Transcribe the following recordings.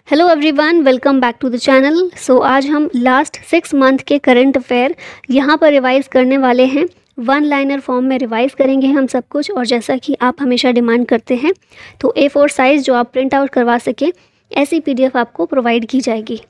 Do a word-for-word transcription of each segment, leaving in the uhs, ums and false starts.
Hello everyone, welcome back to the channel. So आज हम last six month के current affair यहाँ पर रिवाइज करने वाले हैं। वन लाइनर फॉर्म में रिवाइज करेंगे हम सब कुछ, और जैसा कि आप हमेशा डिमांड करते हैं तो ए फोर साइज़ जो आप प्रिंट आउट करवा सकें ऐसी पीडीएफ आपको प्रोवाइड की जाएगी।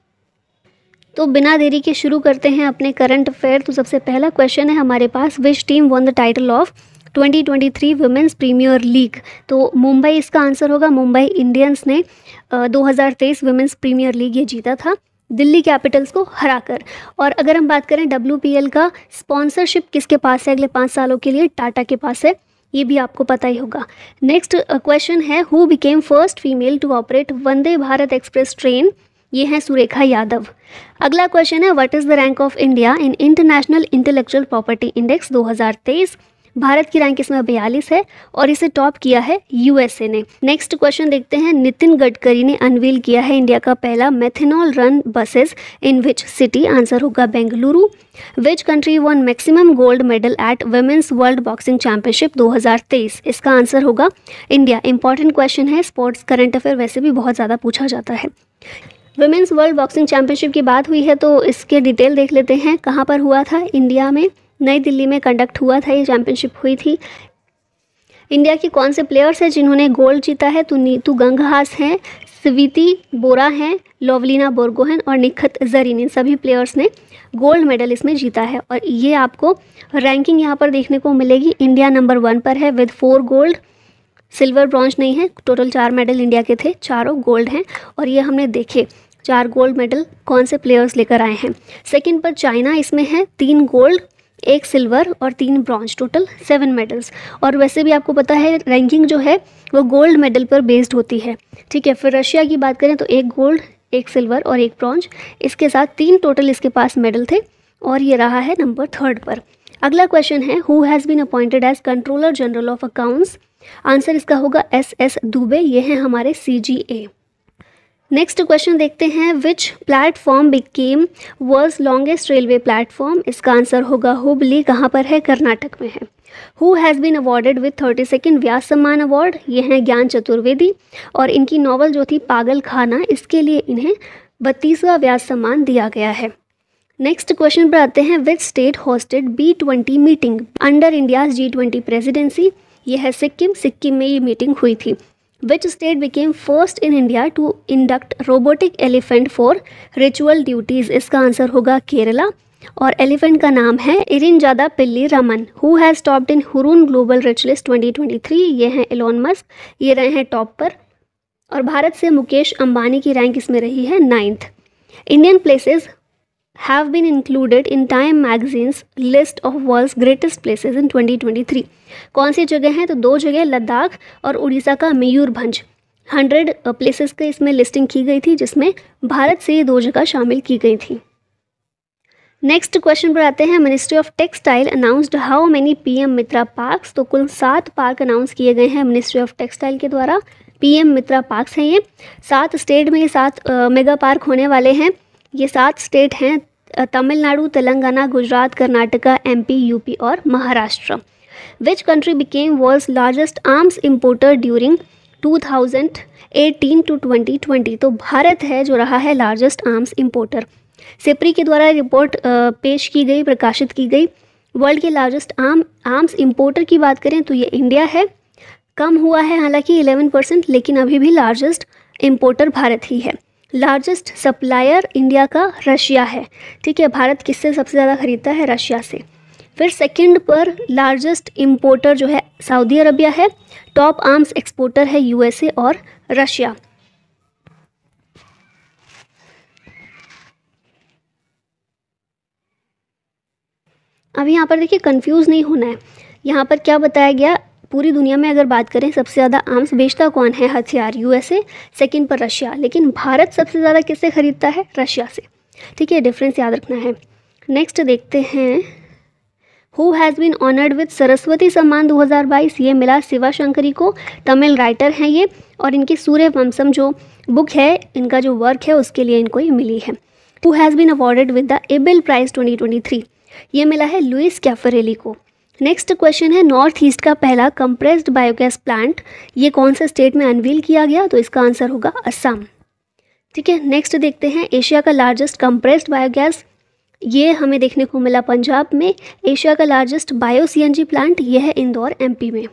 तो बिना देरी के शुरू करते हैं अपने करंट अफेयर। तो सबसे पहला क्वेश्चन है हमारे पास, which team won the title of twenty twenty three women's premier league. तो मुंबई इसका आंसर होगा। मुंबई इंडियंस ने दो हज़ार तेईस वुमेन्स प्रीमियर लीग ये जीता था दिल्ली कैपिटल्स को हराकर। और अगर हम बात करें डब्ल्यूपीएल का स्पॉन्सरशिप किसके पास है अगले पाँच सालों के लिए, टाटा के पास है, ये भी आपको पता ही होगा। नेक्स्ट क्वेश्चन है, who became first female to operate Vande Bharat express train. ये है सुरेखा यादव। अगला क्वेश्चन है, what is the rank of India in international intellectual property index दो हज़ार तेईस। भारत की रैंक इसमें बयालीस है और इसे टॉप किया है यूएसए ने। नेक्स्ट क्वेश्चन देखते हैं, नितिन गडकरी ने अनवील किया है इंडिया का पहला methanol run buses in which city. Answer होगा Bengaluru. Which country won maximum gold medal at women's world boxing championship दो हज़ार तेईस। इसका आंसर होगा इंडिया। इंपॉर्टेंट क्वेश्चन है, स्पोर्ट्स करंट अफेयर वैसे भी बहुत ज़्यादा पूछा जाता है। वुमेन्स वर्ल्ड बॉक्सिंग चैंपियनशिप की बात हुई है तो इसके डिटेल देख लेते हैं। कहाँ पर हुआ था? इंडिया में, नई दिल्ली में कंडक्ट हुआ था, ये चैंपियनशिप हुई थी। इंडिया के कौन से प्लेयर्स हैं जिन्होंने गोल्ड जीता है? तो नीतू गंगहास हैं, स्वीति बोरा हैं, लोवलीना बोरगोहेन और निखत जरीन। इन सभी प्लेयर्स ने गोल्ड मेडल इसमें जीता है। और ये आपको रैंकिंग यहाँ पर देखने को मिलेगी। इंडिया नंबर वन पर है with four gold, silver bronze नहीं है। टोटल चार मेडल इंडिया के थे, चारों गोल्ड हैं। और ये हमने देखे चार गोल्ड मेडल कौन से प्लेयर्स लेकर आए हैं। सेकंड पर चाइना, इसमें है तीन गोल्ड, एक सिल्वर और तीन ब्रॉन्ज, टोटल सेवन मेडल्स। और वैसे भी आपको पता है रैंकिंग जो है वो गोल्ड मेडल पर बेस्ड होती है, ठीक है। फिर रशिया की बात करें तो एक गोल्ड, एक सिल्वर और एक ब्रॉन्ज, इसके साथ तीन टोटल इसके पास मेडल थे और ये रहा है नंबर थर्ड पर। अगला क्वेश्चन है, who has been appointed as controller general of accounts. Answer इसका होगा एस एस दुबे, ये हैं हमारे सी जी ए। नेक्स्ट क्वेश्चन देखते हैं, which platform became world's longest railway platform. इसका आंसर होगा हुबली। कहाँ पर है? कर्नाटक में है। Who has been awarded with thirty second Vyas Samman award. ये हैं ज्ञान चतुर्वेदी और इनकी नॉवल जो थी पागल खाना, इसके लिए इन्हें बत्तीसवां व्यास सम्मान दिया गया है। नेक्स्ट क्वेश्चन पर आते हैं, which state hosted B twenty meeting under India's G twenty presidency. ये है सिक्किम। सिक्किम में ये मीटिंग हुई थी। Which state became first in India to induct robotic elephant for ritual duties? इसका आंसर होगा केरला। और एलिफेंट का नाम है Irinjadappilly Raman. Who has topped in Hurun global rich list twenty twenty three. ये हैं एलोन मस्क, ये रहे हैं टॉप पर। और भारत से मुकेश अंबानी की रैंक इसमें रही है ninth. Indian places have been included in Time Magazine's list of world's greatest places in twenty twenty three. कौन सी जगह हैं? तो दो जगह, लद्दाख और उड़ीसा का मयूरभंज। हंड्रेड प्लेसेस की इसमें लिस्टिंग की गई थी जिसमें भारत से ये दो जगह शामिल की गई थी। नेक्स्ट क्वेश्चन पर आते हैं, ministry of textile announced how many PM MITRA parks. तो कुल सात पार्क अनाउंस किए गए हैं मिनिस्ट्री ऑफ टेक्सटाइल के द्वारा। पीएम मित्रा पार्क्स हैं ये। सात स्टेट में ये सात मेगा पार्क होने वाले हैं। ये सात स्टेट हैं तमिलनाडु, तेलंगाना, गुजरात, कर्नाटका, एमपी, यूपी और Maharashtra. Which country became world's largest arms importer during two thousand eighteen to twenty twenty. तो भारत है जो रहा है लार्जेस्ट आर्म्स इंपोर्टर। सिप्री के द्वारा रिपोर्ट पेश की गई, प्रकाशित की गई। वर्ल्ड के लार्जेस्ट आर्म आर्म्स इंपोर्टर की बात करें तो ये इंडिया है। कम हुआ है हालांकि इलेवन परसेंट, लेकिन अभी भी लार्जेस्ट इंपोर्टर भारत ही है। लार्जेस्ट सप्लायर इंडिया का रशिया है, ठीक है। भारत किससे सबसे ज़्यादा खरीदता है? रशिया से। फिर सेकंड पर लार्जेस्ट इंपोर्टर जो है सऊदी अरबिया है। टॉप आर्म्स एक्सपोर्टर है यूएसए और रशिया। अब यहाँ पर देखिए, कंफ्यूज नहीं होना है। यहाँ पर क्या बताया गया, पूरी दुनिया में अगर बात करें सबसे ज़्यादा आर्म्स बेचता कौन है? हथियार, यूएसए। सेकंड पर रशिया। लेकिन भारत सबसे ज़्यादा किससे खरीदता है? रशिया से, ठीक है। डिफरेंस याद रखना है। नेक्स्ट देखते हैं, who has been honoured with Saraswati Samman दो हज़ार बाईस। ये मिला शिवा शंकरी को। तमिल राइटर हैं ये और इनकी सूर्य वंशम जो बुक है, इनका जो वर्क है उसके लिए इनको ये मिली है। Who has been awarded with the Abel prize twenty twenty three. ये मिला है लुइस कैफरेली को। नेक्स्ट क्वेश्चन है, नॉर्थ ईस्ट का पहला कंप्रेस्ड बायोगैस प्लांट ये कौन से स्टेट में अनवील किया गया? तो इसका आंसर होगा असम। ठीक है, नेक्स्ट देखते हैं एशिया का लार्जेस्ट कंप्रेस्ड बायोगैस, ये हमें देखने को मिला पंजाब में। एशिया का लार्जेस्ट बायो सीएनजी प्लांट ये है इंदौर एमपी में।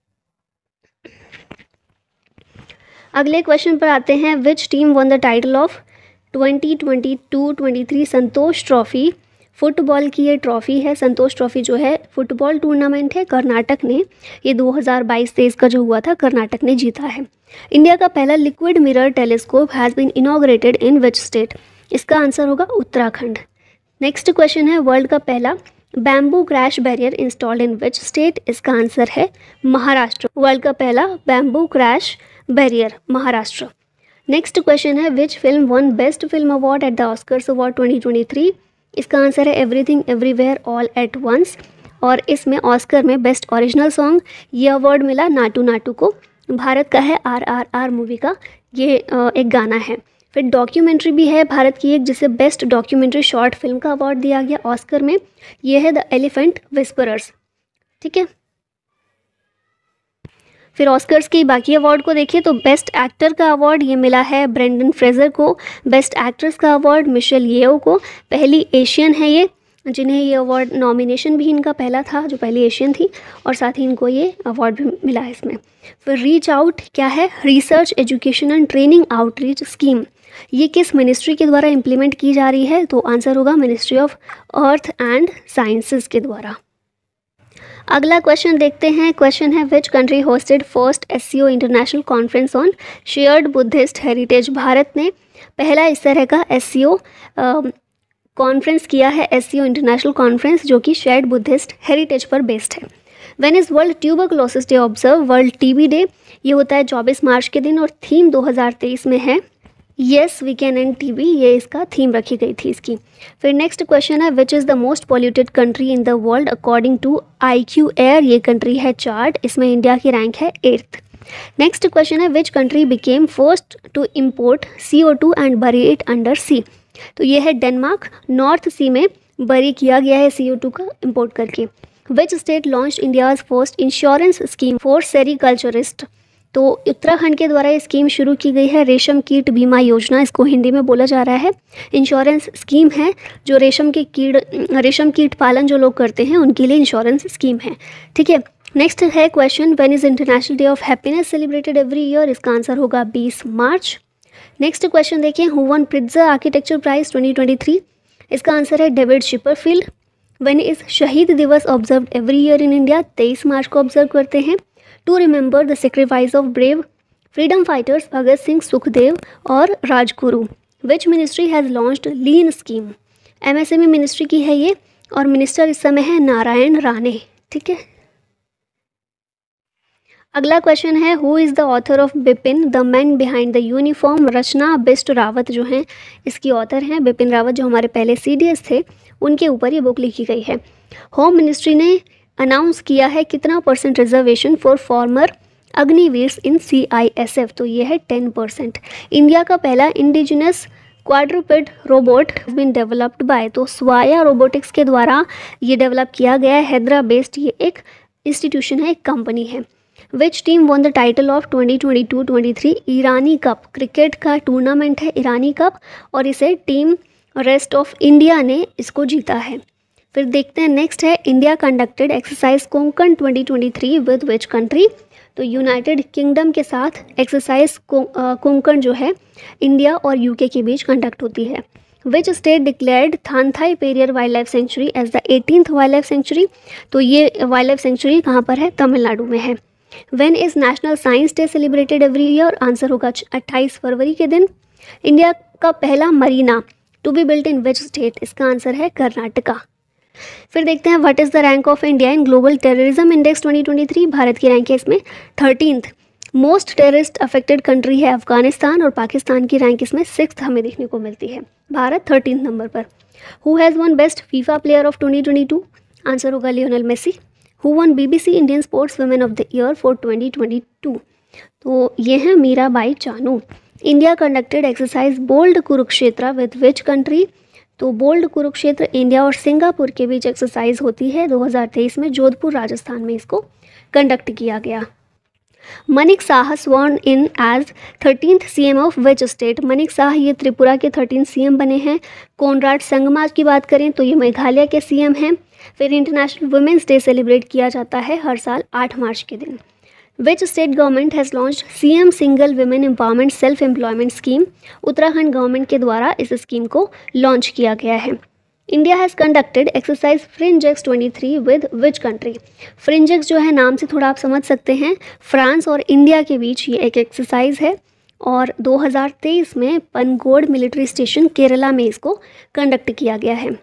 अगले क्वेश्चन पर आते हैं, which team won the title of twenty twenty two twenty three Santosh trophy. Football की ये ट्रॉफी है, संतोष ट्रॉफी जो है फुटबॉल टूर्नामेंट है, कर्नाटक ने ये दो हज़ार बाईस तेईस का जो हुआ था कर्नाटक ने जीता है। इंडिया का पहला liquid mirror telescope has been inaugurated in which state, इसका आंसर होगा उत्तराखंड। नेक्स्ट क्वेश्चन है, वर्ल्ड का पहला bamboo crash barrier installed in which state, इसका आंसर है महाराष्ट्र। वर्ल्ड का पहला bamboo crash barrier Maharashtra. Next question है, which film won best film award at the Oscars award twenty twenty three, इसका आंसर है everything everywhere all at once. और इसमें Oscar में बेस्ट ओरिजिनल सॉन्ग ये अवार्ड मिला नाटू नाटू को, भारत का है आर आर आर मूवी का ये एक गाना है। फिर डॉक्यूमेंट्री भी है भारत की एक, जिसे बेस्ट डॉक्यूमेंट्री शॉर्ट फिल्म का अवार्ड दिया गया ऑस्कर में, ये है द एलिफेंट विस्परर्स। ठीक है, फिर ऑस्कर्स की बाकी अवार्ड को देखिए तो बेस्ट एक्टर का अवार्ड ये मिला है ब्रेंडन फ्रेजर को, बेस्ट एक्ट्रेस का अवार्ड मिशेल येओ को, पहली एशियन है ये जिन्हें ये अवार्ड, नॉमिनेशन भी इनका पहला था जो पहली एशियन थी, और साथ ही इनको ये अवार्ड भी मिला है इसमें। फिर रीच आउट क्या है, research education and training outreach scheme, ये किस मिनिस्ट्री के द्वारा इम्प्लीमेंट की जा रही है, तो आंसर होगा ministry of earth and sciences के द्वारा। अगला क्वेश्चन देखते हैं, क्वेश्चन है which country hosted first SCO international conference on shared Buddhist heritage, Bharat ने पहला इस तरह का एससीओ कॉन्फ्रेंस किया है, एससीओ इंटरनेशनल कॉन्फ्रेंस जो कि शेयर्ड बुद्धिस्ट हेरिटेज पर बेस्ड है। When is world tuberculosis day observe, world TB day ये होता है चौबीस मार्च के दिन, और थीम दो हज़ार तेईस में है yes we can end TB, ये इसका थीम रखी गई थी इसकी। फिर नेक्स्ट क्वेश्चन है which is the most polluted country in the world according to I Q air, ये कंट्री है चार्ट, इसमें इंडिया की रैंक है एट्थ। नेक्स्ट क्वेश्चन है which country became first to import C O two and bury it under sea, तो ये है Denmark, north सी में बरी किया गया है सी ओ टू का इम्पोर्ट करके। Which state launch India's first insurance scheme for sericulturist, तो उत्तराखंड के द्वारा ये स्कीम शुरू की गई है, रेशम कीट बीमा योजना इसको हिंदी में बोला जा रहा है। इंश्योरेंस स्कीम है जो रेशम के कीट रेशम कीट पालन जो लोग करते हैं उनके लिए इंश्योरेंस स्कीम है। ठीक है, नेक्स्ट है question when is international day of happiness celebrated every year, इसका आंसर होगा बीस मार्च। नेक्स्ट क्वेश्चन देखिए, who won Pritzker architecture prize twenty twenty three, इसका आंसर है David Chipperfield. When is Shaheed Diwas observe every year in India, तेईस March को observe करते हैं। To remember the sacrifice of brave freedom fighters Bhagat Singh, Sukhdev और Rajguru. Which ministry has launched LEAN scheme, MSME ministry की है ये, और मिनिस्टर इस समय है नारायण राणे। ठीक है, अगला क्वेश्चन है who is the author of Bipin the man behind the uniform, Rachna Bisht Rawat जो हैं इसकी ऑथर हैं, बिपिन रावत जो हमारे पहले सीडीएस थे उनके ऊपर ये बुक लिखी गई है। होम मिनिस्ट्री ने अनाउंस किया है कितना percent reservation for former Agniveers in C I S F, तो ये है टेन परसेंट। इंडिया का पहला indigenous quadruped robot been developed by, तो स्वाया रोबोटिक्स के द्वारा ये डेवलप किया गया है, हैदराबाद बेस्ड ये एक इंस्टीट्यूशन है, एक कंपनी है। Which team won the title of twenty twenty two twenty three Irani cup, cricket का टूर्नामेंट है ईरानी कप, और इसे टीम रेस्ट ऑफ इंडिया ने इसको जीता है। फिर देखते हैं नेक्स्ट है India conducted exercise Konkan twenty twenty three with which country, तो यूनाइटेड किंगडम के साथ एक्सरसाइज कोंकण जो है इंडिया और यूके के बीच कंडक्ट होती है। Which state declared Thanthai Periyar wildlife sanctuary as the eighteenth wildlife sanctuary, तो ये वाइल्ड लाइफ सेंचुरी कहाँ पर है, तमिलनाडु में है। When is national science day celebrated every year, answer होगा अट्ठाईस फरवरी के दिन। इंडिया का पहला marina to be built in which state, इसका आंसर है कर्नाटका। फिर देखते हैं what is the rank of India in global terrorism index twenty twenty three, Bharat की रैंक है इसमें thirteenth. Most terrorist affected country है अफगानिस्तान, और पाकिस्तान की रैंक इसमें सिक्स्थ हमें देखने को मिलती है, भारत थर्टीन्थ नंबर पर। Who has won best FIFA player of twenty twenty two, answer होगा Lionel Messi. Who won BBC Indian sports women of the year for twenty twenty two, तो ये हैं Mirabai Chanu. India conducted exercise bold Kurukshetra with which country, तो bold Kurukshetra India और Singapore के बीच exercise होती है दो हज़ार तेईस में, जोधपुर राजस्थान में इसको कंडक्ट किया गया। Manik Saha sworn in as thirteenth CM of which state? Manik Saha ये त्रिपुरा के थर्टीन सीएम बने हैं। कोनराड संगमा की बात करें तो ये मेघालय के सीएम हैं। फिर इंटरनेशनल वुमेंस डे सेलिब्रेट किया जाता है हर साल आठ मार्च के दिन। Which state government has launched CM single women empowerment self employment scheme? Uttarakhand government के द्वारा इस स्कीम को लॉन्च किया गया है। India has conducted exercise Frinjex twenty three with which country? Frinjex जो है नाम से थोड़ा आप समझ सकते हैं, फ्रांस और इंडिया के बीच ये एक एक्सरसाइज है और दो हज़ार तेईस में पनगोड मिलिट्री स्टेशन केरला में इसको कंडक्ट किया गया है।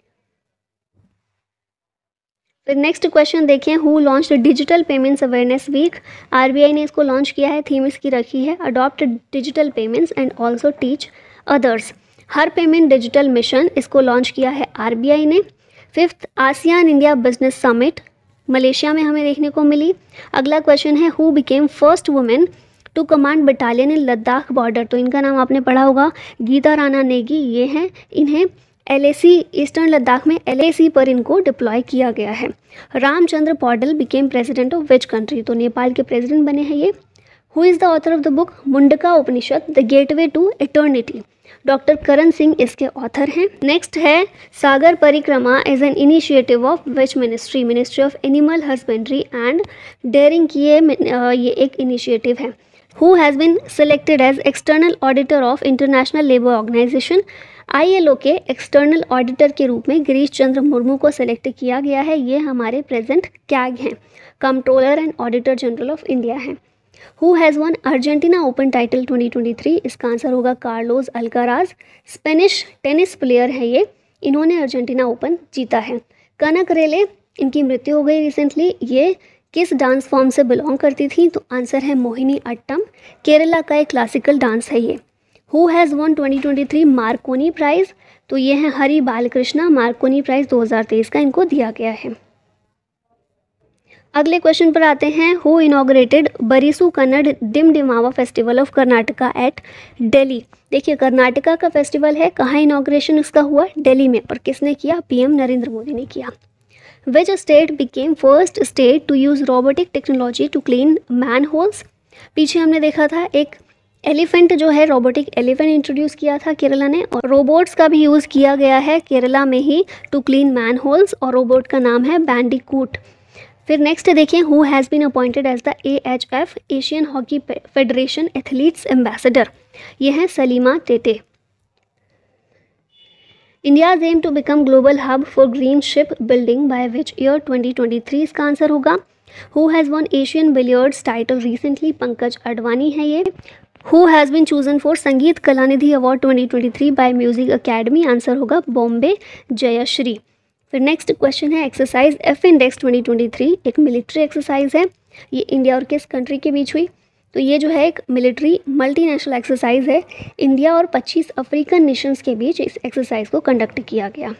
फिर नेक्स्ट क्वेश्चन देखें, who launched digital payments awareness week? RBI ने इसको लॉन्च किया है। थीम इसकी रखी है adopt digital payments and also teach others. हर पेमेंट डिजिटल मिशन, इसको लॉन्च किया है आरबीआई ने। Fifth, ASEAN India business summit Malaysia में हमें देखने को मिली। अगला क्वेश्चन है, who became first women to command battalion in Ladakh border? तो इनका नाम आपने पढ़ा होगा, गीता राणा नेगी ये हैं। इन्हें एलएसी ईस्टर्न लद्दाख में एलएसी पर इनको डिप्लॉय किया गया है। Ramchandra Paudel became president of which country? तो नेपाल के प्रेसिडेंट बने हैं ये। Who is the author of the book Mundaka Upanishad the gateway to eternity? Doctor Karan Singh इसके ऑथर हैं। नेक्स्ट है, Sagar Parikrama as an initiative of which ministry? Ministry of animal husbandry and dairying की ये ये एक इनिशिएटिव है। Who has been selected as external auditor of international labour organisation? ILO के external auditor के रूप में गिरीश चंद्र मुर्मू को सेलेक्ट किया गया है। ये हमारे प्रेजेंट कैग हैं, controller and auditor general of India हैं। Who has won Argentina Open title twenty twenty three? इसका आंसर होगा Carlos Alcaraz. Spanish tennis player है ये, इन्होंने अर्जेंटीना ओपन जीता है। कनक रेले, इनकी मृत्यु हो गई रिसेंटली। ये किस डांस फॉर्म से बिलोंग करती थी? तो आंसर है मोहिनी अट्टम। केरला का एक क्लासिकल डांस है ये। Who has won twenty twenty three Marconi prize? तो ये हैं हरि बालकृष्णा। मार्कोनी प्राइज़ दो हज़ार तेईस का इनको दिया गया है। अगले क्वेश्चन पर आते हैं, who inaugurated Barisu Kannada Dimdimava festival of Karnataka at Delhi? देखिए कर्नाटका का फेस्टिवल है, कहाँ इनॉग्रेशन उसका हुआ? दिल्ली में। पर किसने किया? पीएम नरेंद्र मोदी ने किया। Which state became first state to use robotic technology to clean manholes? पीछे हमने देखा था एक एलिफेंट जो है, रोबोटिक एलिफेंट इंट्रोड्यूस किया था केरला ने, और रोबोट्स का भी यूज़ किया गया है केरला में ही टू क्लीन मैन होल्स, और रोबोट का नाम है बैंडिकूट। फिर नेक्स्ट देखिए, who has been appointed as the A H F Asian hockey federation athletes ambassador? ये हैं Salima Tete. India's aim to become global hub for green ship building by which year? Twenty twenty three इसका answer होगा। Who has won Asian billiards title recently? Pankaj Advani है ये। Who has been chosen for Sangita Kalanidhi award twenty twenty three by music academy? Answer होगा बॉम्बे जयश्री। फिर next question है, exercise F index twenty twenty three एक military exercise है। ये India और किस कंट्री के बीच हुई? तो ये जो है एक मिलिट्री मल्टीनेशनल एक्सरसाइज है। इंडिया और पच्चीस अफ्रीकन नेशंस के बीच इस एक्सरसाइज को कंडक्ट किया गया।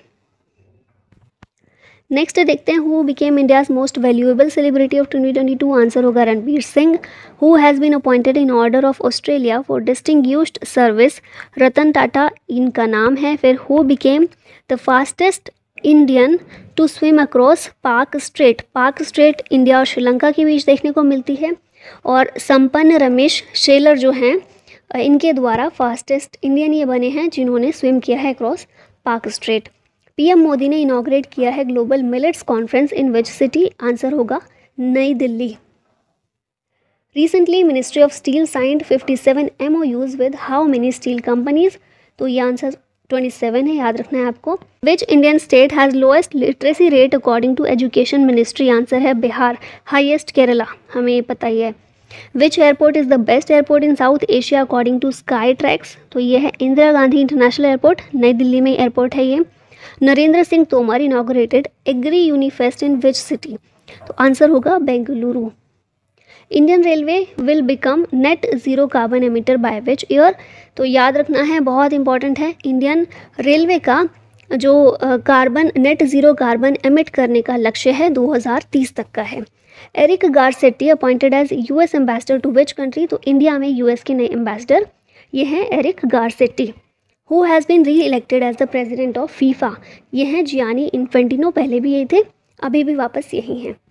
नेक्स्ट देखते हैं, who became India's most valuable celebrity of twenty twenty two? Answer होगा Ranbir Singh. Who has been appointed in order of Australia for distinguished service? Ratan Tata इनका नाम है। फिर who became the fastest Indian to swim across पाक straight? पाक straight India और श्रीलंका के बीच देखने को मिलती है, और संपन्न रमेश शेलर जो हैं इनके द्वारा फास्टेस्ट इंडियन ये बने हैं जिन्होंने स्विम किया है अक्रॉस पाक स्ट्रेट। पीएम मोदी ने इनॉग्रेट किया है global millets conference in which city? Answer होगा नई Delhi. Recently ministry of steel signed fifty seven MoUs with how many steel companies? तो ये आंसर ट्वेंटी सेवन है, याद रखना है आपको। Which Indian state has lowest literacy rate according to education ministry? Answer है बिहार। हाईएस्ट केरला, हमें ये पता ही है। Which airport is the best airport in South Asia according to Skytrax? तो ये है इंदिरा गांधी इंटरनेशनल एयरपोर्ट, नई दिल्ली में एयरपोर्ट है ये। Narendra Singh Tomar inaugurated agri unifest in which city? तो आंसर होगा Bengaluru. Indian railway will become net zero carbon emitter by which year? तो याद रखना है, बहुत इंपॉर्टेंट है। इंडियन रेलवे का जो carbon net zero carbon emit करने का लक्ष्य है दो हज़ार तीस तक का है। Eric Garcetti appointed as US ambassador to which country? तो इंडिया में यूएस के नए एम्बेसडर ये हैं Eric Garcetti. Who has been reelected as the president of FIFA? ये हैं जियानी इन्फेंटिनो, पहले भी यही थे, अभी भी वापस यही हैं।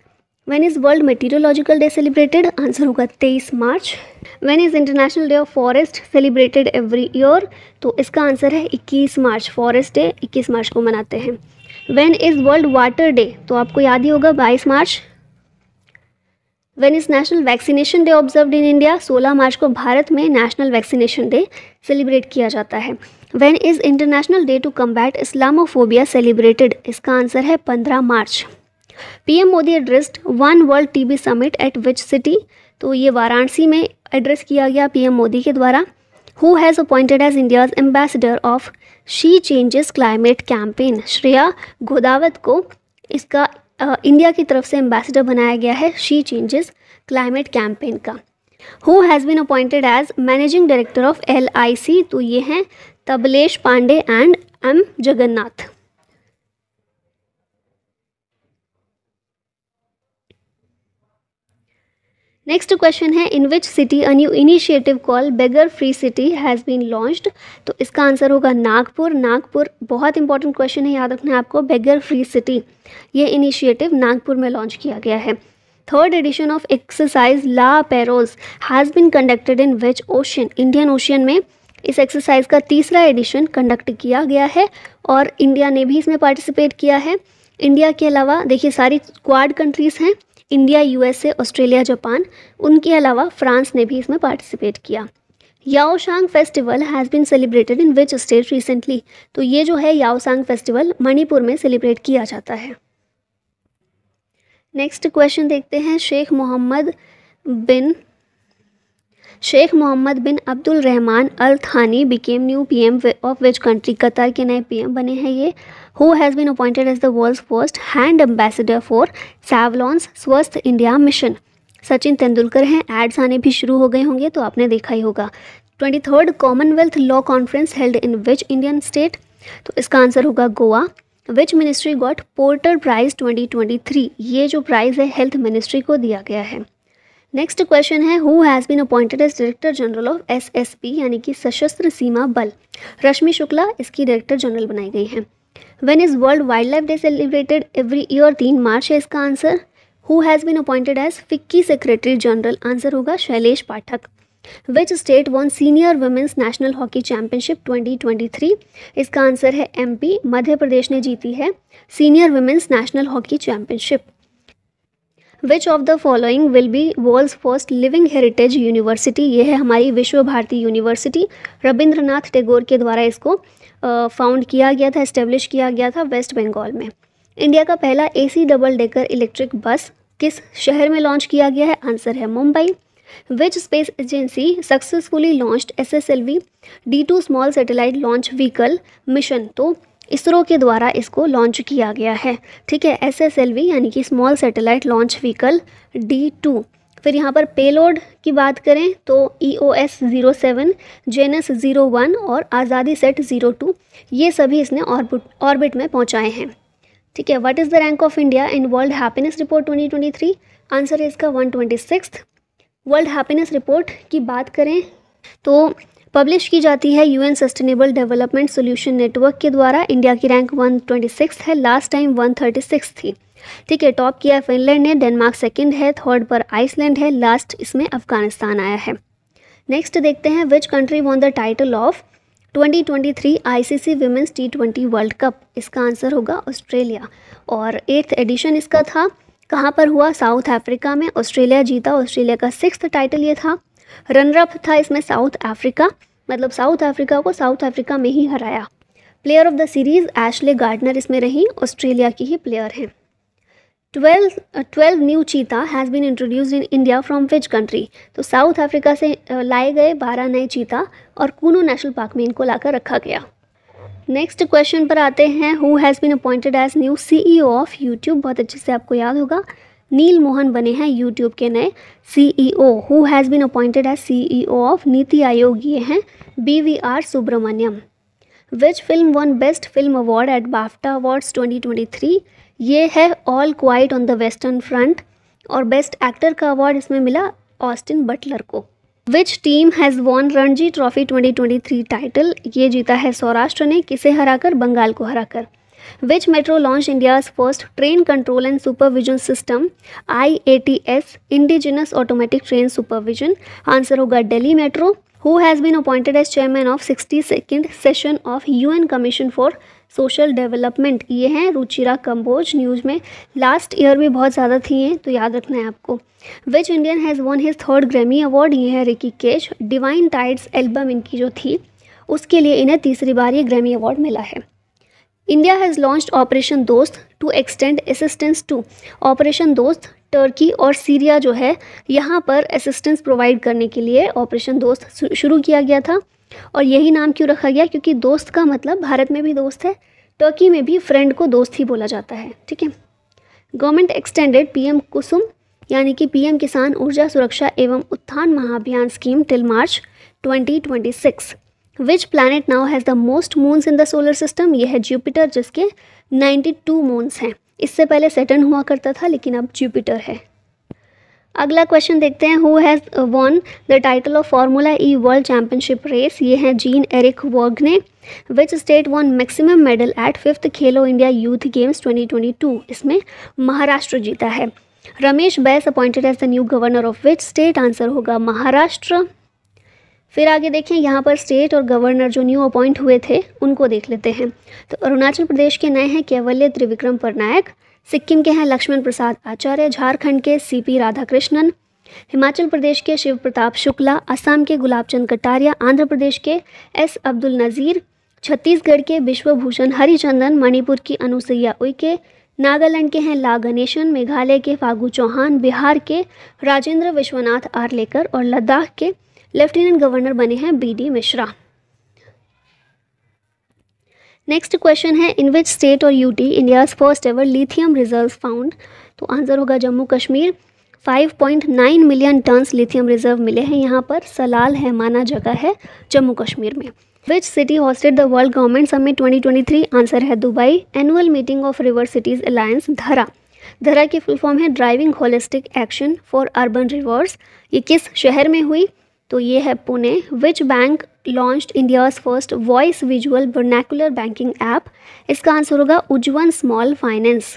When is world meteorological day celebrated, answer होगा तेईस मार्च। When is international day of forest celebrated every year, तो इसका आंसर है इक्कीस मार्च। फॉरेस्ट डे इक्कीस मार्च को मनाते हैं। When is world water day, तो आपको याद ही होगा बाईस मार्च। When is national vaccination day observed in India, सोलह मार्च को भारत में नेशनल वैक्सीनेशन डे सेलिब्रेट किया जाता है। When is international day to combat Islamophobia celebrated, इसका आंसर है पंद्रह मार्च। PM Modi addressed one world TB summit at which city, तो ये वाराणसी में एड्रेस किया गया पीएम मोदी के द्वारा। Who has appointed as India's ambassador of she changes climate campaign, Shreya Ghodawat को इसका Uh, इंडिया की तरफ से एम्बेसडर बनाया गया है शी चेंजेस क्लाइमेट कैंपेन का। Who has been appointed as managing director of L I C, तो ये हैं Tablesh Pandey and M Jagannath. Next question है in which city a new initiative call beggar free city has been launched, तो इसका answer होगा नागपुर। नागपुर बहुत important question है, याद रखना है आपको। बेगर फ्री सिटी ये इनिशिएटिव नागपुर में लॉन्च किया गया है। Third edition of exercise La Perouse has been conducted in which ocean, Indian ocean में इस एक्सरसाइज का तीसरा एडिशन कंडक्ट किया गया है और इंडिया ने भी इसमें पार्टिसिपेट किया है। इंडिया के अलावा देखिए सारी क्वाड कंट्रीज़ हैं, इंडिया, यूएसए, ऑस्ट्रेलिया, जापान, उनके अलावा फ्रांस ने भी इसमें पार्टिसिपेट किया। Yaoshang festival has been celebrated in which state recently, तो ये जो है याओसांग फेस्टिवल मणिपुर में सेलिब्रेट किया जाता है। नेक्स्ट क्वेश्चन देखते हैं। शेख मोहम्मद बिन शेख मोहम्मद बिन Abdul Rahman Al Thani became new PM of which country, Qatar के नए पीएम बने हैं ये। Who has been appointed as the world's first hand ambassador for Savlon's Swasth India mission, Sachin Tendulkar हैं। एड्स आने भी शुरू हो गए होंगे तो आपने देखा ही होगा। Twenty third commonwealth law conference held in which Indian state, तो इसका आंसर होगा Goa. Which ministry got Porter prize twenty twenty three, ये जो प्राइज़ है हेल्थ मिनिस्ट्री को दिया गया है। नेक्स्ट क्वेश्चन है who has been appointed as director general of S S P यानी कि सशस्त्र सीमा बल, रश्मि शुक्ला इसकी डायरेक्टर जनरल बनाई गई हैं। When is world wildlife day celebrated every year, तीन मार्च है इसका answer. Who has been appointed as FICCI secretary general, answer होगा Shailesh Pathak. Which state won senior women's national hockey championship twenty twenty three, इसका answer है MP, Madhya Pradesh ने जीती है senior women's national hockey championship. Which of the following will be world's first living heritage university, ये है हमारी विश्व भारती यूनिवर्सिटी। रविंद्रनाथ टैगोर के द्वारा इसको फाउंड uh, किया गया था, इस्टेब्लिश किया गया था वेस्ट बंगाल में। इंडिया का पहला AC double decker electric bus किस शहर में लॉन्च किया गया है, आंसर है Mumbai. Which space agency successfully launched S S L V D two small satellite launch vehicle mission, तो इसरो के द्वारा इसको लॉन्च किया गया है। ठीक है, एस एस एल वी यानी कि small satellite launch vehicle D two. फिर यहाँ पर पेलोड की बात करें तो E O S zero seven, Janus zero one और आज़ादी सेट ज़ीरो टू, ये सभी इसने ऑर्बिट ऑर्बिट में पहुँचाए हैं। ठीक है, what is the rank of India in world happiness report twenty twenty three, answer है इसका one twenty sixth. World happiness report की बात करें तो पब्लिश की जाती है UN sustainable development solution network के द्वारा। इंडिया की रैंक वन ट्वेंटी सिक्स है, last time one thirty six थी। ठीक है, टॉप किया है फिनलैंड ने, डेनमार्क सेकंड है, थर्ड पर आइसलैंड है, लास्ट इसमें अफगानिस्तान आया है। नेक्स्ट देखते हैं which country won the title of twenty twenty three ICC women's T twenty world cup, इसका आंसर होगा ऑस्ट्रेलिया। और एट्थ एडिशन इसका था, कहाँ पर हुआ, साउथ अफ्रीका में। ऑस्ट्रेलिया जीता, ऑस्ट्रेलिया का सिक्स्थ टाइटल ये था। रनरअप था इसमें साउथ अफ्रीका, मतलब साउथ अफ्रीका को साउथ अफ्रीका में ही हराया। Player of the series Ashleigh Gardner इसमें रही, ऑस्ट्रेलिया की ही प्लेयर हैं। Twelve twelve new cheetah has been introduced in India from which country, तो साउथ अफ्रीका से लाए गए बारह नए चीता और कूनो नेशनल पार्क में इनको लाकर रखा गया। नेक्स्ट क्वेश्चन पर आते हैं। Who has been appointed as new CEO of YouTube, बहुत अच्छे से आपको याद होगा, नील मोहन बने हैं यूट्यूब के नए CEO. Who has been appointed as CEO of NITI Aayog, ये हैं B V R Subrahmanyam. Which film won best film award at BAFTA awards twenty twenty three, ये है all quiet on the western front, और बेस्ट एक्टर का award इसमें मिला Austin Butler को। Which team has won Ranji trophy twenty twenty three title, ये जीता है सौराष्ट्र ने, किसे हराकर, बंगाल को हराकर। Which metro launch India's first train control and supervision system I A T S indigenous automatic train supervision? Answer होगा Delhi metro. Who has been appointed as chairman of sixty second session of UN commission for social development? ये हैं Ruchira Kamboj. News में last year भी बहुत ज़्यादा थी हैं, तो याद रखना है आपको। Which Indian has won his third Grammy award? ये है Ricky Kej. Divine tides album इनकी जो थी उसके लिए इन्हें तीसरी बार ये ग्रैमी अवार्ड मिला है। India has launched operation Dost to extend assistance to? Operation Dost Turkey और सीरिया जो है यहाँ पर असिस्टेंस प्रोवाइड करने के लिए ऑपरेशन दोस्त शुरू किया गया था। और यही नाम क्यों रखा गया? क्योंकि दोस्त का मतलब भारत में भी दोस्त है, टर्की में भी फ्रेंड को दोस्त ही बोला जाता है। ठीक है। गवर्नमेंट एक्सटेंडेड पीएम कुसुम यानी कि पीएम किसान ऊर्जा सुरक्षा Evam Utthan Mahabhiyan scheme till March twenty twenty six. Which planet now has the most moons in the solar system? यह है जुपिटर, जिसके बानवे मून्स हैं। इससे पहले सैटर्न हुआ करता था, लेकिन अब जुपिटर है। अगला क्वेश्चन देखते हैं। Who has won the title of formula E world championship race? ये हैं Jean Eric Vergne. Which state won maximum medal at fifth Khelo India youth games twenty twenty two? इसमें महाराष्ट्र जीता है। Ramesh Bais appointed as the new governor of which state? Answer होगा महाराष्ट्र। फिर आगे देखें, यहाँ पर स्टेट और गवर्नर जो न्यू अपॉइंट हुए थे उनको देख लेते हैं। तो अरुणाचल प्रदेश के नए हैं कैवल्य त्रिविक्रम पटनायक, सिक्किम के हैं लक्ष्मण प्रसाद आचार्य, झारखंड के सीपी राधाकृष्णन, हिमाचल प्रदेश के शिव प्रताप शुक्ला, असम के गुलाबचंद कटारिया, आंध्र प्रदेश के एस अब्दुल नज़ीर, छत्तीसगढ़ के विश्वभूषण हरिचंदन, मणिपुर की अनुसुईया उइके, नागालैंड के हैं ला गणेशन, मेघालय के फागू चौहान, बिहार के राजेंद्र विश्वनाथ आर्लेकर और लद्दाख के लेफ्टिनेंट गवर्नर बने हैं B D Mishra. Next question है, इन विच स्टेट और UT India's first ever lithium reserve found? तो आंसर होगा Jammu Kashmir. Five point nine million tons lithium reserve मिले हैं यहाँ पर। सलाल है माना जगह है जम्मू कश्मीर में। Which city hosted the world government summit twenty twenty three? Answer है Dubai. Annual meeting of river cities alliance Dhara. Dhara की फुल फॉर्म है driving holistic action for urban rivers. ये किस शहर में हुई? तो ये है Pune. Which bank launched India's first voice visual vernacular banking app? इसका आंसर होगा Ujjivan small finance.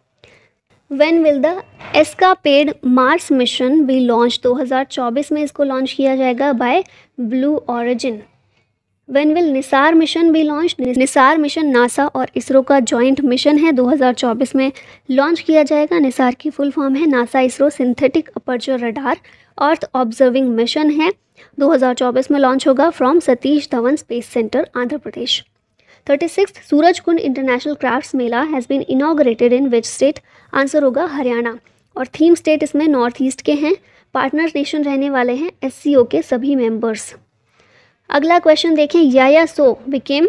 When will the escapade Mars mission be launch? दो हज़ार चौबीस में इसको लॉन्च किया जाएगा by Blue Origin. When will NISAR mission be launch? NISAR mission NASA और इसरो का जॉइंट मिशन है, दो हज़ार चौबीस में लॉन्च किया जाएगा। निसार की फुल फॉर्म है NASA ISRO synthetic aperture radar earth observing mission है, दो हज़ार चौबीस में लॉन्च होगा from Satish Dhawan space centre Andhra Pradesh. Thirty six Surajkund international crafts mela has been inaugurated in which state? Answer होगा हरियाणा। और थीम स्टेट इसमें नॉर्थ ईस्ट के हैं। पार्टनर नेशन रहने वाले हैं एस सी ओ के सभी मेंबर्स। अगला क्वेश्चन देखें, Yaya Tso became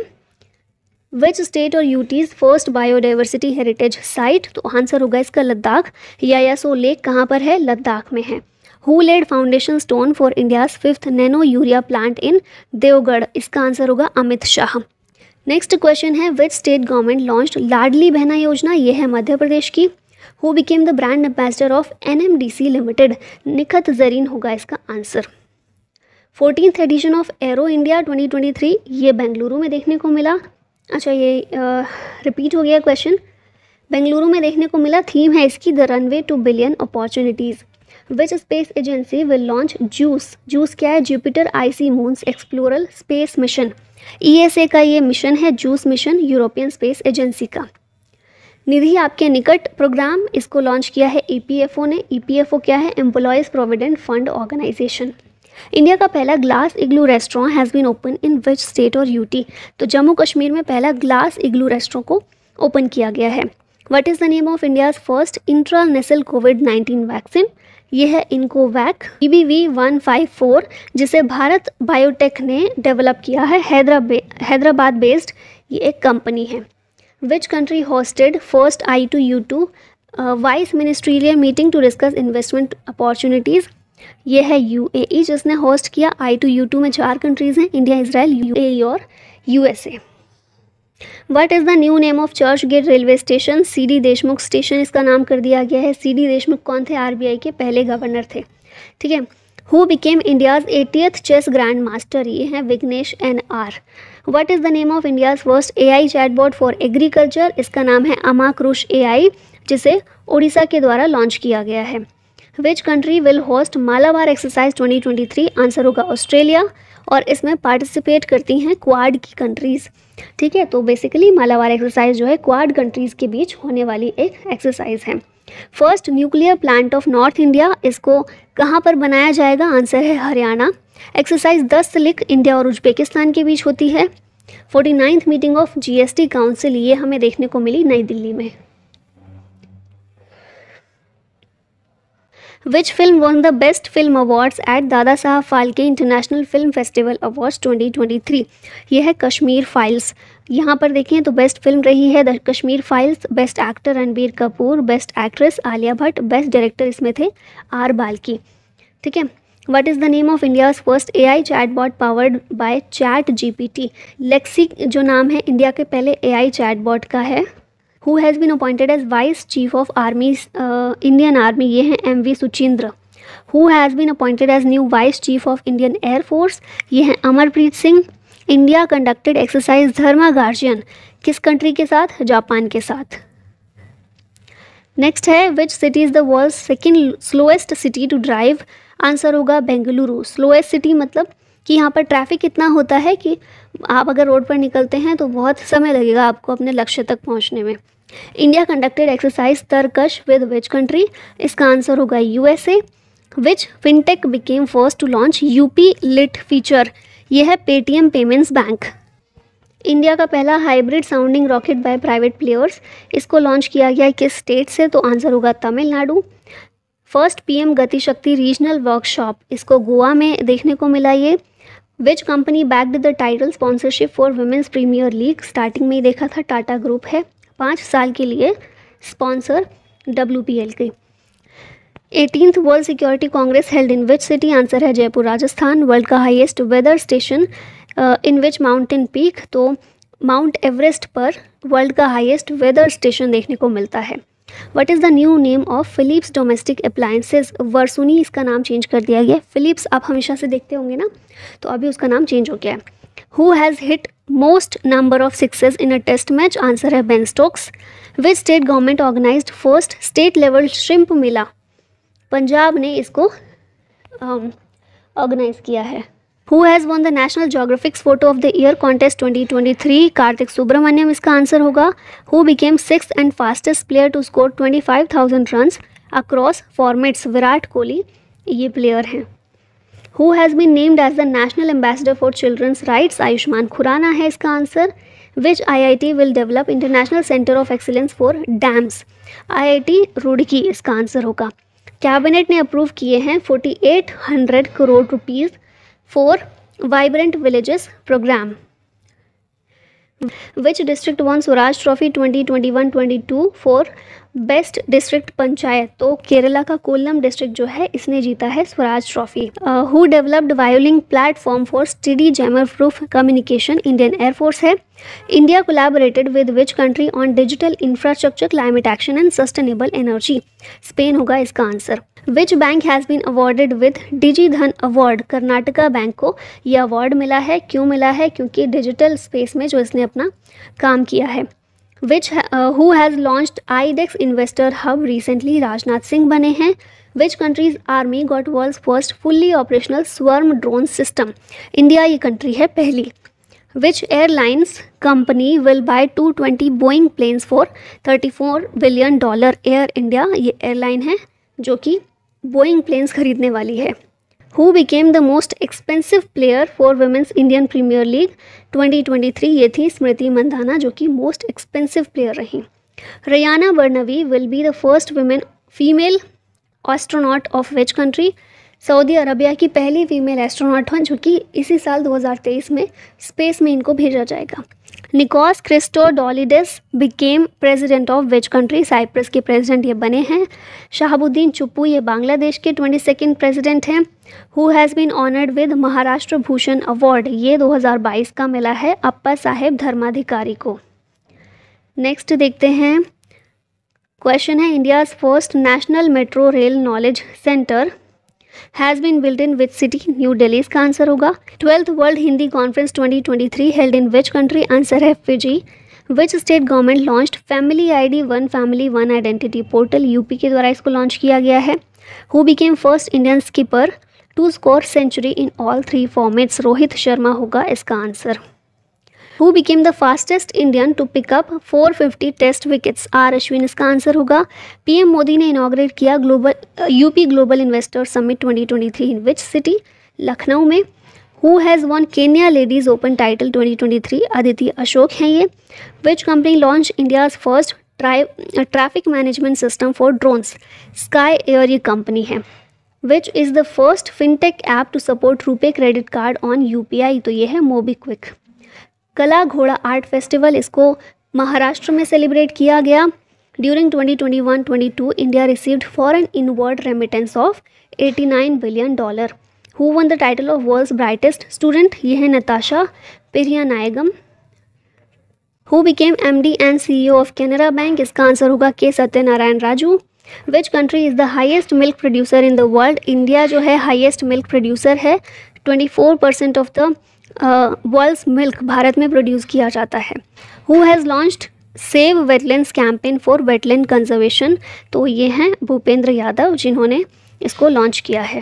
which state or UT's first biodiversity heritage site? तो आंसर होगा इसका लद्दाख। यायासो लेक कहाँ पर है? लद्दाख में है। Who laid foundation stone for India's fifth nano urea plant in देवगढ़? इसका आंसर होगा अमित शाह। नेक्स्ट क्वेश्चन है, which state government launched Ladli Behna Yojana? ये है मध्य प्रदेश की। Who became the brand ambassador of N M D C limited? Nikhat Zareen होगा इसका answer. Fourteenth edition of Aero India twenty twenty three ये बेंगलुरु में देखने को मिला। अच्छा, ये रिपीट हो गया क्वेश्चन। बेंगलुरु में देखने को मिला। थीम है इसकी the runway to billion opportunities. Which space agency will launch JUICE? JUICE क्या है? Jupiter icy moons explorer space mission. E S A का ये मिशन है JUICE mission, European space agency का। निधि आपके निकट प्रोग्राम, इसको लॉन्च किया है ई पी एफ ओ ने। ई पी एफ ओ क्या है? Employees provident fund organisation. India का पहला glass igloo restaurant has been open in which state और यूटी? तो जम्मू कश्मीर में पहला ग्लास इग्लू रेस्टोरेंट को ओपन किया गया है। What is the name of India's first intranasal COVID nineteen vaccine? ये है iNCOVACC E B V one five four, जिसे भारत बायोटेक ने डेवलप किया है। हैदराबाद हैदराबाद बेस्ड ये एक कंपनी है। Which country hosted first I two U two vice ministerial meeting to discuss investment opportunities? ये है यू ए ई जिसने होस्ट किया। आई टू यू टू में चार कंट्रीज़ हैं, India, Israel, U A E और U S A. What is the new name of Churchgate railway station? C D Deshmukh station इसका नाम कर दिया गया है। सी डी देशमुख कौन थे? आर बी आई के पहले गवर्नर थे। ठीक है। Who became India's eightieth chess grand master? ये हैं Vignesh N R. What is the name of India's first AI chatbot for agriculture? इसका नाम है अमाक्रुश एआई, जिसे ओडिशा के द्वारा लॉन्च किया गया है। Which country will host Malabar exercise twenty twenty three? Answer होगा ऑस्ट्रेलिया, और इसमें पार्टिसिपेट करती हैं क्वाड की कंट्रीज़। ठीक है, तो बेसिकली मालाबार एक्सरसाइज जो है क्वाड कंट्रीज़ के बीच होने वाली एक एक्सरसाइज है। First nuclear plant of north India, इसको कहाँ पर बनाया जाएगा? आंसर है हरियाणा। एक्सरसाइज दस लिख इंडिया और उज्बेकिस्तान के बीच होती है। Forty ninth meeting of GST council, ये हमें देखने को मिली नई दिल्ली में। Which film won the best film awards at Dada Saheb Phalke international film festival awards twenty twenty three? ये है कश्मीर फाइल्स। यहाँ पर देखें तो बेस्ट फिल्म रही है the Kashmir files, best actor Ranbir Kapoor, best actress Alia Bhatt, best director इसमें थे आर बाल्की। ठीक है, what is the name of India's first AI chatbot powered by ChatGPT? Lexi जो नाम है इंडिया के पहले एआई चैटबॉट का है। Who has been appointed as Vice Chief of Army uh, Indian Army? ये हैं M V Suchindra. Who has been appointed as new Vice Chief of Indian Air Force? ये हैं Amarpreet Singh. India conducted exercise Dharma Guardian, किस country के साथ? Japan के साथ। Next है which city is the world second slowest city to drive? Answer होगा Bengaluru. Slowest city मतलब कि यहाँ पर ट्रैफिक इतना होता है कि आप अगर रोड पर निकलते हैं तो बहुत समय लगेगा आपको अपने लक्ष्य तक पहुँचने में। India conducted exercise Tarkash with which country? इसका आंसर होगा USA. Which fintech became first to launch UPI lite feature? यह है पेटीएम पेमेंट्स बैंक। इंडिया का पहला hybrid sounding rocket by private players, इसको लॉन्च किया गया किस स्टेट से? तो आंसर होगा तमिलनाडु। फर्स्ट पीएम गति शक्ति रीजनल वर्कशॉप, इसको गोवा में देखने को मिला ये। Which company backed the title sponsorship for women's premier league? Starting में ही देखा था टाटा ग्रुप है पाँच साल के लिए स्पॉन्सर डब्ल्यू पी एल के। Eighteenth world security congress held in which city? Answer है जयपुर राजस्थान। वर्ल्ड का highest weather station in which mountain peak? तो माउंट एवरेस्ट पर वर्ल्ड का हाईएस्ट वेदर स्टेशन देखने को मिलता है। What is the new name of Philips domestic appliances? Versuni इसका नाम चेंज कर दिया गया। फिलिप्स आप हमेशा से देखते होंगे ना, तो अभी उसका नाम चेंज हो गया है। Who has hit most number of sixes in a test match? Answer है Ben Stokes. Which state government organised first state level shrimp mela? Punjab ने इसको ऑर्गेनाइज किया है। Who has won the national geographics photo of the year contest twenty twenty three? Kartik Subramaniam इसका answer होगा। Who became six and fastest player to score twenty five thousand runs across formats? Virat Kohli ये player हैं। Who has been named as the national ambassador for children's rights? Ayushmann Khurrana है इसका answer. Which I I T will develop international centre of excellence for dams? I I T Roorkee इसका answer होगा। Cabinet ने approve किए हैं forty eight hundred crore rupees for vibrant villages programme. Which district won Swaraj trophy twenty twenty one twenty two for best district panchayat? तो केरला का Kollam district जो है इसने जीता है स्वराज ट्रॉफी। हु डेवलप्ड वायोलिंग platform for study jammer proof communication? Indian air force है। India collaborated with which country on digital infrastructure climate action and sustainable energy? Spain होगा इसका answer. Which bank has been awarded with DigiDhan award? Karnataka bank को यह award मिला है। क्यों मिला है? क्योंकि डिजिटल स्पेस में जो इसने अपना काम किया है। Which who has launched iDEX investor hub recently? Rajnath Singh बने हैं। Which country's army got world's first fully operational swarm drone system? India ये कंट्री है पहली। Which airlines company will buy two twenty Boeing planes for thirty four billion dollar? Air India ये airline है जो कि Boeing planes खरीदने वाली है। Who became the most expensive player for women's Indian premier league twenty twenty three? ये थी स्मृति मंदाना जो कि मोस्ट एक्सपेंसिव प्लेयर रहीं। Rayyana Barnawi will be the first women female astronaut of which country? Saudi Arabia की पहली female astronaut हैं जो कि इसी साल दो हज़ार तेईस में स्पेस में इनको भेजा जाएगा। Nikos Christodoulides became president of which country? Cyprus के प्रेसिडेंट ये बने हैं। शहाबुद्दीन चुप्पू ये बांग्लादेश के ट्वेंटी सेकेंड प्रेसिडेंट हैं। Who has been honoured with Maharashtra Bhushan award? ये दो हज़ार बाईस का मिला है अप्पा साहेब धर्माधिकारी को। नेक्स्ट देखते हैं क्वेश्चन है India's first national metro rail knowledge centre has been built in which city? New Delhi इसका आंसर होगा। Twelfth world Hindi conference twenty twenty three held in which country? Answer है Fiji. Which state government launched family I D one family one identity portal? UP के द्वारा इसको launch किया गया है। Who became first Indian skipper to score century in all three formats? Rohit Sharma होगा इसका answer. Who became the fastest Indian to pick up four fifty test wickets? R Ashwin इसका answer होगा। पीएम मोदी ने इनॉग्रेट किया global UP global investor summit twenty twenty three in which city? Lucknow में। Who has won Kenya ladies open title twenty twenty three? Aditi Ashok हैं ये। Which company launch India's first traffic management system for drones? Sky air ये company है। Which is the first fintech app to support RuPay credit card on UPI? तो ये है MobiKwik. कला घोड़ा art festival इसको महाराष्ट्र में सेलिब्रेट किया गया। During twenty twenty one twenty two India received foreign inward remittance of eighty nine billion dollar. Who won the title of world's brightest student? ये है Natasha Perianayagam. Who became MD and CEO of Canara bank? इसका answer होगा K Satyanarayana Raju. Which country is the highest milk producer in the world? India जो है highest milk producer है। Twenty four percent of the world's milk Bharat में produce किया जाता है। Who has launched save wetlands campaign for wetland conservation? तो ये हैं भूपेंद्र यादव जिन्होंने इसको लॉन्च किया है।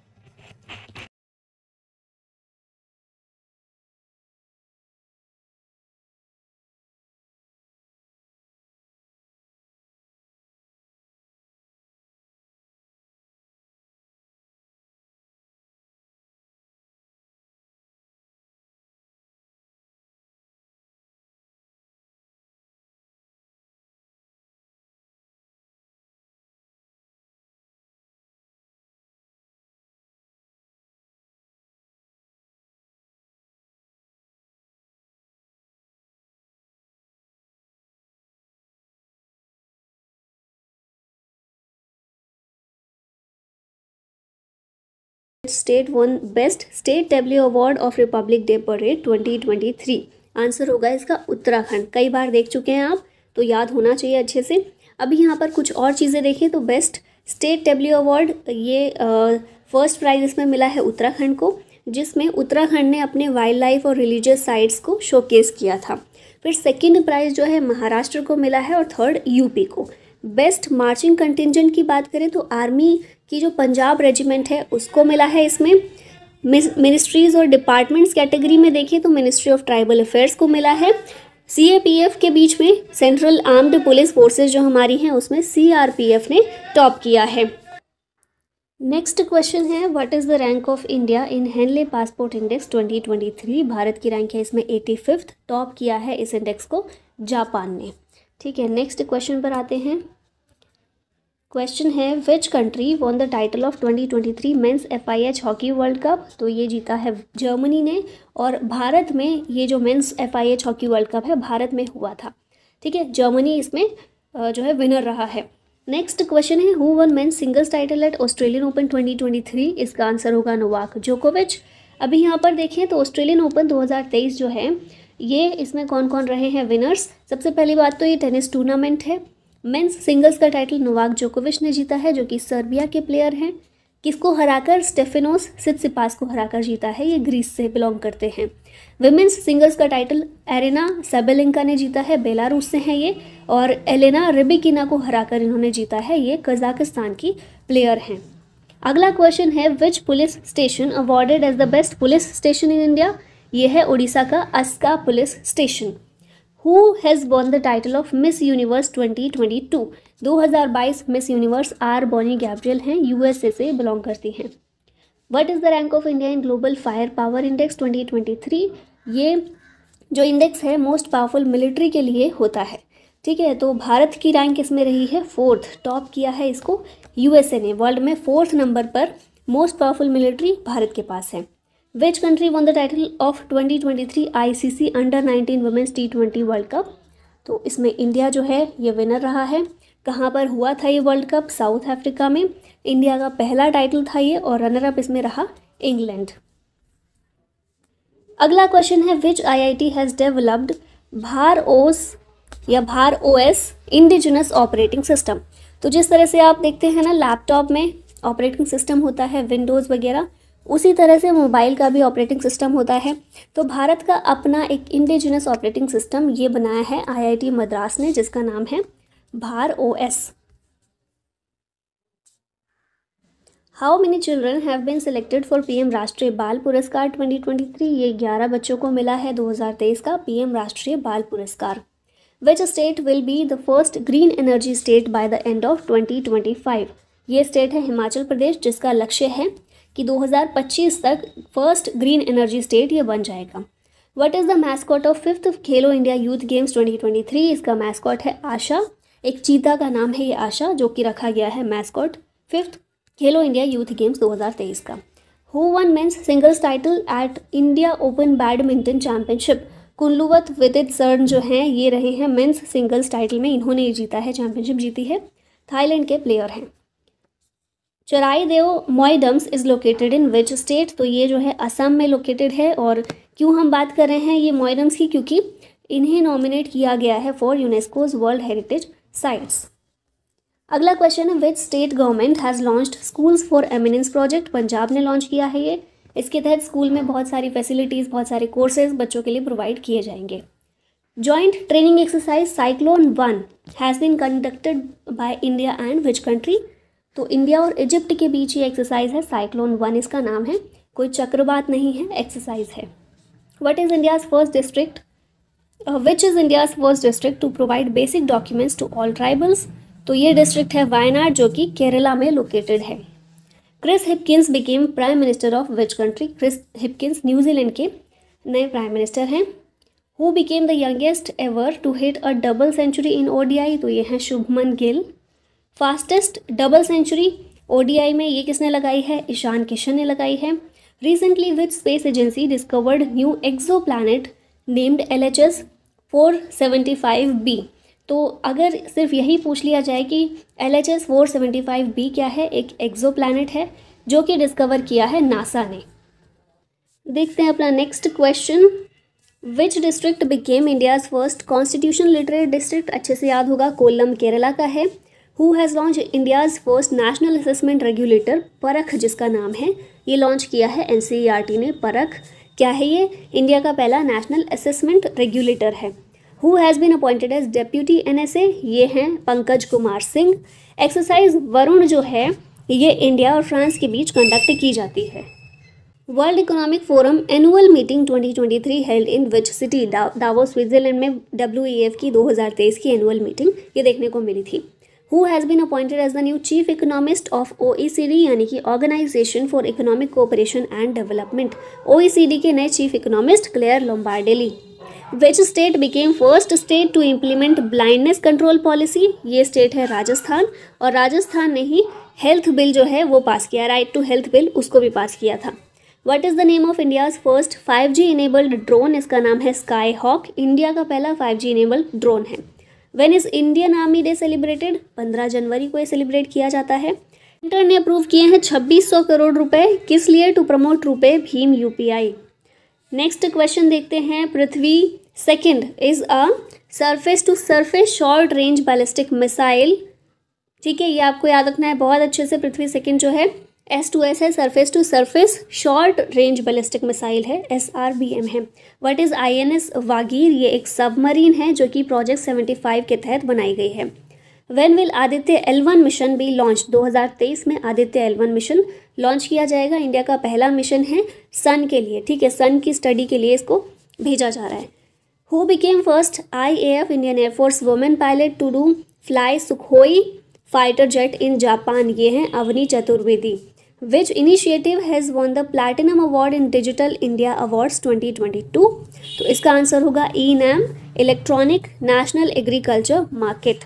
State won best state tableau award of republic day parade twenty twenty three? Answer होगा इसका उत्तराखंड। कई बार देख चुके हैं आप तो याद होना चाहिए अच्छे से। अभी यहाँ पर कुछ और चीज़ें देखें तो बेस्ट स्टेट डब्ल्यू अवार्ड ये फर्स्ट प्राइज इसमें मिला है उत्तराखंड को, जिसमें उत्तराखंड ने अपने वाइल्ड लाइफ और रिलीजियस साइट्स को शोकेस किया था। फिर सेकेंड प्राइज जो है महाराष्ट्र को मिला है और थर्ड यूपी को। बेस्ट मार्चिंग कंटिजेंट की बात करें तो आर्मी की जो पंजाब रेजिमेंट है उसको मिला है इसमें। मिनिस्ट्रीज़ और डिपार्टमेंट्स कैटेगरी में देखें तो मिनिस्ट्री ऑफ ट्राइबल अफेयर्स को मिला है। सीएपीएफ के बीच में सेंट्रल आर्म्ड पुलिस फोर्सेस जो हमारी हैं उसमें सीआरपीएफ ने टॉप किया है। नेक्स्ट क्वेश्चन है what is the rank of India in Henley passport index twenty twenty three? Bharat की रैंक है इसमें एटी फिफ्थ। टॉप किया है इस इंडेक्स को जापान ने। ठीक है, नेक्स्ट क्वेश्चन पर आते हैं। क्वेश्चन है which country won the title of twenty twenty three men's FIH hockey world cup? तो ये जीता है जर्मनी ने, और भारत में ये जो men's FIH hockey world cup है भारत में हुआ था। ठीक है, जर्मनी इसमें जो है विनर रहा है। नेक्स्ट क्वेश्चन है who won men's singles title at Australian open twenty twenty three? इसका आंसर होगा नोवाक जोकोविच। अभी यहाँ पर देखें तो ऑस्ट्रेलियन ओपन दो हज़ार तेईस जो है ये इसमें कौन कौन रहे हैं विनर्स? सबसे पहली बात तो ये टेनिस टूर्नामेंट है। मेंस सिंगल्स का टाइटल नोवाक जोकोविच ने जीता है जो कि सर्बिया के प्लेयर हैं। किसको हराकर? स्टेफेनोस सित्सिपास को हराकर जीता है, ये ग्रीस से बिलोंग करते हैं। विमेंस सिंगल्स का टाइटल एरेना साबेलेंका ने जीता है, बेलारूस से हैं ये, और एलेना रिबिकिना को हराकर इन्होंने जीता है, ये कजाकिस्तान की प्लेयर हैं। अगला क्वेश्चन है which police station awarded as the best police station in India? ये है उड़ीसा का Aska police station. Who has won the title of miss universe twenty twenty two? दो हज़ार बाईस miss universe R Bonney Gabriel हैं, यूएसए से belong करती हैं। What is the rank of India in global firepower index twenty twenty three? ये जो index है मोस्ट पावरफुल मिलिट्री के लिए होता है। ठीक है, तो भारत की रैंक इसमें रही है फोर्थ। टॉप किया है इसको यूएसए ने। वर्ल्ड में फोर्थ नंबर पर मोस्ट पावरफुल मिलिट्री भारत के पास है। Which country won the title of twenty twenty three ICC under nineteen women's T twenty world cup? तो इसमें इंडिया जो है ये विनर रहा है। कहाँ पर हुआ था ये वर्ल्ड कप? साउथ अफ्रीका में। इंडिया का पहला टाइटल था ये, और रनर अप इसमें रहा इंग्लैंड। अगला क्वेश्चन है विच आईआईटी हैज़ डेवलप्ड भार ओस या भार ओएस इंडिजिनस ऑपरेटिंग सिस्टम? तो जिस तरह से आप देखते हैं ना लैपटॉप में ऑपरेटिंग सिस्टम होता है विंडोज़ वगैरह, उसी तरह से मोबाइल का भी ऑपरेटिंग सिस्टम होता है। तो भारत का अपना एक इंडिजिनस ऑपरेटिंग सिस्टम ये बनाया है आईआईटी मद्रास ने, जिसका नाम है Bhar OS. How many children have been selected for PM Rashtriya Bal पुरस्कार ट्वेंटी ट्वेंटी थ्री? ये ग्यारह बच्चों को मिला है दो हज़ार तेईस का PM Rashtriya Bal Puraskar. Which state will be the first green energy state by the end of twenty twenty five? ये स्टेट है हिमाचल प्रदेश, जिसका लक्ष्य है कि दो हज़ार पच्चीस तक फर्स्ट ग्रीन एनर्जी स्टेट ये बन जाएगा। What is the mascot of fifth Khelo India youth games twenty twenty three? इसका मैस्कॉट है आशा, एक चीता का नाम है ये आशा, जो कि रखा गया है mascot fifth Khelo India youth games दो हज़ार तेईस का। Who won men's singles title at India open badminton championship? Kunlavut Vitidsarn जो हैं ये रहे हैं मेंस सिंगल्स टाइटल में, इन्होंने ये जीता है, चैंपियनशिप जीती है, थाईलैंड के प्लेयर हैं। Charaideo Moidams is located in which state? तो ये जो है असम में लोकेटेड है। और क्यों हम बात कर रहे हैं ये मोइडम्स की? क्योंकि इन्हें नॉमिनेट किया गया है for UNESCO's world heritage sites. अगला क्वेश्चन है which state government has launched schools for eminence project? Punjab ने लॉन्च किया है ये। इसके तहत स्कूल में बहुत सारी फैसिलिटीज़, बहुत सारे कोर्सेज बच्चों के लिए प्रोवाइड किए जाएंगे। Joint training exercise cyclone one has been conducted by India and which country? तो इंडिया और इजिप्ट के बीच ये एक्सरसाइज है, साइक्लोन वन इसका नाम है, कोई चक्रवात नहीं है, एक्सरसाइज है। What is India's first district which is India's first district to provide basic documents to all tribals? तो ये डिस्ट्रिक्ट है वायनाड, जो कि केरला में लोकेटेड है। Chris Hipkins became prime minister of which country? Chris Hipkins New Zealand के नए प्राइम मिनिस्टर हैं। Who became the youngest ever to hit a double century in ODI? तो ये हैं Shubman Gill. Fastest double century ODI में ये किसने लगाई है? ईशान किशन ने लगाई है। Recently which space agency discovered new exoplanet named L H S four seventy five B? तो अगर सिर्फ यही पूछ लिया जाए कि L H S four seventy five B क्या है, एक एक्सो प्लानट है जो कि डिस्कवर किया है नासा ने। देखते हैं अपना next question. Which district became India's first constitution literate district? अच्छे से याद होगा, कोल्लम केरला का है। Who has launch India's first national assessment regulator? PARAKH जिसका नाम है, ये लॉन्च किया है N C E R T ने। परख क्या है ये? इंडिया का पहला नेशनल असेसमेंट रेगुलेटर है। Who has been appointed as deputy N S A? ये हैं पंकज कुमार सिंह। एक्सरसाइज वरुण जो है ये इंडिया और फ्रांस के बीच कंडक्ट की जाती है। World economic forum annual meeting twenty twenty three held in which city? Davos Switzerland में डब्ल्यू ई एफ की दो हज़ार तेईस की एनुअल मीटिंग ये देखने को मिली थी। Who has been appointed as the new chief economist of O E C D यानी कि organisation for economic cooperation and development? O E C D के नए chief economist Clare Lombardelli. Which state became first state to implement blindness control policy? ये state है राजस्थान, और राजस्थान ने ही health bill जो है वो पास किया, राइट टू हेल्थ बिल उसको भी पास किया था। What is the name of India's first five G enabled drone? इसका नाम है स्काई हॉक, इंडिया का पहला फाइव जी इनेबल्ड ड्रोन है। When is Indian army day celebrated? पंद्रह जनवरी को ये सेलिब्रेट किया जाता है। सेंटर ने अप्रूव किए हैं छब्बीस सौ करोड़ रुपए, किस लिए? टू प्रमोट रुपए भीम U P I. Next question देखते हैं। Prithvi second is a surface to surface short range ballistic missile. ठीक है, ये आपको याद रखना है बहुत अच्छे से। पृथ्वी सेकंड जो है एस टू एस है, surface to surface short range ballistic missile है, एस आर बी एम है। What is I N S Vagir? ये एक सबमरीन है जो कि प्रोजेक्ट सेवेंटी फाइव के तहत बनाई गई है। When will Aditya L one mission be launch? दो हज़ार तेईस में Aditya L one mission launch किया जाएगा। इंडिया का पहला मिशन है सन के लिए, ठीक है, सन की स्टडी के लिए इसको भेजा जा रहा है। Who became first I A F Indian air force women pilot to do fly Sukhoi fighter jet in Japan? ये हैं Avani Chaturvedi. Which initiative has won the platinum award in digital India awards twenty twenty two? तो इसका answer होगा E NAM, electronic national agriculture market.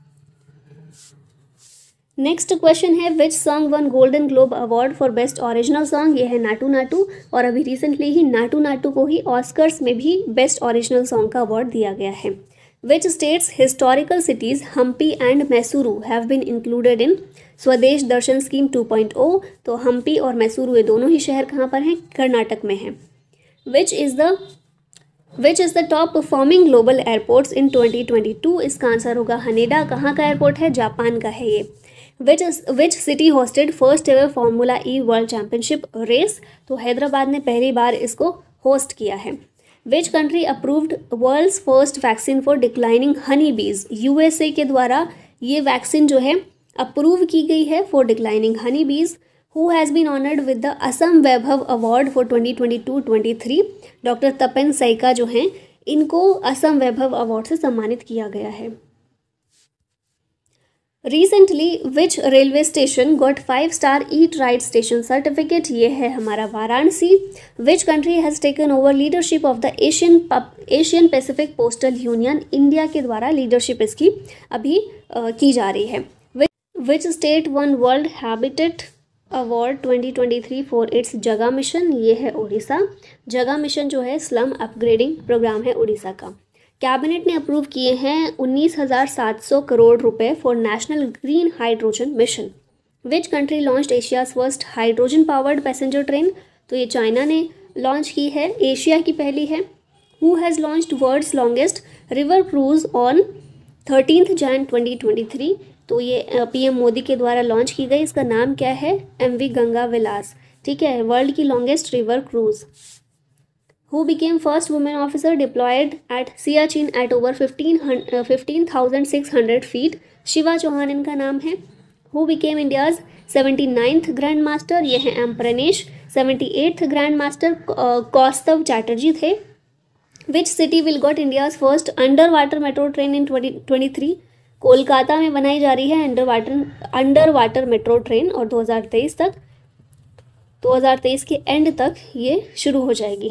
Next question है which song won golden globe award for best original song? ये है नाटू नाटू, और अभी recently ही नाटू नाटू को ही Oscars में भी बेस्ट ओरिजिनल सॉन्ग का अवार्ड दिया गया है। Which states historical cities Hampi and Mysuru have been included in Swadesh Darshan scheme two point O? तो हम्पी और मैसूरू ये दोनों ही शहर कहाँ पर हैं? कर्नाटक में हैं। Which is the which is the top performing global airports in twenty twenty two? इसका आंसर होगा हनेडा। कहाँ का एयरपोर्ट है? जापान का है ये। Which which city hosted first ever formula E world championship race, तो हैदराबाद ने पहली बार इसको होस्ट किया है। Which country approved world's first vaccine for declining honey bees, USA के द्वारा ये वैक्सीन जो है अप्रूव की गई है for declining honey bees. Who has been honoured with the Assam Vaibhav award for twenty twenty two twenty three, doctor Tapan Saikia जो हैं इनको असम वैभव अवार्ड से सम्मानित किया गया है। Recently which railway station got five star eat right station certificate, ये है हमारा Varanasi. Which country has taken over leadership of the Asian Asian Pacific Postal Union, India के द्वारा लीडरशिप इसकी अभी uh, की जा रही है। Which state won world habitat award twenty twenty three for its Jaga mission, ये है उड़ीसा। जगा मिशन जो है स्लम अपग्रेडिंग प्रोग्राम है उड़ीसा का। कैबिनेट ने अप्रूव किए हैं उन्नीस हज़ार सात सौ करोड़ रुपए for national green hydrogen mission. Which country launched Asia's first hydrogen powered passenger train, तो ये चाइना ने लॉन्च की है, एशिया की पहली है। Who has launched world's longest river cruise on thirteenth Jan twenty twenty three, तो ये पीएम मोदी के द्वारा लॉन्च की गई, इसका नाम क्या है, एम वी गंगा विलास, ठीक है, वर्ल्ड की longest river cruise. Who became first women officer deployed at Siachen at over fifteen fifteen thousand six hundred feet, Shiva Chauhan इनका नाम है। Who became India's seventy ninth grand master, ये हैं M Pranesh. Seventy eighth grand master Kaustav Chatterjee थे। Which city will got India's first under water metro train in twenty twenty three, Kolkata में बनाई जा रही है under water under water metro train और दो हज़ार तेईस तक दो हज़ार तेईस के एंड तक ये शुरू हो जाएगी।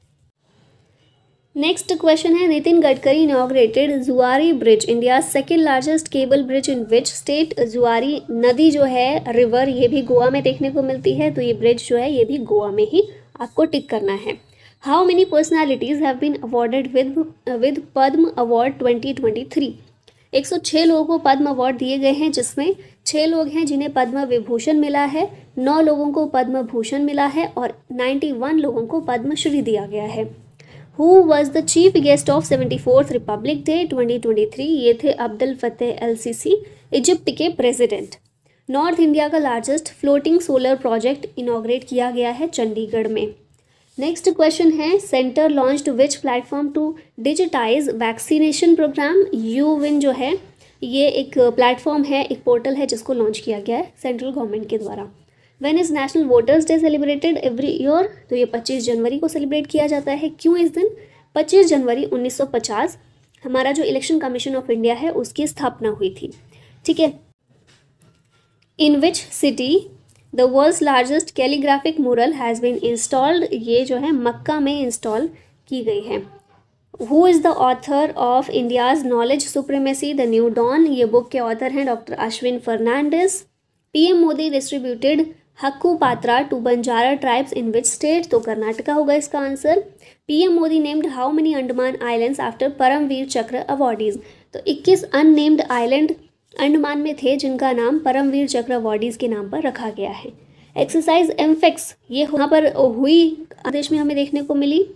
नेक्स्ट क्वेश्चन है, Nitin Gadkari inaugurated Zuari bridge, India second largest cable bridge in which state. Zuari नदी जो है रिवर, ये भी गोवा में देखने को मिलती है, तो ये ब्रिज जो है ये भी गोवा में ही आपको टिक करना है। How many personalities have been awarded with with Padma award twenty twenty three, एक सौ छह लोगों को पद्म अवार्ड दिए गए हैं, जिसमें छः लोग हैं जिन्हें पद्म विभूषण मिला है, नौ लोगों को पद्म भूषण मिला है और इक्यानवे लोगों को पद्मश्री दिया गया है। Who was the chief guest of seventy fourth republic day twenty twenty three, ये थे Abdel Fattah el Sisi, Egypt के प्रेसिडेंट। नॉर्थ इंडिया का largest floating solar project inaugurate किया गया है चंडीगढ़ में। नेक्स्ट क्वेश्चन है, centre launched which platform to digitise vaccination programme. U Win जो है ये एक प्लेटफॉर्म है, एक पोर्टल है जिसको लॉन्च किया गया है सेंट्रल गवर्नमेंट के द्वारा। When is national voters day celebrated every year, तो ये पच्चीस जनवरी को सेलिब्रेट किया जाता है। क्यों इस दिन? पच्चीस जनवरी उन्नीस सौ पचास हमारा जो इलेक्शन कमीशन ऑफ इंडिया है उसकी स्थापना हुई थी, ठीक है। In which city the world's largest calligraphic mural has been installed, ये जो है मक्का में इंस्टॉल की गई है। Who is the author of India's knowledge supremacy the new dawn, ये बुक के ऑथर हैं doctor Ashwin Fernandes. PM Modi distributed Hakku Patra to Banjara tribes in which state, तो कर्नाटका होगा इसका answer. PM Modi named how many Andaman islands after Paramvir Chakra awardees, तो इक्कीस अननेम्ड आइलैंड अंडमान में थे जिनका नाम परमवीर चक्र अवॉर्डीज के नाम पर रखा गया है। एक्सरसाइज एमफेक्स ये यहाँ पर हुई आदेश में हमें देखने को मिली।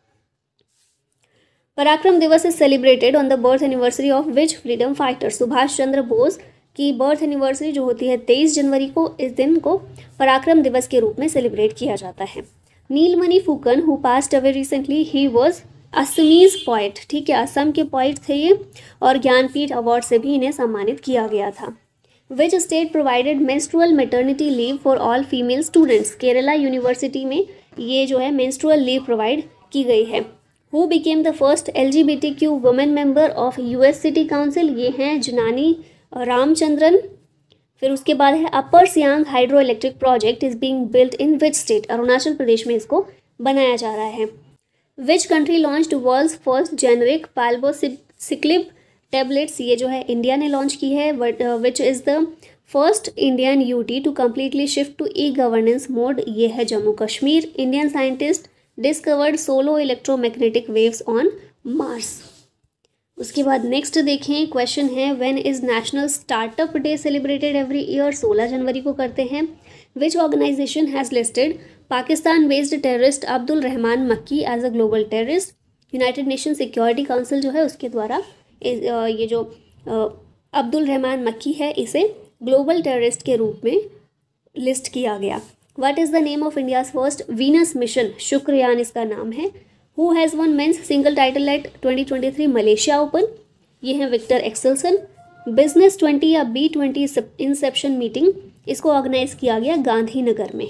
Parakram Diwas is celebrated on the birth anniversary of which freedom fighter, Subhash Chandra Bose की बर्थ एनिवर्सरी जो होती है तेईस जनवरी को, इस दिन को पराक्रम दिवस के रूप में सेलिब्रेट किया जाता है। Nilmani Phookan who passed away recently, he was Assamese poet, ठीक है, असम के पोइट थे ये, और ज्ञानपीठ अवार्ड से भी इन्हें सम्मानित किया गया था। Which state provided menstrual maternity leave for all female students, Kerala university में ये जो है मेंस्ट्रुअल लीव प्रोवाइड की गई है। Who became the first L G B T Q women member of US city council, ये हैं जनानी रामचंद्रन। फिर उसके बाद है upper Siang hydro electric project is being built in which state, Arunachal Pradesh में इसको बनाया जा रहा है। Which country launched world's first generic palbociclib tablets, ये जो है इंडिया ने लॉन्च की है। Which is the first Indian UT to completely shift to e governance mode, ये है Jammu Kashmir. Indian scientist discovered solo electromagnetic waves on Mars. उसके बाद नेक्स्ट देखें क्वेश्चन है, when is national startup day celebrated every year, सोलह जनवरी को करते हैं। Which organisation has listed Pakistan based terrorist Abdul Rehman Makki as a global terrorist, United Nation security council जो है उसके द्वारा ये जो अब्दुल रहमान मक्की है इसे ग्लोबल टेररिस्ट के रूप में लिस्ट किया गया। What is the name of India's first Venus mission? Shukrayaan इसका नाम है। Who has won men's single title at twenty twenty three Malaysia open? ये हैं विक्टर एक्सेल्सन। बिजनेस ट्वेंटी या बी ट्वेंटी इंसेप्शन मीटिंग, इसको ऑर्गेनाइज किया गया गांधीनगर में।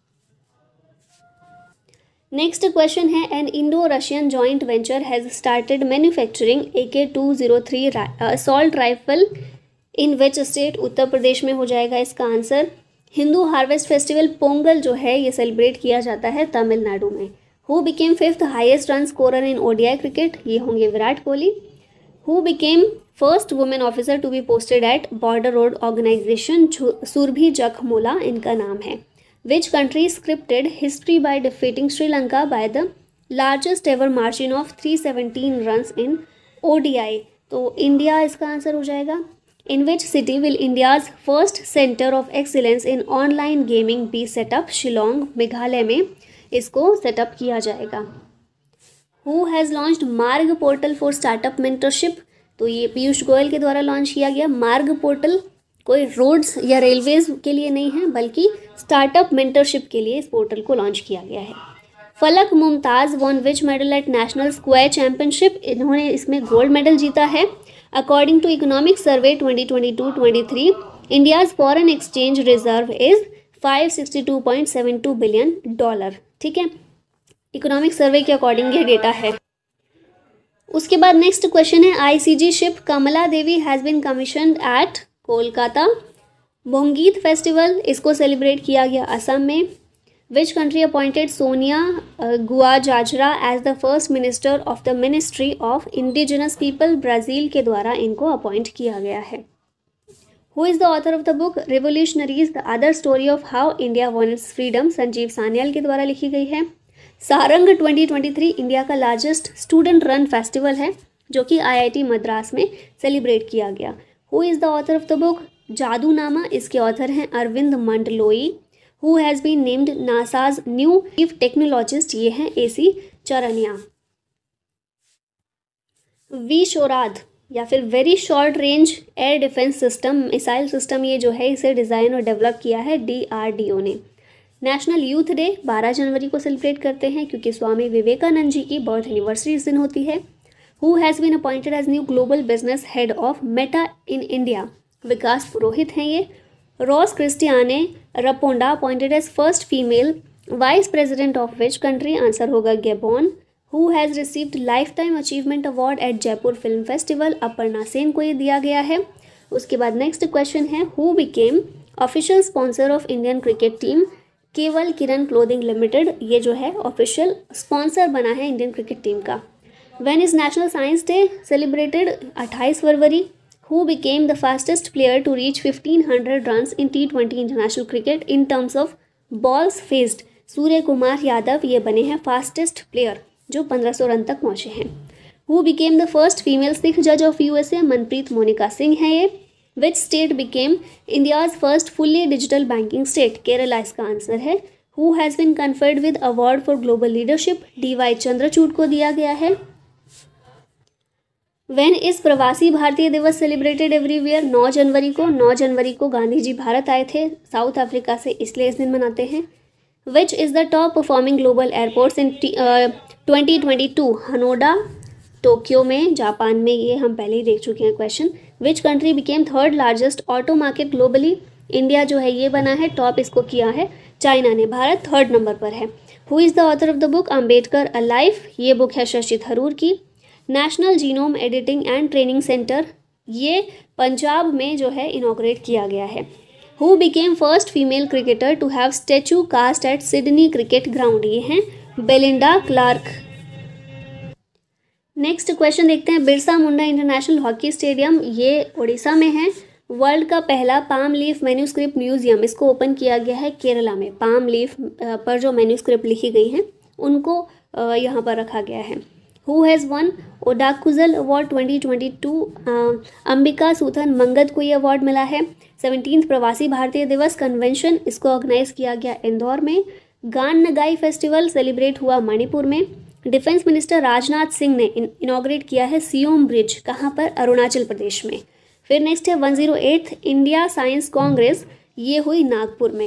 नेक्स्ट क्वेश्चन है, an Indo Russian joint venture has started manufacturing A K two zero three assault rifle in which state? Uttar Pradesh में हो जाएगा इसका answer. Hindu harvest festival Pongal जो है ये सेलिब्रेट किया जाता है तमिलनाडु में। Who became fifth highest run scorer in ODI cricket? ये होंगे Virat Kohli. Who became first women officer to be posted at border road organisation? Surbhi Jakhmola इनका नाम है। Which country scripted history by defeating Sri Lanka by the largest ever margin of three seventeen runs in ODI? तो India इसका answer हो जाएगा। In which city will India's first center of excellence in online gaming be set up? Shillong Meghalaya में इसको setup किया जाएगा। Who has launched Maarg portal for startup mentorship? तो ये पीयूष गोयल के द्वारा लॉन्च किया गया। मार्ग पोर्टल कोई रोड्स या रेलवेज के लिए नहीं है, बल्कि स्टार्टअप मेंटरशिप के लिए इस पोर्टल को लॉन्च किया गया है। Falak Mumtaz won which medal at national square championship? इन्होंने इसमें गोल्ड मेडल जीता है। According to Economic Survey twenty twenty-two twenty-three, India's foreign exchange reserve is five hundred sixty-two point seven two billion dollar. ठीक है, इकोनॉमिक सर्वे के according ये data है। उसके बाद नेक्स्ट क्वेश्चन है, ICG ship Kamla Devi has been commissioned at Kolkata. Bongeet festival इसको celebrate किया गया असम में। Which country appointed Sonia Guajajara as the first minister of the ministry of indigenous people? Brazil के द्वारा इनको अपॉइंट किया गया है। Who is the author of the book revolutionaries the other story of how India won its freedom? Sanjeev Sanyal के द्वारा लिखी गई है। Saarang twenty twenty three India का लार्जेस्ट स्टूडेंट रन फेस्टिवल है, जो कि आईआईटी मद्रास में सेलिब्रेट किया गया। Who is the author of the book Jadunama? इसके ऑथर हैं Arvind Mandloi. Who has been named NASA's new chief technologist? ये हैं एसी चरनिया। वी शोराद या फिर very short range air defence system, missile system, ये जो है इसे डिज़ाइन और डेवलप किया है डीआरडीओ ने। नेशनल यूथ डे बारह जनवरी को सेलिब्रेट करते हैं क्योंकि स्वामी विवेकानंद जी की बर्थ एनिवर्सरी इस दिन होती है। Who has been appointed as new global business head of Meta in India? Vikas Purohit हैं ये। Rose Christiane Raponda appointed as first female vice president of which country? Answer होगा Gabon. Who has received life time achievement award at Jaipur film festival? Aparna Sen को ये दिया गया है। उसके बाद नेक्स्ट क्वेश्चन है, who became official sponsor of Indian cricket team? Kewal Kiran clothing limited ये जो है ऑफिशियल स्पॉन्सर बना है इंडियन क्रिकेट टीम का। When is national science day celebrated? अट्ठाईस फरवरी। Who became the fastest player to reach fifteen hundred runs in T twenty international cricket in terms of balls faced? सूर्य कुमार यादव ये बने हैं fastest player जो पंद्रह सौ run तक पहुंचे हैं। Who became the first female Sikh judge of U S A? Manpreet Monika Singh है ये। Which state became India's first fully digital banking state? Kerala इसका आंसर है। Who has been conferred with award for global leadership? D Y Chandrachud को दिया गया है। When इस प्रवासी भारतीय दिवस सेलिब्रेटेड एवरीवेयर? नौ जनवरी को। नौ जनवरी को गांधी जी भारत आए थे साउथ अफ्रीका से, इसलिए इस दिन मनाते हैं। Which is the top performing global airports in twenty twenty two? Haneda Tokyo में, जापान में, ये हम पहले ही देख चुके हैं question. Which country became third largest auto market globally? India जो है ये बना है, टॉप इसको किया है चाइना ने, भारत थर्ड नंबर पर है। Who is the author of the book Ambedkar a life? ये बुक है शशि थरूर की। National genome editing and training centre ये पंजाब में जो है इनॉग्रेट किया गया है। Who became first female cricketer to have statue cast at Sydney cricket ground? ये हैं बेलिंडा क्लार्क। नेक्स्ट क्वेश्चन देखते हैं, Birsa Munda international hockey stadium ये उड़ीसा में है। वर्ल्ड का पहला पाम लीफ मैन्यूस्क्रिप्ट म्यूजियम इसको ओपन किया गया है केरला में। पाम लीफ पर जो मैन्यूस्क्रिप्ट लिखी गई हैं उनको यहाँ पर रखा गया है। Who has won Odakkuzhal award twenty twenty two? Ambika Suthan Mangad को ये अवार्ड मिला है। सेवनटीन्थ प्रवासी भारतीय दिवस कन्वेंशन इसको ऑर्गेनाइज किया गया इंदौर में। गान नगाई फेस्टिवल सेलिब्रेट हुआ मणिपुर में। डिफेंस मिनिस्टर राजनाथ सिंह ने इनॉग्रेट किया है सियोम ब्रिज, कहाँ पर? अरुणाचल प्रदेश में। फिर नेक्स्ट है one zero eighth India science congress, ये हुई नागपुर में।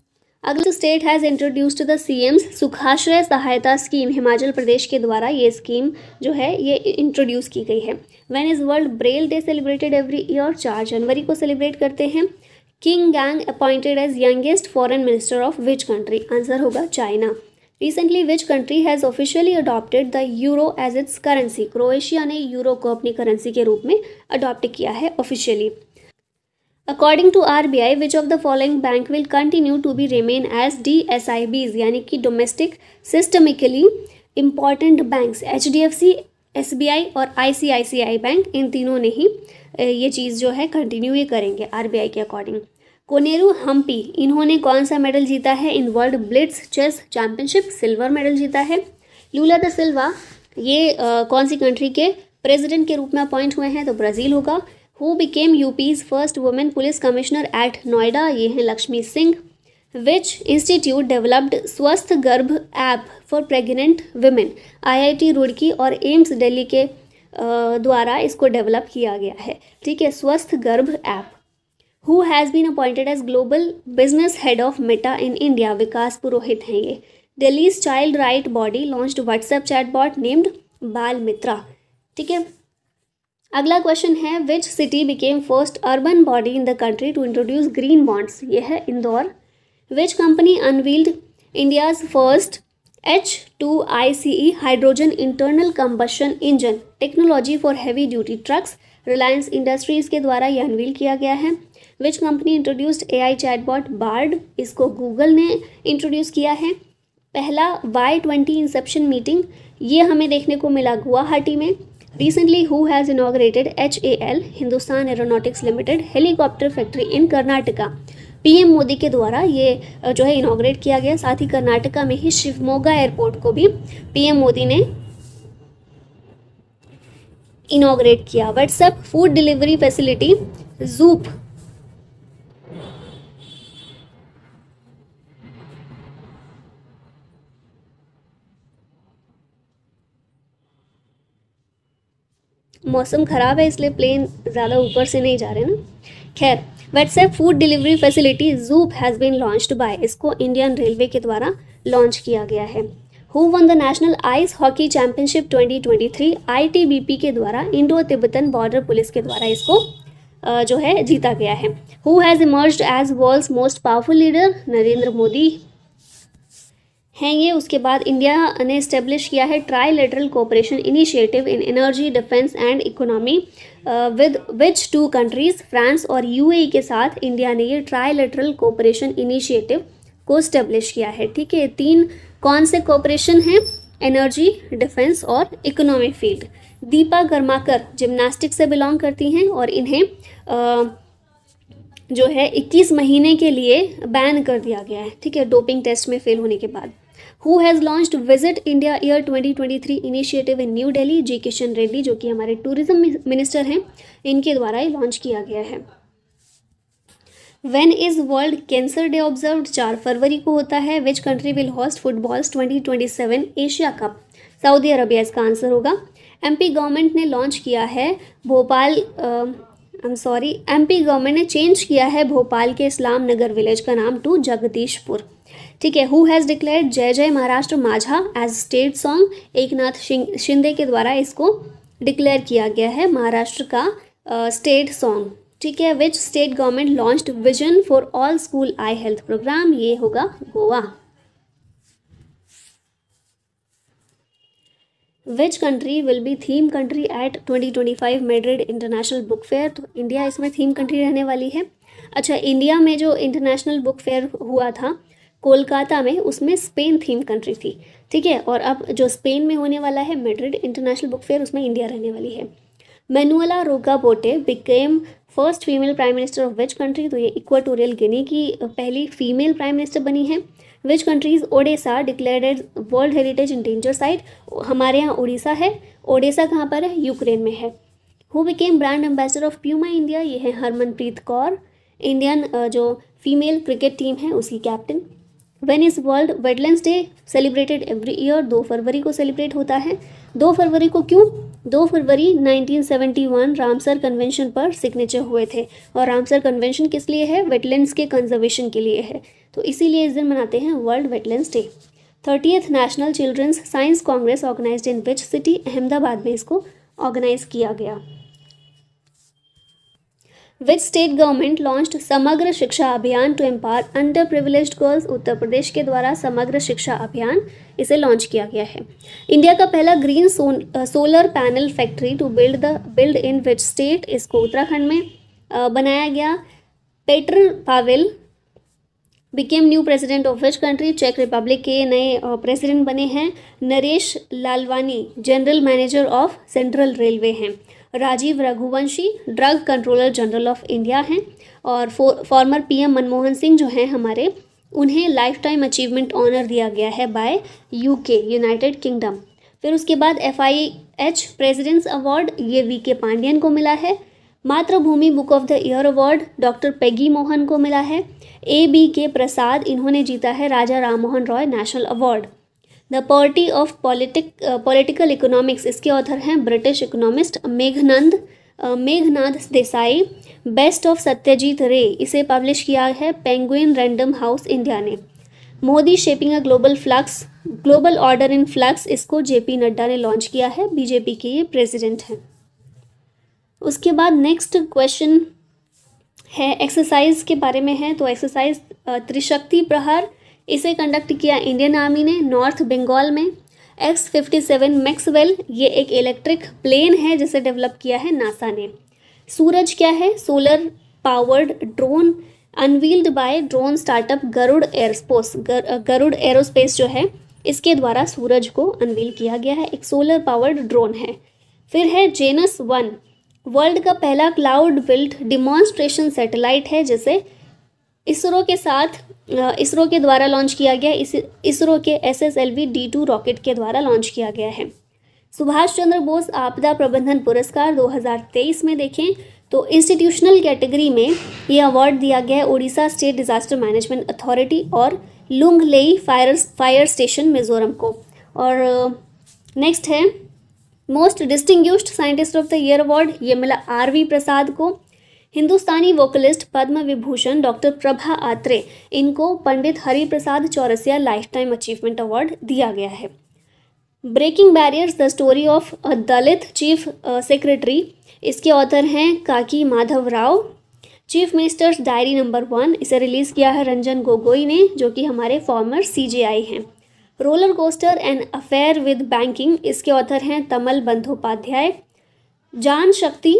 अगला state has introduced the CM's Sukhashraya Sahayata scheme, Himachal Pradesh के द्वारा ये स्कीम जो है ये इंट्रोड्यूस की गई है। When is world braille day celebrated every year, चार जनवरी को सेलिब्रेट करते हैं। Qin Gang appointed as youngest foreign minister of which country, answer होगा China. Recently which country has officially adopted the euro as its currency, Croatia ने euro को अपनी currency के रूप में अडॉप्ट किया है officially. According to R B I which of the following bank will continue to be remain as D S I Bs, यानी कि domestic systemically important banks, H D F C, S B I और I C I C I bank, इन तीनों ने ही ये चीज़ जो है continue ये करेंगे आर बी आई के अकॉर्डिंग। कोनेरू हम्पी, इन्होंने कौन सा मेडल जीता है in world blitz chess championship, silver medal जीता है। लूला द सिल्वा, ये आ, कौन सी कंट्री के प्रेसिडेंट के रूप में अपॉइंट हुए हैं, तो ब्राज़ील होगा। Who became UP's first women police commissioner at Noida, ये हैं Lakshmi Singh. Which institute developed Swasth Garbh app for pregnant women, IIT Roorkee और एम्स दिल्ली के द्वारा इसको डेवलप किया गया है, ठीक है, Swasth Garbh app. Who has been appointed as global business head of Meta in India, Vikas Purohit हैं ये। Delhi's child right body launched WhatsApp chatbot named Bal Mitra, ठीक है। अगला क्वेश्चन है which city became first urban body in the country to introduce green bonds, ये है Indore. Which company unveiled India's first H two I C E hydrogen internal combustion engine technology for heavy duty trucks, Reliance Industries के द्वारा ये unveil किया गया है। Which company introduced A I chatbot Bard, इसको Google ने इंट्रोड्यूस किया है। पहला वाई ट्वेंटी इंसेप्शन मीटिंग, ये हमें देखने को मिला गुवाहाटी में। Recently, who has inaugurated H A L Hindustan Aeronautics Limited helicopter factory in Karnataka, PM Modi के द्वारा ये जो है इनॉग्रेट किया गया। साथ ही कर्नाटका में ही शिवमोगा एयरपोर्ट को भी पीएम मोदी ने इनॉग्रेट किया। WhatsApp food delivery facility Zoop, मौसम ख़राब है इसलिए प्लेन ज़्यादा ऊपर से नहीं जा रहे ना। खैर, WhatsApp food delivery facility Zoop has been launched by, इसको इंडियन रेलवे के द्वारा लॉन्च किया गया है। Who won the national ice hockey championship twenty twenty three, I T B P के द्वारा, इंडो तिब्बतन बॉर्डर पुलिस के द्वारा इसको जो है जीता गया है। Who has emerged as world's most powerful leader, Narendra Modi हैं ये। उसके बाद इंडिया ने इस्टेब्लिश किया है trilateral cooperation initiative in energy, defence and economy with which two countries, France और यूएई के साथ इंडिया ने ये ट्राईलेटरल कोऑपरेशन इनिशिएटिव को इस्टेब्लिश किया है, ठीक है। तीन कौन से कोऑपरेशन हैं, एनर्जी, डिफेंस और economy field. Deepa Karmakar gymnastic से बिलोंग करती हैं और इन्हें आ, जो है इक्कीस महीने के लिए बैन कर दिया गया है, ठीक है, डोपिंग टेस्ट में फेल होने के बाद। Who has launched visit India year twenty twenty three initiative in New Delhi, G Kishan Reddy जो कि हमारे टूरिज्म मिनिस्टर हैं, इनके द्वारा ये लॉन्च किया गया है। When is world cancer day observed, चार फरवरी को होता है। Which country will host football's twenty twenty seven Asia cup, Saudi Arabia इसका आंसर होगा। एमपी गवर्नमेंट ने लॉन्च किया है Bhopal I am sorry MP government ने चेंज किया है भोपाल के इस्लाम नगर विलेज का नाम टू जगदीशपुर, ठीक है। हु हैज़ डिक्लेयर्ड जय Jai Maharashtra Majha as state song, Eknath Shinde के द्वारा इसको डिक्लेयर किया गया है महाराष्ट्र का स्टेट सॉन्ग, ठीक है। Which state government launched vision for all school eye health programme, ये होगा Goa. Which country will be theme country at twenty twenty five Madrid international book fair, तो इंडिया इसमें थीम कंट्री रहने वाली है। अच्छा, इंडिया में जो इंटरनेशनल बुक फेयर हुआ था कोलकाता में, उसमें स्पेन थीम कंट्री थी, ठीक है। और अब जो स्पेन में होने वाला है मैड्रिड इंटरनेशनल बुक फेयर, उसमें इंडिया रहने वाली है। Manuela Roka Botey became first female prime minister of which country, तो ये इक्वाटोरियल गिनी की पहली फीमेल प्राइम मिनिस्टर बनी है। Which country's Odesa declared as world heritage in danger site, हमारे यहाँ उड़ीसा है, ओडिशा कहाँ पर है, यूक्रेन में है। Who became brand ambassador of Puma India, ये है हरमनप्रीत कौर, इंडियन जो फीमेल क्रिकेट टीम है उसकी captain. When is world wetlands day celebrated every year? दो फरवरी को सेलिब्रेट होता है। दो फरवरी को क्यों? दो फरवरी nineteen seventy one Ramsar convention पर सिग्नेचर हुए थे, और रामसर कन्वेंशन किस लिए है? वेटलैंड्स के कंजर्वेशन के लिए है, तो इसीलिए इस दिन मनाते हैं world wetlands day. Thirtieth national children's science congress organized in which city? Ahmedabad में इसको ऑर्गेनाइज किया गया। विच state government launched Samagra Shiksha Abhiyan to empower underprivileged girls? Uttar Pradesh के द्वारा समग्र शिक्षा अभियान इसे लॉन्च किया गया है। इंडिया का पहला green solar panel factory to build the build in which state? इसको उत्तराखंड में uh, बनाया गया। Petr Pavel became new president of which country? चेक रिपब्लिक के नए प्रेसिडेंट बने हैं। Naresh Lalwani general manager of central railway हैं। Rajeev Raghuvanshi drug controller general of India हैं। और फॉर्मर पीएम मनमोहन सिंह जो हैं हमारे, उन्हें लाइफ टाइम अचीवमेंट ऑनर दिया गया है बाय यूके, यूनाइटेड किंगडम। फिर उसके बाद F I H president's award, ये वी के पांडियन को मिला है। Mathrubhumi book of the year award doctor Peggy Mohan को मिला है। ए बी के प्रसाद, इन्होंने जीता है Raja Rammohan Roy national award. The poverty of politic political economics, इसके ऑथर हैं British economist Meghnand uh, Meghnad Desai. Best of Satyajit Ray, इसे पब्लिश किया है पेंगुइन रैंडम हाउस इंडिया ने। Modi shaping a global flux global order in flux, इसको जेपी नड्डा ने लॉन्च किया है, बीजेपी के ये प्रेसिडेंट हैं। उसके बाद नेक्स्ट क्वेश्चन है एक्सरसाइज के बारे में है। तो एक्सरसाइज त्रिशक्ति प्रहार, इसे कंडक्ट किया इंडियन आर्मी ने नॉर्थ बंगाल में। एक्स फिफ्टी सेवन मैक्सवेल, ये एक इलेक्ट्रिक प्लेन है जिसे डेवलप किया है नासा ने। सूरज क्या है? Solar powered drone unveiled by drone startup Garuda airspace Garuda aerospace जो है, इसके द्वारा सूरज को अनवील किया गया है, एक सोलर पावर्ड ड्रोन है। फिर है जेनस वन, वर्ल्ड का पहला क्लाउड बिल्ट डिमॉन्स्ट्रेशन सैटेलाइट है, जिसे इसरो के साथ इसरो के द्वारा लॉन्च किया गया। इस इसरो के S S L V D two rocket के द्वारा लॉन्च किया गया है। सुभाष चंद्र बोस आपदा प्रबंधन पुरस्कार दो हज़ार तेईस में देखें तो इंस्टीट्यूशनल कैटेगरी में ये अवार्ड दिया गया है Orissa state disaster management authority और Lunglei fire fire station Mizoram को। और नेक्स्ट है most distinguished scientist of the year award, ये मिला आर वी प्रसाद को। हिंदुस्तानी वोकलिस्ट पद्म विभूषण डॉक्टर प्रभा आत्रे, इनको Pandit Hari Prasad Chaurasia life time achievement award दिया गया है। Breaking barriers the story of a Dalit chief secretary, इसके ऑथर हैं Kaki Madhav Rao. Chief minister's diary number one, इसे रिलीज़ किया है रंजन गोगोई ने, जो कि हमारे फॉर्मर सी जे आई हैं। Roller coaster and affair with banking, इसके ऑथर हैं तमल बंदोपाध्याय। जान शक्ति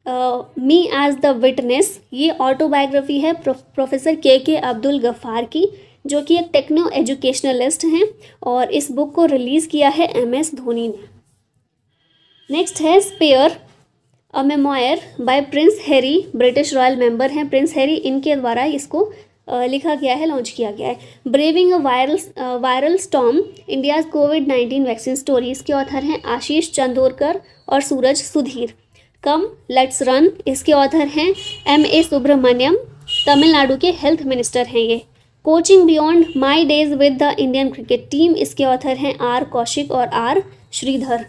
मी एज द विटनेस, ये ऑटोबायोग्राफी है pro, professor K K Abdul Gaffar की, जो कि एक टेक्नो एजुकेशनलिस्ट हैं, और इस बुक को रिलीज़ किया है एम एस धोनी ने। नेक्स्ट है spare a memoir by prince Harry, British royal member हैं प्रिंस हैरी, इनके द्वारा इसको uh, लिखा गया है, लॉन्च किया गया है। Braving a viral viral storm India's covid nineteen vaccine story, इसके ऑथर हैं आशीष चंदोरकर और Suraj Sudhir. Come let's run, इसके ऑथर हैं एम ए सुब्रमण्यम, तमिलनाडु के हेल्थ मिनिस्टर हैं ये। Coaching beyond my days with the Indian cricket team, इसके ऑथर हैं आर कौशिक और आर श्रीधर।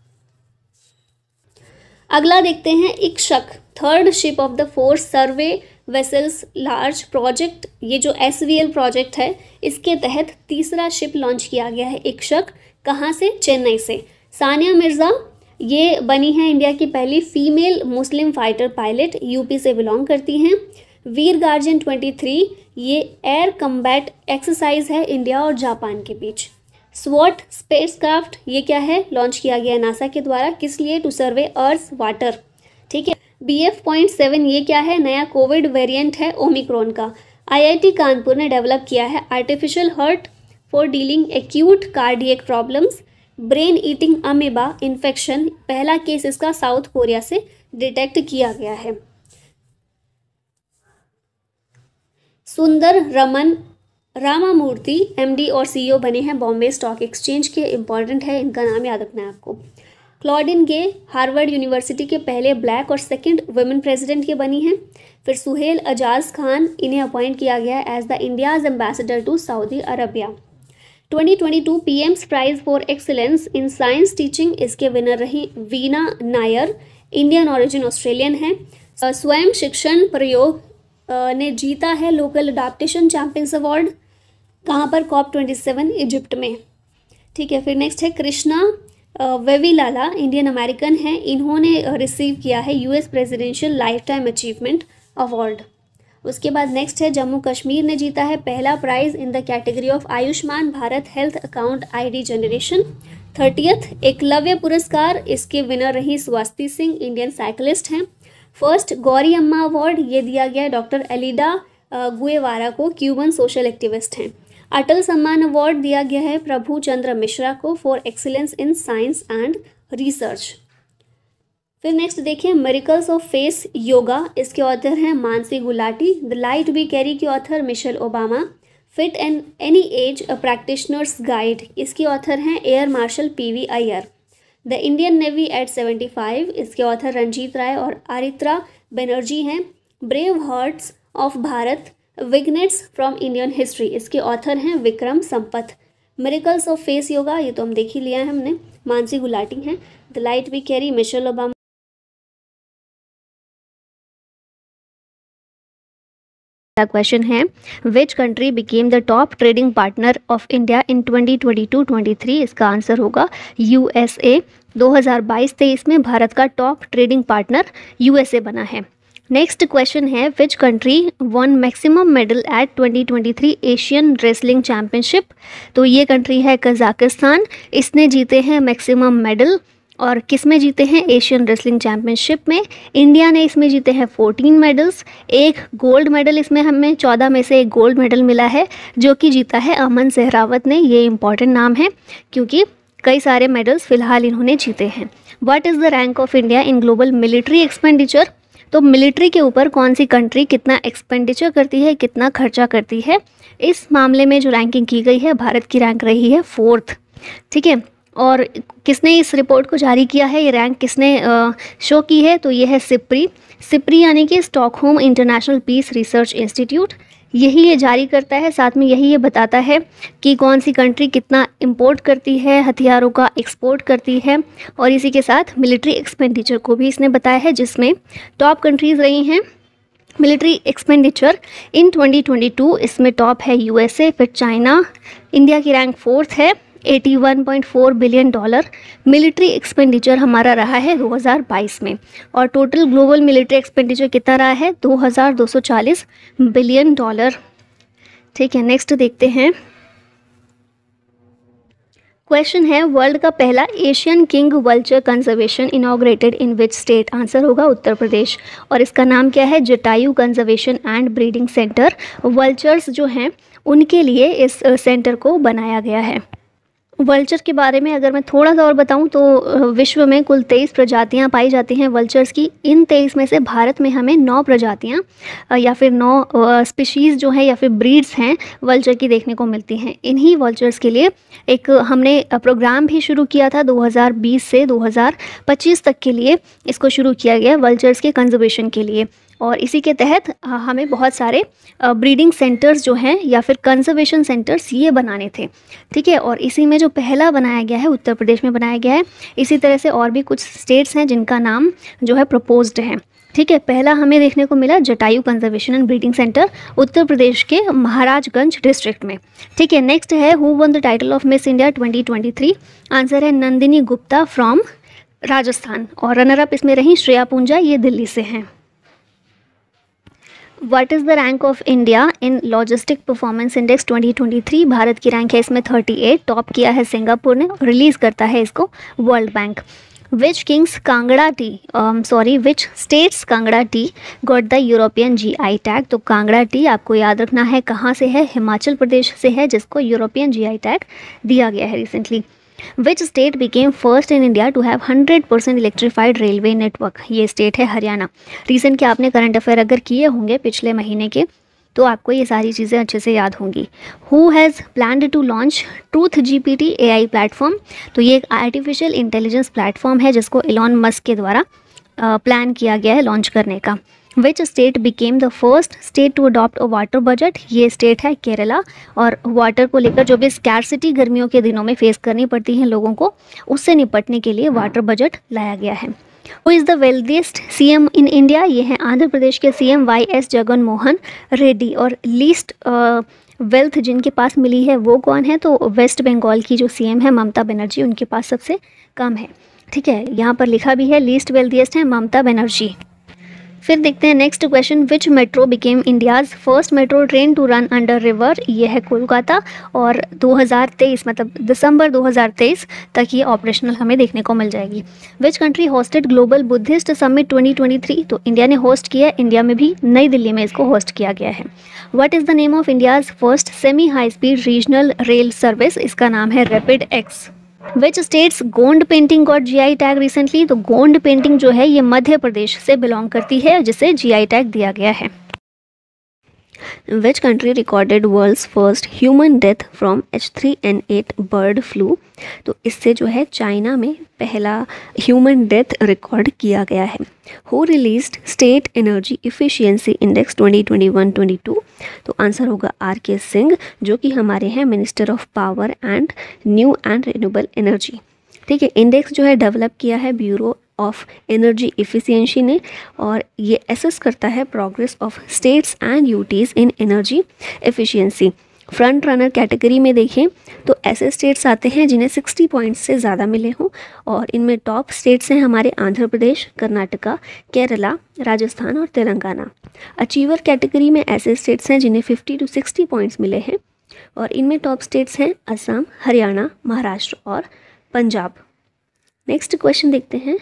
अगला देखते हैं Ikshak, third ship of the four survey vessels large project, ये जो एस वी एल प्रोजेक्ट है इसके तहत तीसरा शिप लॉन्च किया गया है इक्शक। कहाँ से? चेन्नई से। सानिया मिर्ज़ा, ये बनी है इंडिया की पहली female Muslim fighter pilot, UP से बिलोंग करती हैं। वीर गार्जियन तेईस, ये एयर कम्बैट एक्सरसाइज है इंडिया और जापान के बीच। स्वॉट स्पेसक्राफ्ट, ये क्या है? लॉन्च किया गया नासा के द्वारा, किस लिए? टू सर्वे अर्थ वाटर, ठीक है। बी एफ पॉइंट सेवन, ये क्या है? नया कोविड वेरिएंट है ओमिक्रॉन का। आई आई टी कानपुर ने डेवलप किया है artificial heart for dealing acute cardiac problems. Brain eating amoeba infection, पहला केस इसका साउथ कोरिया से डिटेक्ट किया गया है। सुंदर रमन रामामूर्ति एमडी और सीईओ बने हैं बॉम्बे स्टॉक एक्सचेंज के, इंपॉर्टेंट है, इनका नाम याद रखना है आपको। क्लॉडिन गे हार्वर्ड यूनिवर्सिटी के पहले ब्लैक और सेकंड वुमेन प्रेसिडेंट ये बनी हैं। फिर सुहेल अजाज खान, इन्हें अपॉइंट किया गया है as the India's ambassador to Saudi Arabia. Twenty twenty two PM's prize for excellence in science teaching, इसके विनर रही Veena Nair, Indian origin, Australian है। स्वयं शिक्षण प्रयोग ने जीता है लोकल अडाप्टेशन चैंपियंस अवार्ड, कहाँ पर, कॉप ट्वेंटी सेवन इजिप्ट में। ठीक है, फिर नेक्स्ट है कृष्णा वेविलाला, इंडियन अमेरिकन है, इन्होंने रिसीव किया है US presidential life time achievement award. उसके बाद नेक्स्ट है जम्मू कश्मीर ने जीता है पहला prize in the category of Ayushman Bharat health account ID generation. Thirtieth Eklavya Puraskar, इसके विनर रही स्वाति सिंह, इंडियन साइकिलिस्ट हैं। फर्स्ट गौरी अम्मा अवार्ड, ये दिया गया है डॉक्टर एलिडा गुएवारा को, क्यूबन सोशल एक्टिविस्ट हैं। अटल सम्मान अवार्ड दिया गया है प्रभु चंद्र मिश्रा को for excellence in science and research. फिर नेक्स्ट देखिए मिरेकल्स ऑफ फेस योगा, इसके ऑथर हैं Mansi Gulati. The light we carry के author Michelle Obama. Fit and any age a practitioner's guide, इसके ऑथर हैं air marshal P V Iyer. The Indian navy at seventy five, इसके author Ranjit Rai और आरित्रा बनर्जी हैं। Brave hearts of Bharat, vignettes from Indian history, इसके author हैं Vikram Sampat. Miracles of face yoga, ये तो हम देख ही लिया है हमने, मानसी गुलाटी हैं। The light we carry Michelle Obama. Question है which country became the top trading partner of India in twenty twenty two twenty three, इसका आंसर होगा यूएसए। दो हज़ार बाईस तेईस में भारत का टॉप ट्रेडिंग पार्टनर यूएसए बना है। नेक्स्ट क्वेश्चन है which country won maximum medal at twenty twenty three Asian wrestling championship, तो ये कंट्री है कजाकिस्तान, इसने जीते हैं मैक्सिमम मेडल। और किस में जीते हैं, एशियन रेसलिंग चैंपियनशिप में। इंडिया ने इसमें जीते हैं फोर्टीन मेडल्स, एक गोल्ड मेडल, इसमें हमें चौदह में से एक गोल्ड मेडल मिला है जो कि जीता है अमन सहरावत ने। ये इंपॉर्टेंट नाम है क्योंकि कई सारे मेडल्स फिलहाल इन्होंने जीते हैं। What is the rank of India in global military expenditure, तो मिलिट्री के ऊपर कौन सी कंट्री कितना एक्सपेंडिचर करती है, कितना खर्चा करती है, इस मामले में जो रैंकिंग की गई है भारत की रैंक रही है फोर्थ। ठीक है, और किसने इस रिपोर्ट को जारी किया है, ये रैंक किसने शो की है, तो ये है सिप्री। सिप्री यानी कि Stockholm International Peace Research Institute, यही ये जारी करता है। साथ में यही ये बताता है कि कौन सी कंट्री कितना इंपोर्ट करती है, हथियारों का एक्सपोर्ट करती है, और इसी के साथ मिलिट्री एक्सपेंडिचर को भी इसने बताया है, जिसमें टॉप कंट्रीज़ रही हैं military expenditure in twenty twenty two. इसमें टॉप है यूएसए, फिर चाइना, इंडिया की रैंक फोर्थ है, इक्यासी पॉइंट चार बिलियन डॉलर मिलिट्री एक्सपेंडिचर हमारा रहा है दो हज़ार बाईस में। और टोटल ग्लोबल मिलिट्री एक्सपेंडिचर कितना रहा है, दो हज़ार दो सौ चालीस बिलियन डॉलर। ठीक है, नेक्स्ट देखते हैं। क्वेश्चन है वर्ल्ड का पहला Asian king vulture conservation inaugurated in which state, answer होगा उत्तर प्रदेश। और इसका नाम क्या है, Jatayu conservation and breeding centre. Vultures जो हैं उनके लिए इस सेंटर को बनाया गया है। वल्चर के बारे में अगर मैं थोड़ा सा और बताऊं तो विश्व में कुल तेईस प्रजातियां पाई जाती हैं वल्चर्स की। इन तेईस में से भारत में हमें नौ प्रजातियां या फिर नौ स्पीशीज़ जो हैं या फिर ब्रीड्स हैं वल्चर की देखने को मिलती हैं। इन्हीं वल्चर्स के लिए एक हमने प्रोग्राम भी शुरू किया था दो हज़ार बीस से दो हज़ार पच्चीस तक के लिए, इसको शुरू किया गया वल्चर्स के कंजर्वेशन के लिए। और इसी के तहत हमें बहुत सारे ब्रीडिंग सेंटर्स जो हैं या फिर कंजर्वेशन सेंटर्स ये बनाने थे। ठीक है, और इसी में जो पहला बनाया गया है उत्तर प्रदेश में बनाया गया है। इसी तरह से और भी कुछ स्टेट्स हैं जिनका नाम जो है प्रपोज्ड है। ठीक है, पहला हमें देखने को मिला Jatayu conservation and breeding centre Uttar Pradesh के महाराजगंज डिस्ट्रिक्ट में। ठीक है, नेक्स्ट है who won the title of Miss India twenty twenty three, answer है नंदिनी गुप्ता फ्रॉम राजस्थान। और रनर अप इसमें रही श्रेया पूंजा, ये दिल्ली से हैं। What is the rank of India in logistic performance index twenty twenty three, Bharat की रैंक है इसमें अड़तीस, टॉप किया है सिंगापुर ने, रिलीज़ करता है इसको world bank. Which kings Kangra tea sorry which states Kangra tea got the European G I tag, तो कांगड़ा टी आपको याद रखना है कहाँ से है, हिमाचल प्रदेश से है, जिसको यूरोपियन जी आई टैग दिया गया है recently. Which state became first in India to have hundred percent electrified railway network, ये स्टेट है हरियाणा। रीसेंट के आपने करंट अफेयर अगर किए होंगे पिछले महीने के तो आपको ये सारी चीज़ें अच्छे से याद होंगी। Who has planned to launch Truth GPT AI platform, तो ये एक आर्टिफिशियल इंटेलिजेंस प्लेटफॉर्म है जिसको एलॉन मस्क के द्वारा प्लान किया गया है लॉन्च करने का। Which state became the first state to adopt a water budget? ये स्टेट है केरला। और वाटर को लेकर जो भी स्कैरसिटी गर्मियों के दिनों में फेस करनी पड़ती है लोगों को, उससे निपटने के लिए वाटर बजट लाया गया है। Who is the wealthiest CM in India? ये हैं आंध्र प्रदेश के CM Y S Jagan Mohan Reddy. और लीस्ट वेल्थ जिनके पास मिली है वो कौन है? तो वेस्ट बंगाल की जो सीएम है ममता बनर्जी, उनके पास सबसे कम है। ठीक है, यहाँ पर लिखा भी है लीस्ट वेल्दिएस्ट है ममता बनर्जी। फिर देखते हैं next question, which metro became India's first metro train to run under river? ये है कोलकाता। और दो हज़ार तेईस मतलब दिसंबर दो हज़ार तेईस तक ये ऑपरेशनल हमें देखने को मिल जाएगी। Which country hosted global Buddhist summit twenty twenty three? तो इंडिया ने होस्ट किया है, इंडिया में भी नई दिल्ली में इसको होस्ट किया गया है। What is the name of India's first semi high speed regional rail service? इसका नाम है rapid X. Which states Gond painting got G I tag recently? तो गोंड पेंटिंग जो है ये मध्य प्रदेश से बिलोंग करती है, जिसे जी आई टैग दिया गया है। Which country recorded world's first human death from H three N eight bird flu? तो इससे जो है चाइना में पहला ह्यूमन डेथ रिकॉर्ड किया गया है। Who released state energy efficiency index twenty twenty one twenty two? तो आंसर होगा आर के सिंह, जो कि हमारे हैं minister of power and new and renewable energy. ठीक है, इंडेक्स जो है डेवलप किया है ब्यूरो ऑफ एनर्जी इफिशियंसी ने, और ये एसेस करता है progress of states and UTs in energy efficiency. Front runner category में देखें तो ऐसे स्टेट्स आते हैं जिन्हें साठ पॉइंट्स से ज़्यादा मिले हों, और इनमें टॉप स्टेट्स हैं हमारे आंध्र प्रदेश, कर्नाटका, केरला, राजस्थान और तेलंगाना। अचीवर कैटेगरी में ऐसे स्टेट्स हैं जिन्हें पचास टू साठ पॉइंट्स मिले हैं, और इनमें टॉप स्टेट्स हैं असम, हरियाणा, महाराष्ट्र और पंजाब। नेक्स्ट क्वेश्चन देखते हैं,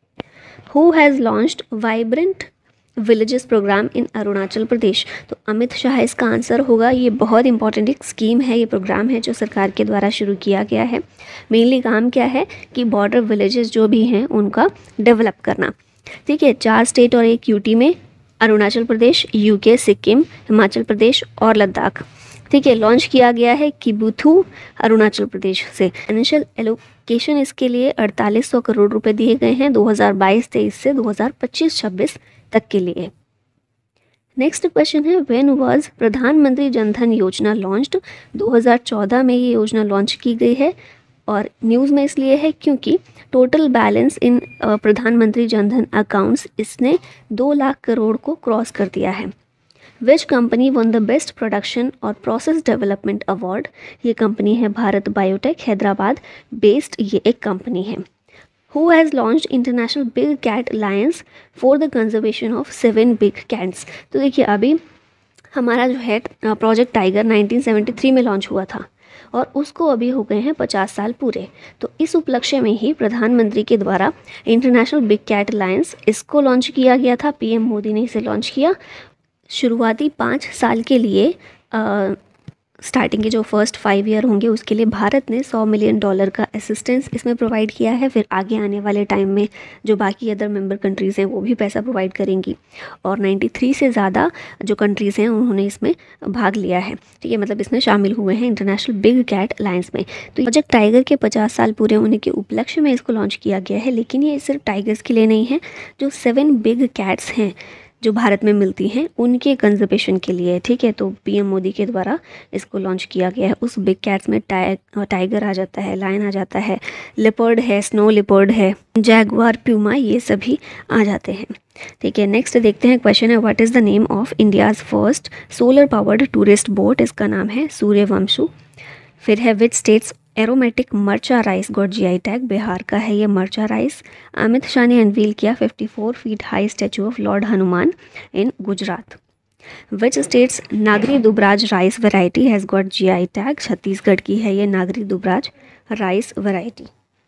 who has launched vibrant villages programme in Arunachal Pradesh? तो अमित शाह इसका आंसर होगा। ये बहुत इंपॉर्टेंट एक स्कीम है, ये प्रोग्राम है जो सरकार के द्वारा शुरू किया गया है। मेनली काम क्या है कि बॉर्डर विलेजेस जो भी हैं उनका डेवलप करना। ठीक है, चार स्टेट और एक यूटी में, अरुणाचल प्रदेश, यूके, सिक्किम, हिमाचल प्रदेश और लद्दाख। ठीक है, लॉन्च किया गया है किबुथु अरुणाचल प्रदेश से। फाइनेंशियल एलोकेशन इसके लिए अड़तालीस सौ करोड़ रुपए दिए गए हैं दो हज़ार बाईस तेईस से दो हज़ार पच्चीस छब्बीस तक के लिए। नेक्स्ट क्वेश्चन है, व्हेन वाज प्रधानमंत्री जनधन योजना लॉन्च्ड? दो हज़ार चौदह में ये योजना लॉन्च की गई है, और न्यूज़ में इसलिए है क्योंकि टोटल बैलेंस इन प्रधानमंत्री जनधन अकाउंट्स इसने दो लाख करोड़ को क्रॉस कर दिया है। Which company won the best production और प्रोसेस डेवलपमेंट अवार्ड? ये कंपनी है भारत बायोटेक, हैदराबाद बेस्ड ये एक कंपनी है। Who has launched international big cat alliance for the conservation of seven big cats? तो देखिए, अभी हमारा जो है project tiger nineteen seventy three में लॉन्च हुआ था, और उसको अभी हो गए हैं पचास साल पूरे। तो इस उपलक्ष्य में ही प्रधानमंत्री के द्वारा इंटरनेशनल बिग कैट अलायंस इसको लॉन्च किया गया था। पीएम मोदी ने इसे लॉन्च किया। शुरुआती पाँच साल के लिए आ, स्टार्टिंग के जो फर्स्ट फाइव ईयर होंगे उसके लिए भारत ने सौ मिलियन डॉलर का असिस्टेंस इसमें प्रोवाइड किया है। फिर आगे आने वाले टाइम में जो बाकी अदर मेंबर कंट्रीज़ हैं वो भी पैसा प्रोवाइड करेंगी, और तिरानवे से ज़्यादा जो कंट्रीज़ हैं उन्होंने इसमें भाग लिया है। ठीक है, मतलब इसमें शामिल हुए हैं इंटरनेशनल बिग कैट अलायंस में। तो प्रोजेक्ट टाइगर के पचास साल पूरे होने के उपलक्ष्य में इसको लॉन्च किया गया है। लेकिन ये सिर्फ टाइगर्स के लिए नहीं है, जो सेवन बिग कैट्स हैं जो भारत में मिलती हैं उनके कंजर्वेशन के लिए। ठीक है, तो पीएम मोदी के द्वारा इसको लॉन्च किया गया है। उस बिग कैट्स में टाइगर आ जाता है, लायन आ जाता है, लेपर्ड है, स्नो लेपर्ड है, जैगुआर, प्यूमा, ये सभी आ जाते हैं। ठीक है, नेक्स्ट देखते हैं क्वेश्चन है, what is the name of India's first solar powered tourist boat? इसका नाम है सूर्यवंशु। फिर है, which states aromatic Marcha rice got GI tag? Bihar का है ये मर्चा राइस। अमित शाह ने अनवील किया चौवन feet high statue of Lord Hanuman in Gujarat. Which states Nagri Dubraj rice variety has got GI tag? Chhattisgarh की है ये Nagri Dubraj rice variety.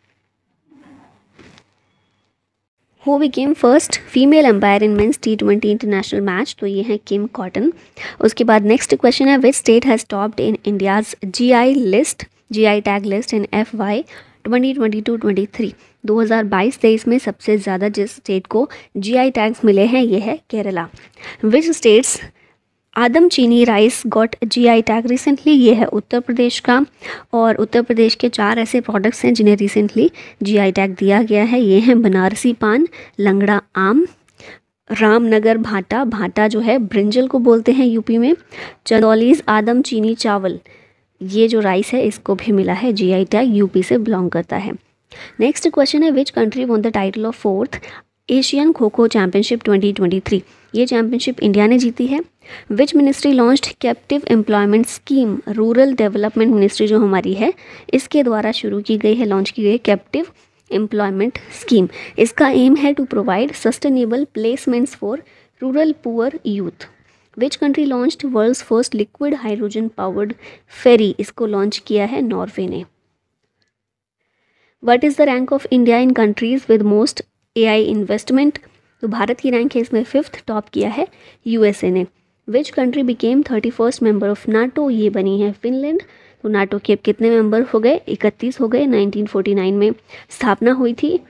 Who became first female umpire in men's T twenty international match? तो ये है किम कॉटन। उसके बाद नेक्स्ट क्वेश्चन है, which state has topped in India's GI list GI tag list in F Y twenty twenty two twenty three? दो हज़ार बाईस तेईस में सबसे ज़्यादा जिस स्टेट को जीआई टैग्स मिले हैं ये है केरला। विच states Adam Chini rice got GI tag recently? ये है उत्तर प्रदेश का, और उत्तर प्रदेश के चार ऐसे प्रोडक्ट्स हैं जिन्हें रिसेंटली जीआई टैग दिया गया है। ये हैं बनारसी पान, लंगड़ा आम, रामनगर भाटा, भाटा जो है ब्रिंजल को बोलते हैं यूपी में। चंदौलीज आदम चीनी चावल, ये जो राइस है इसको भी मिला है जीआई टैग, यूपी से बिलोंग करता है। नेक्स्ट क्वेश्चन है which country won the title of fourth Asian Kho Kho championship twenty twenty three. ये चैंपियनशिप इंडिया ने जीती है। Which ministry launched captive employment scheme, rural development ministry जो हमारी है इसके द्वारा शुरू की गई है, लॉन्च की गई है कैप्टिव एम्प्लॉयमेंट स्कीम। इसका एम है to provide sustainable placements for rural poor youth. Which country launched world's first liquid hydrogen powered ferry, इसको लॉन्च किया है नॉर्वे ने। What is the rank of India in countries with most AI investment, तो भारत की rank है इसमें fifth, top किया है यूएसए ने। Which country became thirty first member of NATO, ये बनी है फिनलैंड। तो नाटो के अब कितने मेंबर हो गए, इकतीस हो गए, नाइनटीन फोर्टी नाइन में स्थापना हुई थी।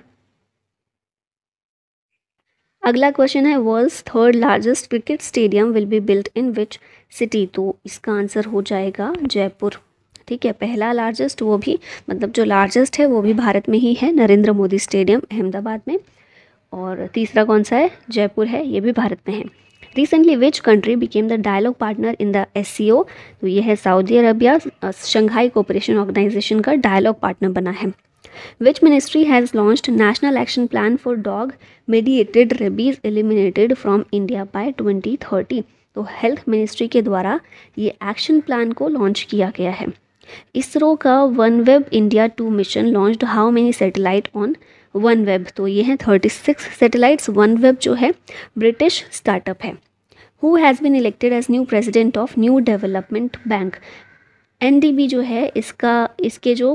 अगला क्वेश्चन है world's third largest cricket stadium will be built in which city, तो इसका आंसर हो जाएगा जयपुर। ठीक है, पहला लार्जेस्ट, वो भी मतलब जो लार्जेस्ट है वो भी भारत में ही है, नरेंद्र मोदी स्टेडियम अहमदाबाद में। और तीसरा कौन सा है, जयपुर है, ये भी भारत में है। Recently which country became the dialogue partner in the S C O, तो ये है Saudi Arabia, Shanghai Cooperation Organisation का डायलॉग पार्टनर बना है। Which ministry has launched national action plan for dog mediated rabies eliminated from India by twenty thirty, तो health ministry के द्वारा ये एक्शन प्लान को लॉन्च किया गया है। इसरो का One Web India two mission launched how many satellite on One Web, तो ये है thirty six satellites. One Web जो है ब्रिटिश स्टार्टअप है। Who has been elected as new president of New Development Bank, N D B जो है इसका इसके जो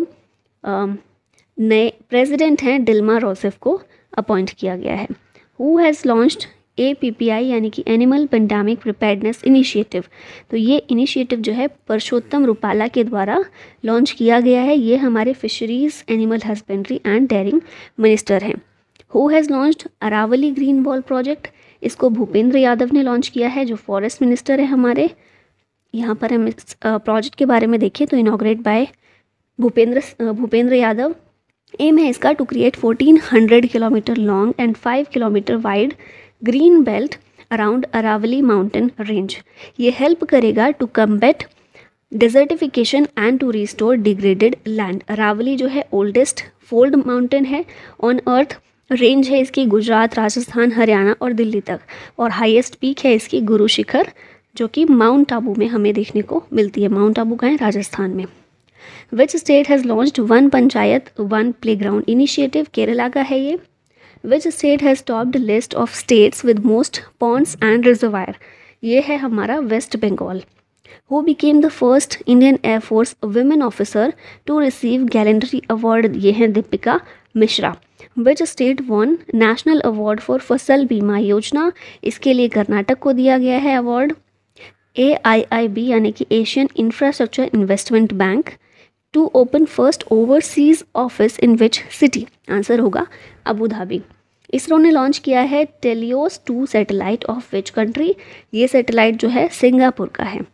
नए प्रेसिडेंट हैं डिल्मा रोसेफ को अपॉइंट किया गया है। Who has launched A P P I यानी कि एनिमल पेंडेमिक प्रिपेयर्डनेस इनिशिएटिव, तो ये इनिशिएटिव जो है परषोत्तम रुपाला के द्वारा लॉन्च किया गया है। ये हमारे fisheries, animal husbandry and dairying minister हैं। Who has launched Aravalli green wall project, इसको भूपेंद्र यादव ने लॉन्च किया है जो फॉरेस्ट मिनिस्टर है हमारे। यहाँ पर हम इस प्रोजेक्ट के बारे में देखें तो inaugurate by Bhupender Bhupender Yadav. Aim है इसका to create fourteen hundred kilometre long and five kilometre wide green belt around Aravalli mountain range. ये हेल्प करेगा to combat desertification and to restore degraded land. Aravalli जो है ओल्डेस्ट फोल्ड माउंटेन है ऑन अर्थ, रेंज है इसकी गुजरात, राजस्थान, हरियाणा और दिल्ली तक, और हाईएस्ट पीक है इसकी गुरु शिखर जो कि माउंट आबू में हमें देखने को मिलती है। माउंट आबू का है राजस्थान में। Which state has launched one panchayat one playground initiative, Kerala का है ये। Which state has topped list of states with most ponds and reservoir, ये है हमारा West Bengal. Who became the first Indian air force women officer to receive gallantry award, ये है Deepika Mishra. Which state won national award for Fasal Bima योजना, इसके लिए कर्नाटक को दिया गया है अवार्ड। ए आई आई बी यानी कि Asian Infrastructure Investment Bank to open first overseas office in which city, answer होगा अबू धाबी। इसरो ने लॉन्च किया है TeLEOS two satellite of which country, ये सैटेलाइट जो है सिंगापुर का है।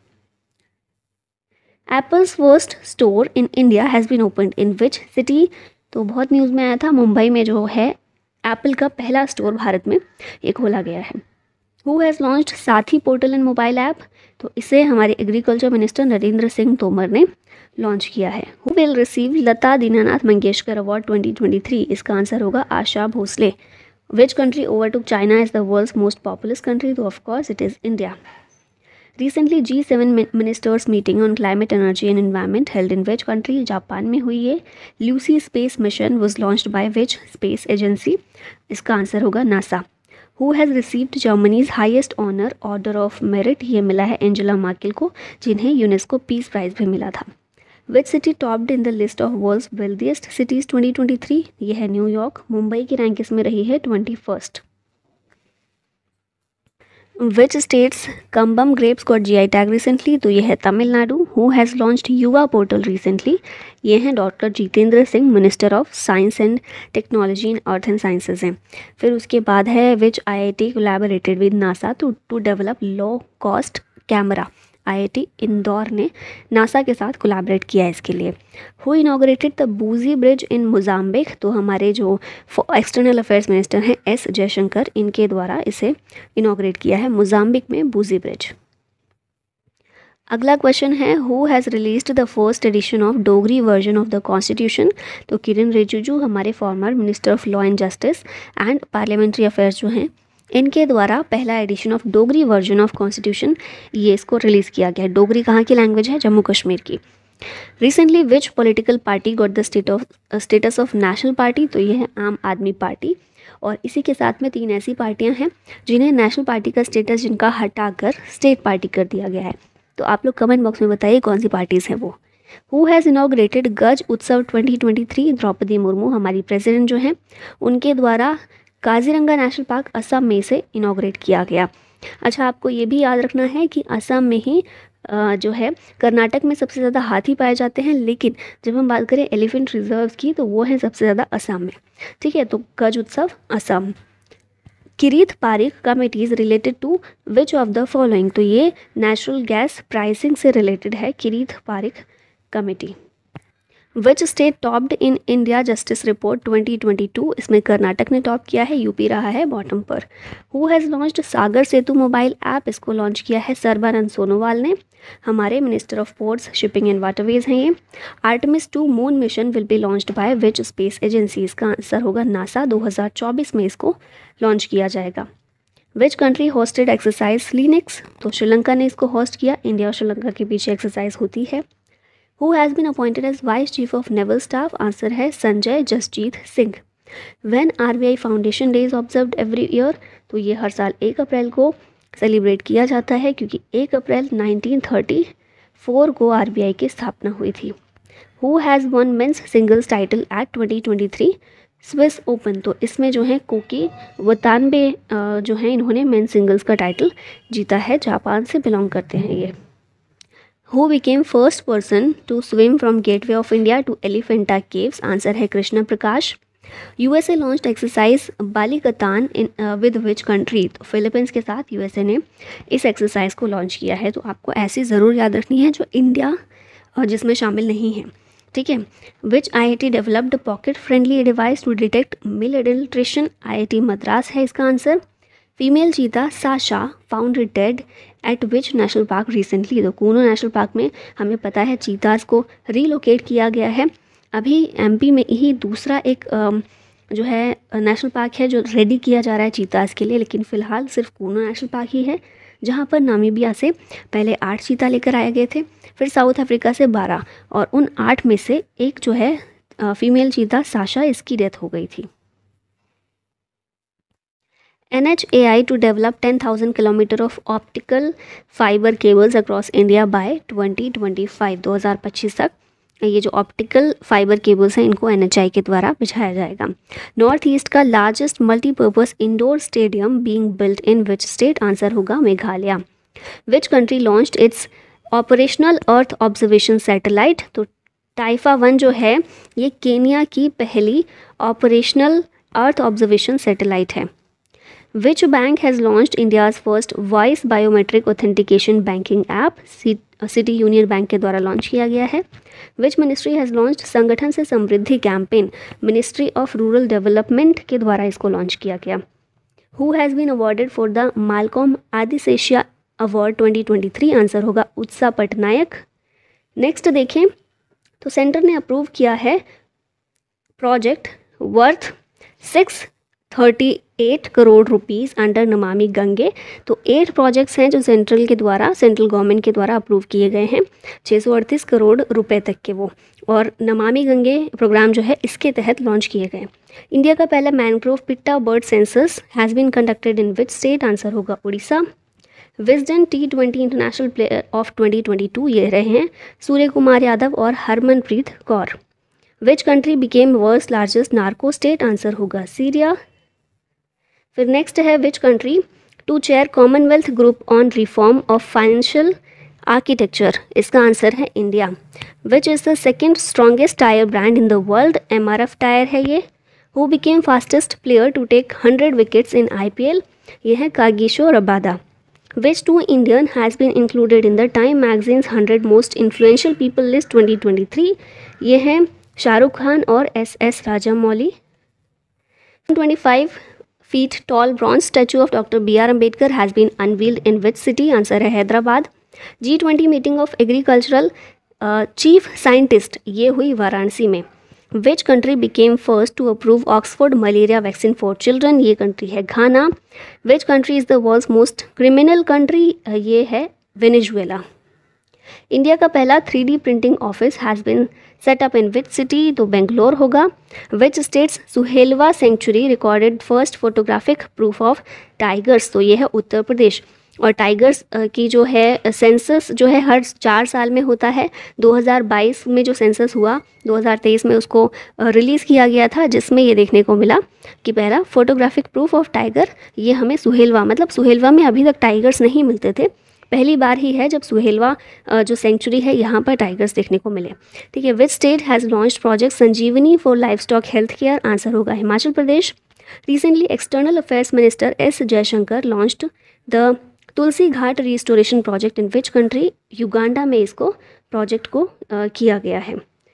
Apple's first store in India has been opened in which city, तो बहुत न्यूज़ में आया था, मुंबई में जो है एप्पल का पहला स्टोर भारत में ये खोला गया है। Who has launched Saathi portal and mobile app, तो इसे हमारे एग्रीकल्चर मिनिस्टर नरेंद्र सिंह तोमर ने लॉन्च किया है। Who will receive Lata Dinanath Mangeshkar award twenty twenty three, इसका आंसर होगा Asha Bhosle. Which country overtook China is the world's most populous country, तो of course it is India. Recently G seven ministers meeting on climate energy and environment held in which country, Japan में हुई है। Lucy space mission was launched by which space agency, इसका answer होगा NASA. Who has received Germany's highest honour Order of Merit, ये मिला है Angela Merkel को जिन्हें यूनेस्को पीस प्राइज भी मिला था। Which city topped in the list of world's wealthiest cities twenty twenty three, ये है न्यूयॉर्क। मुंबई की रैंक इसमें रही है twenty first. Which states Cumbum grapes got G I tag recently, तो ये है Tamil Nadu. Who has launched Yuva portal recently, ये हैं doctor Jitendra Singh, minister of science and technology in earth and sciences हैं। फिर उसके बाद है which I I T collaborated with NASA to to develop low cost camera, IIT Indore ने नासा के साथ कोलैबोरेट किया है इसके लिए। Who inaugurated the Buzi bridge in Mozambique, तो हमारे जो एक्सटर्नल अफेयर्स मिनिस्टर हैं एस जयशंकर, इनके द्वारा इसे इनॉग्रेट किया है मोजाम्बिक में बूजी ब्रिज। अगला क्वेश्चन है who has released the first edition of Dogri version of the constitution, तो किरण रिजिजू हमारे former minister of law and justice and parliamentary affairs जो हैं, इनके द्वारा पहला edition of Dogri version of constitution ये इसको रिलीज़ किया गया है। डोगरी कहाँ की लैंग्वेज है? जम्मू कश्मीर की। Recently which political party got the state of status of national party, तो ये है आम आदमी पार्टी। और इसी के साथ में तीन ऐसी पार्टियां हैं जिन्हें नेशनल पार्टी का स्टेटस जिनका हटाकर स्टेट पार्टी कर दिया गया है। तो आप लोग कमेंट बॉक्स में बताइए कौन सी पार्टीज़ हैं वो। Who has inaugurated Gaj Utsav twenty twenty three, Droupadi Murmu हमारी प्रेसिडेंट जो हैं, उनके द्वारा काजीरंगा नेशनल पार्क असम में से इनॉग्रेट किया गया। अच्छा, आपको ये भी याद रखना है कि असम में ही जो है कर्नाटक में सबसे ज़्यादा हाथी पाए जाते हैं, लेकिन जब हम बात करें एलिफेंट रिजर्व की तो वो है सबसे ज़्यादा असम में। ठीक है, तो Gaj Utsav Assam. Kirit Parikh committees related to which of the following, तो ये नेचुरल गैस प्राइसिंग से रिलेटेड है Kirit Parikh committee. Which state topped in India justice report twenty twenty two, इसमें कर्नाटक ने टॉप किया है, यूपी रहा है बॉटम पर। Who has launched Sagar Setu mobile app, इसको लॉन्च किया है सर्बानंद सोनोवाल ने, हमारे minister of ports shipping and waterways हैं ये। Artemis two moon mission will be launched by which space agency, इसका आंसर होगा नासा, दो हज़ार चौबीस में इसको लॉन्च किया जाएगा। Which country hosted exercise SLINEX, तो श्रीलंका ने इसको होस्ट किया, इंडिया और श्रीलंका के बीच एक्सरसाइज होती है। Who has been appointed as vice chief of naval staff, answer है Sanjay Jasjit Singh. When RBI foundation day is observed every year, तो ये हर साल एक अप्रैल को सेलिब्रेट किया जाता है क्योंकि एक अप्रैल नाइनटीन थर्टी फोर को आरबीआई की स्थापना हुई थी। Who has won men's singles title at twenty twenty three Swiss open, तो इसमें जो है कोकी वतानबे जो है इन्होंने मेन सिंगल्स का टाइटल जीता है, जापान से बिलोंग करते हैं ये। Who became first person to swim from gateway of India to Elephanta caves, answer है Krishna Prakash. USA launched exercise Balikatan in with which country, तो फिलीपींस के साथ यूएसए ने इस एक्सरसाइज को लॉन्च किया है। तो आपको ऐसी ज़रूर याद रखनी है जो इंडिया और जिसमें शामिल नहीं है। ठीक है, which IIT developed pocket friendly device to detect milk adulteration, IIT Madras है इसका answer. Female cheetah Sasha found dead at which national park recently, तो कूनो नेशनल पार्क में हमें पता है चीताज़ को रीलोकेट किया गया है। अभी एमपी में ही दूसरा एक जो है नेशनल पार्क है जो रेडी किया जा रहा है चीताज़ के लिए, लेकिन फ़िलहाल सिर्फ कूनो नेशनल पार्क ही है जहाँ पर नामीबिया से पहले आठ चीता लेकर आए गए थे, फिर साउथ अफ्रीका से बारह, और उन आठ में से एक जो है फीमेल चीता साशा, इसकी डेथ हो गई थी। N H A I to develop ten thousand kilometre of optical fibre cables across India by twenty twenty five, दो हज़ार पच्चीस तक ये जो ऑप्टिकल फाइबर केबल्स हैं इनको एन एच आई के द्वारा बिछाया जाएगा। नॉर्थ ईस्ट का largest multipurpose indoor stadium being built in which state, answer होगा Meghalaya. Which country launched its operational earth observation satellite, तो टाइफा वन जो है ये केनिया की पहली ऑपरेशनल अर्थ ऑब्जर्वेशन सैटेलाइट है। Which bank has launched India's first voice biometric authentication banking app, City Union Bank के द्वारा लॉन्च किया गया है। Which ministry has launched Sangathan se Samriddhi campaign, ministry of rural development के द्वारा इसको लॉन्च किया गया। Who has been awarded for the Malcolm Adiseshiah award twenty twenty three, answer होगा उत्सा पटनायक। नेक्स्ट देखें तो सेंटर ने अप्रूव किया है project worth six thirty eight crore rupees under Namami Gange, तो एट प्रोजेक्ट्स हैं जो सेंट्रल के द्वारा सेंट्रल गवर्नमेंट के द्वारा अप्रूव किए गए हैं, छः सौ अड़तीस करोड़ रुपए तक के वो, और नमामि गंगे प्रोग्राम जो है इसके तहत लॉन्च किए गए। इंडिया का पहला mangrove pitta bird census has been conducted in which state, answer होगा Odisha. Wisden T twenty international player of twenty twenty two ये रहे हैं सूर्य कुमार यादव और Harmanpreet Kaur. Which country became world's largest narco state, answer होगा सीरिया। फिर नेक्स्ट है which country to chair Commonwealth group on reform of financial architecture, इसका answer है India. Which is the second strongest tyre brand in the world, M R F tyre है ये। Who became fastest player to take hundred wickets in I P L, ये है Kagiso Rabada. Which two Indian has been included in the Time Magazine's one hundred Most Influential People List twenty twenty-three? ये हैं शाहरुख खान और S S Rajamouli. twenty-five feet tall bronze statue of Doctor B R Ambedkar has been unveiled in which city? Answer है Hyderabad. G twenty meeting of agricultural chief scientist ये हुई वाराणसी में। Which country became first to approve Oxford malaria vaccine for children? ये country है Ghana. Which country is the world's most criminal country? ये है Venezuela. India का पहला three D printing office has been set up in which city? तो बेंगलोर होगा। Which state's Suhelwa sanctuary recorded first photographic proof of tigers? तो ये है उत्तर प्रदेश। और टाइगर्स की जो है सेंसस जो है हर चार साल में होता है। दो हज़ार बाईस में जो सेंसस हुआ, दो हज़ार तेईस में उसको रिलीज़ किया गया था, जिसमें ये देखने को मिला कि पहला फोटोग्राफिक प्रूफ ऑफ टाइगर ये हमें सुहेलवा, मतलब सुहेलवा में अभी तक टाइगर्स नहीं मिलते थे, पहली बार ही है जब सुहेलवा जो सेंचुरी है यहाँ पर टाइगर्स देखने को मिले। ठीक है। Which state has launched project Sanjeevani for life stock health care? Answer होगा Himachal Pradesh. Recently external affairs minister S Jaishankar launched the Tulsi Ghat restoration project in which country? Uganda में इसको प्रोजेक्ट को आ, किया गया है।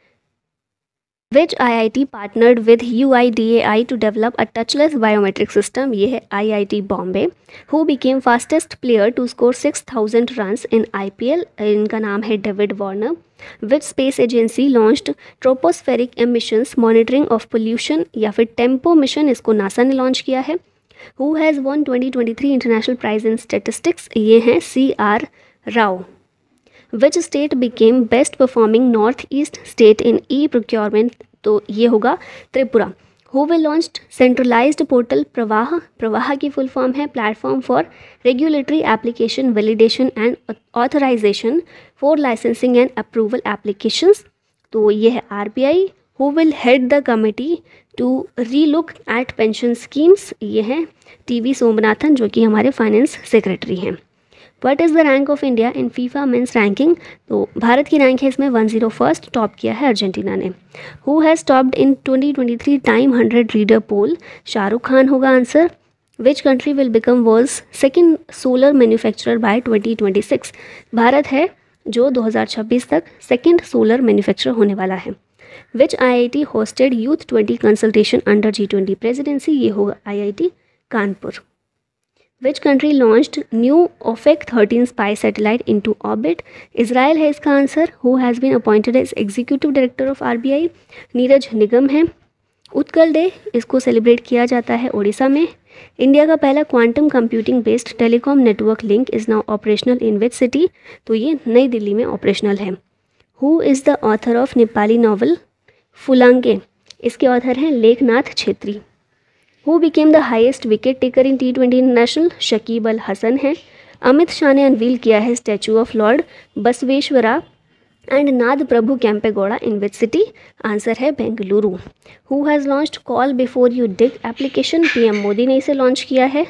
Which I I T partnered with U I D A I to develop a touchless biometric system? ये है I I T Bombay. Who became fastest player to score six thousand runs in I P L? इनका नाम है David Warner. Which space agency launched tropospheric emissions monitoring of pollution? या फिर tempo mission, इसको NASA ने launch किया है। Who has won twenty twenty-three International Prize in Statistics? ये हैं C R Rao. Which state became best performing North East state in e-procurement? तो ये होगा Tripura. Who will launch centralized portal Pravah? Pravah की फुल फॉर्म है Platform for Regulatory Application Validation and Authorization for Licensing and Approval Applications। तो ये है R B I. Who will head the committee to relook at pension schemes? ये हैं T V Somanathan, जो कि हमारे फाइनेंस सेक्रेटरी हैं। What is the rank of India in FIFA Men's Ranking? तो भारत की रैंक है इसमें वन ज़ीरो फर्स्ट, टॉप किया है अर्जेंटीना ने। Who has topped in twenty twenty-three Time hundred reader poll? Shahrukh Khan होगा answer. Which country will become world's second solar manufacturer by twenty twenty-six? Bharat है जो दो हज़ार छब्बीस तक सेकेंड सोलर मैन्युफैक्चरर होने वाला है। Which I I T hosted Youth twenty consultation under G twenty presidency? ये होगा I I T Kanpur. Which country launched new OPEC thirteen spy satellite into orbit? Israel है इसका answer. Who has been appointed as executive director of R B I? Neeraj Nigam है। Utkal day इसको celebrate किया जाता है ओडिशा में। इंडिया का पहला quantum computing based telecom network link is now operational in which city? तो ये नई दिल्ली में ऑपरेशनल है। Who is the author of Nepali novel Phulange? इसके ऑथर हैं Lekhnath Chhetri. Who became the highest wicket taker in T twenty international? Shakib Al Hasan है। अमित शाह ने अनवील किया है statue of lord Basaveshwara and Nada Prabhu Kempegowda in which city? Answer है Bengaluru. Who has launched call before you dig application? P M Modi ने इसे launch किया है।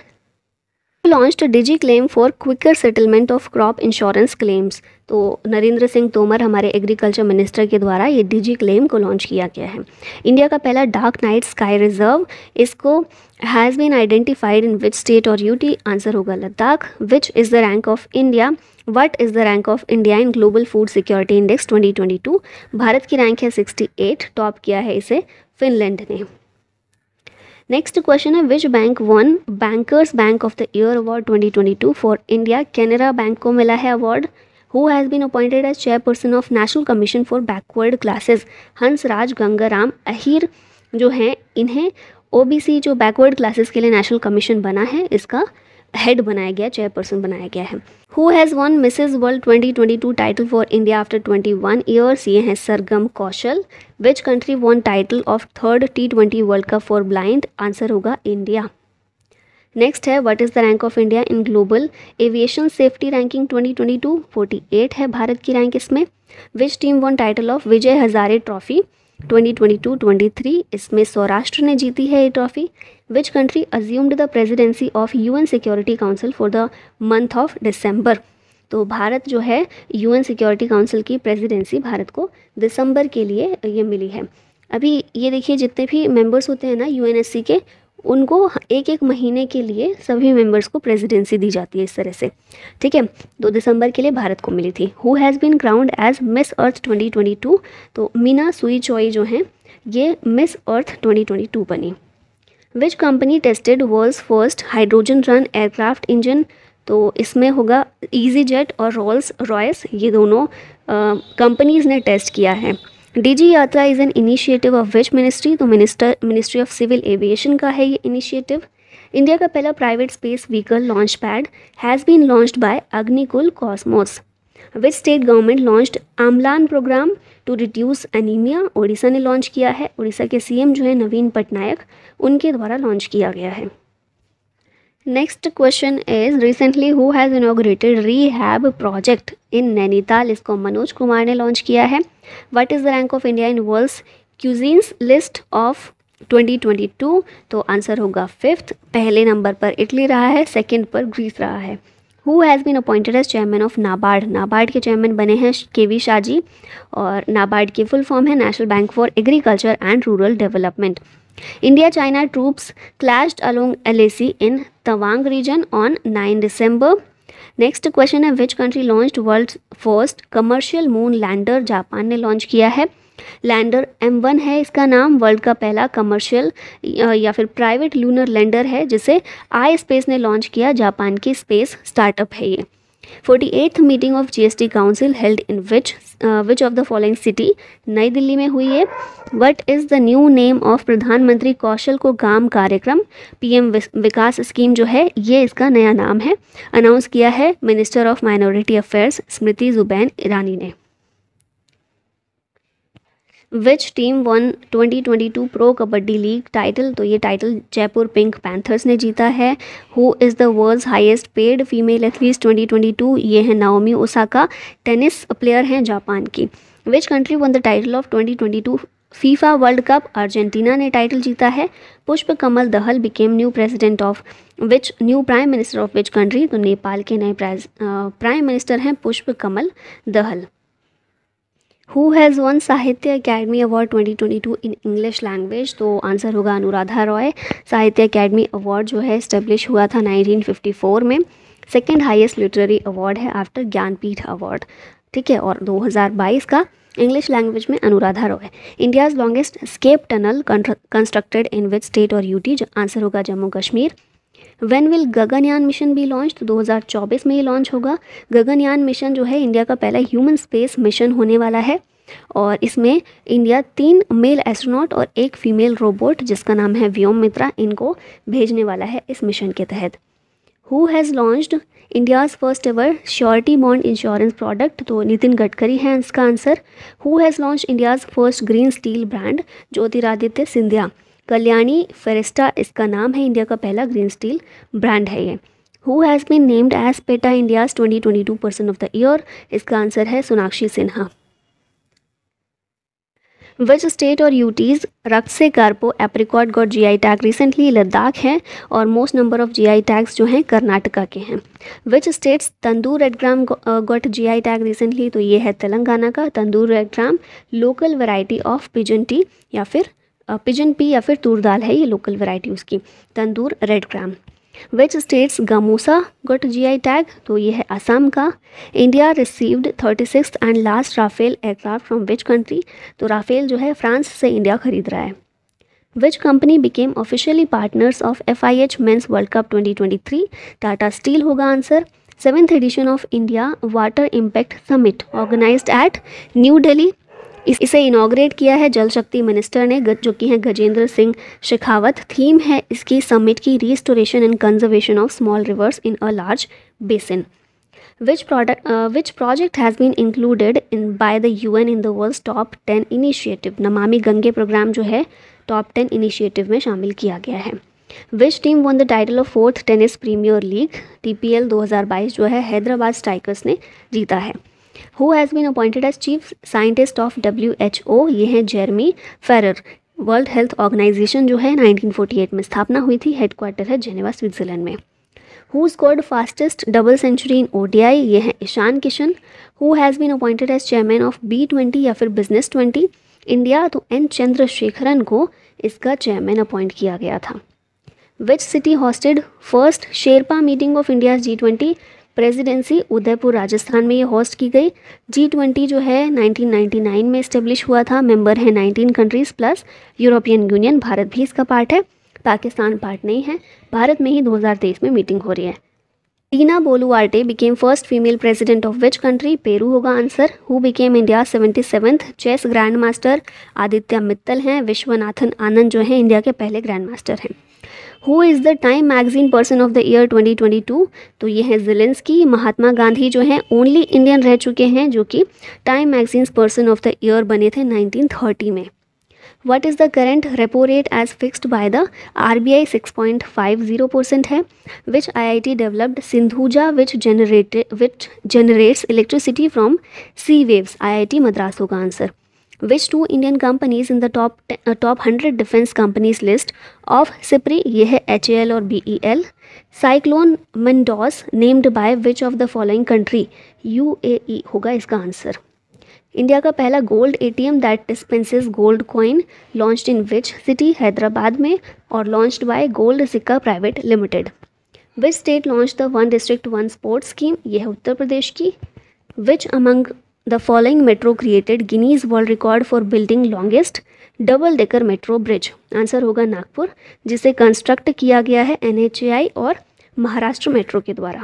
Launched Digi claim for quicker settlement of crop insurance claims? तो नरेंद्र सिंह तोमर हमारे एग्रीकल्चर मिनिस्टर के द्वारा ये डिजी क्लेम को लॉन्च किया गया है। इंडिया का पहला डार्क नाइट स्काई रिजर्व इसको has been identified in which state और यूटी? आंसर होगा Ladakh. Which is the rank of India what is the rank of India in global food security index twenty twenty two? Bharat की rank है sixty eight, top किया है इसे Finland ने। Next question है which bank won bankers bank of the year award twenty twenty two for India? Canara bank को मिला है award. Who has been appointed as chairperson of national commission for backward classes? Hansraj Gangaram Ahir जो हैं, इन्हें OBC जो backward classes के लिए national commission बना है इसका हेड बनाया गया, चेयरपर्सन बनाया गया है। Who has won Mrs world twenty twenty two title for India after twenty one years? ये हैं Sargam Kaushal. Which country won title of third T twenty world cup for blind? Answer होगा इंडिया। नेक्स्ट है what is the rank of India in global aviation safety ranking twenty twenty two? Forty eight है भारत की rank इसमें। Which team won title of Vijay Hazare trophy twenty twenty two twenty three? इसमें सौराष्ट्र ने जीती है ये trophy. Which country assumed the presidency of UN security council for the month of December? तो भारत जो है यूएन सिक्योरिटी काउंसिल की प्रेसिडेंसी भारत को दिसंबर के लिए ये मिली है। अभी ये देखिए जितने भी मेंबर्स होते हैं ना यूएनएससी के, उनको एक एक महीने के लिए सभी मेंबर्स को प्रेसिडेंसी दी जाती है इस तरह से, ठीक है। दो दिसंबर के लिए भारत को मिली थी। Who has been crowned as Miss Earth twenty twenty two, तो मीना सुई चोई जो हैं ये Miss Earth twenty twenty two बनी। Which company tested world's first hydrogen run aircraft engine, तो इसमें होगा ईजी जेट और रोल्स रॉयस, ये दोनों कंपनीज़ ने टेस्ट किया है। Digi Yatra is an initiative of which ministry, तो minister ministry of civil aviation का है ये इनिशिएटिव। इंडिया का पहला private space vehicle launch pad has been launched by Agnikul cosmos. Which state government launched Amlan programme to reduce anaemia, Orissa ने launch किया है। उड़ीसा के सीएम जो है नवीन पटनायक, उनके द्वारा लॉन्च किया गया है। Next question is recently who has inaugurated rehab project in Nainital, इसको मनोज कुमार ने लॉन्च किया है। What is the rank of India in world's cuisines list of twenty twenty two, तो आंसर होगा फिफ्थ। पहले नंबर पर इटली रहा है, सेकंड पर ग्रीस रहा है। Who has been appointed as chairman of NABARD, NABARD के चेयरमैन बने हैं के वी शाहजी, और नाबार्ड की फुल फॉर्म है national bank for agriculture and rural development. India China troops clashed along L A C in Tawang region on nine December. Next question है which country launched world's first commercial moon lander, Japan ने launch किया है। Lander M one है इसका नाम, world का पहला commercial या फिर प्राइवेट लूनर लैंडर है जिसे आई स्पेस ने लॉन्च किया, जापान की स्पेस स्टार्टअप है ये। Forty eighth meeting of GST council held in which which of the following city, Nai Delhi में हुई है। What is the new name of Pradhanmantri Kaushal को काम कार्यक्रम, पीएम विकास स्कीम जो है ये इसका नया नाम है, अनाउंस किया है minister of minority affairs Smriti Zubin Irani ने। Which team won twenty twenty two pro kabaddi league title, तो ये टाइटल जयपुर पिंक पैंथर्स ने जीता है। Who is the world's highest paid female athlete twenty twenty two, ये है नाओमी ओसाका, टेनिस प्लेयर हैं Japan की। Which country won the title of twenty twenty two FIFA world cup, Argentina ने title जीता है। पुष्प कमल दहल became new president of which new prime minister of which country, तो नेपाल के नए प्राइम मिनिस्टर हैं Pushpa Kamal Dahal. Who has won Sahitya Akademi award twenty twenty two in English language, तो answer होगा अनुराधा रॉय। साहित्य अकेडमी अवार्ड जो है इस्टेब्लिश हुआ था नाइनटीन फिफ्टी फोर में, सेकेंड हाईएस्ट लिटरेरी अवार्ड है आफ्टर ज्ञानपीठ अवार्ड, ठीक है। और दो हज़ार बाईस का इंग्लिश लैंग्वेज में Anuradha Roy. India's longest escape tunnel constructed in which state और यूटी, आंसर होगा Jammu Kashmir. When will Gaganyaan mission be launch, तो दो हज़ार चौबीस में ये लॉन्च होगा। गगनयान मिशन जो है इंडिया का पहला ह्यूमन स्पेस मिशन होने वाला है, और इसमें इंडिया तीन मेल एस्ट्रोनॉट और एक फीमेल रोबोट जिसका नाम है व्योम मित्रा, इनको भेजने वाला है इस मिशन के तहत। Who has launched India's first ever surety bond insurance product, तो नितिन गडकरी है इसका answer. Who has launch India's first green steel brand, Jyotiraditya Scindia. Kalyani Ferresta इसका नाम है, इंडिया का पहला ग्रीन स्टील ब्रांड है ये। Who has been named as PETA India's twenty twenty two person of the year, इसका आंसर है Sonakshi Sinha. Which state or UTs Raktsey Karpo apricot got GI tag recently, Ladakh है, और most number of GI tags जो हैं कर्नाटका के हैं। Which states Tandur red gram got GI tag recently, तो ये है तेलंगाना का Tandur red gram, local variety of pigeon T या फिर पिजन पी या फिर तूर दाल है ये लोकल वैरायटी उसकी, Tandur red gram. Which states gamusa got GI tag, तो ये है असम का। India received thirty six and last Rafale aircraft from which country, तो राफेल जो है फ्रांस से इंडिया खरीद रहा है। Which company became officially partners of F I H men's world cup twenty twenty three, Tata steel होगा answer. Seventh edition of India water impact summit organised at New Delhi, इसे inaugurate किया है जल शक्ति मिनिस्टर ने जो कि हैं गजेंद्र सिंह शेखावत। थीम है इसकी समिट की restoration and conservation of small rivers in a large basin. Which product which project has been included in by the UN in the world's top ten initiative, Namami Gange programme जो है top ten initiative में शामिल किया गया है। Which team won the title of fourth tennis premier league, TPL दो हज़ार बाईस जो है हैदराबाद स्ट्राइकर्स ने जीता है। Who has been appointed as chief scientist of W H O, ये हैं Jeremy Farrar. World health organisation जो है नाइनटीन फोर्टी एट में स्थापना हुई थी, हेडक्वार्टर है जेनेवा स्विट्जरलैंड में। Who scored fastest double century in ODI, ये हैं Ishan Kishan. Who has been appointed as chairman of B twenty या फिर बिजनेस ट्वेंटी इंडिया, तो एन चंद्रशेखरन को इसका चेयरमैन अपॉइंट किया गया था। Which city hosted first sherpa meeting of India G twenty presidency? Udaipur Rajasthan में ये होस्ट की गई। जी ट्वेंटी जो है नाइनटीन नाइंटी नाइन में इस्टेब्लिश हुआ था। मेंबर है nineteen countries plus European Union, Bharat भी इसका पार्ट है, पाकिस्तान पार्ट नहीं है। भारत में ही दो हज़ार तेईस में मीटिंग हो रही है। Tina Boluarte became first female president of which country? Peru होगा answer. Who became India seventy seventh chess grand master? Aditya Mittal हैं। विश्वनाथन आनंद जो हैं इंडिया के पहले ग्रैंड मास्टर हैं। Who is the time magazine person of the year twenty twenty two? तो ये है ज़ेलेंस्की। महात्मा गांधी जो हैं ओनली इंडियन रह चुके हैं जो कि time magazine person of the year बने थे नाइनटीन थर्टी में। What is the current repo rate as fixed by the R B I? Six point five zero percent है। Which I I T developed Sindhuja which generated which generates electricity from sea waves? I I T Madras होगा answer. Which two Indian companies in the top uh, top hundred defense companies list of SIPRI? ये है H A L और B E L। Cyclone Mandos named by which of the following country? U A E होगा इसका answer. India का पहला gold ATM that dispenses gold coin launched in which city? Hyderabad में, और launched by gold Sikka private limited. Which state launch the one district one sports scheme? यह है उत्तर प्रदेश की। Which among the following metro created Guinness world record for building longest double decker metro bridge? Answer होगा नागपुर, जिसे construct किया गया है N H A आई और Maharashtra metro के द्वारा।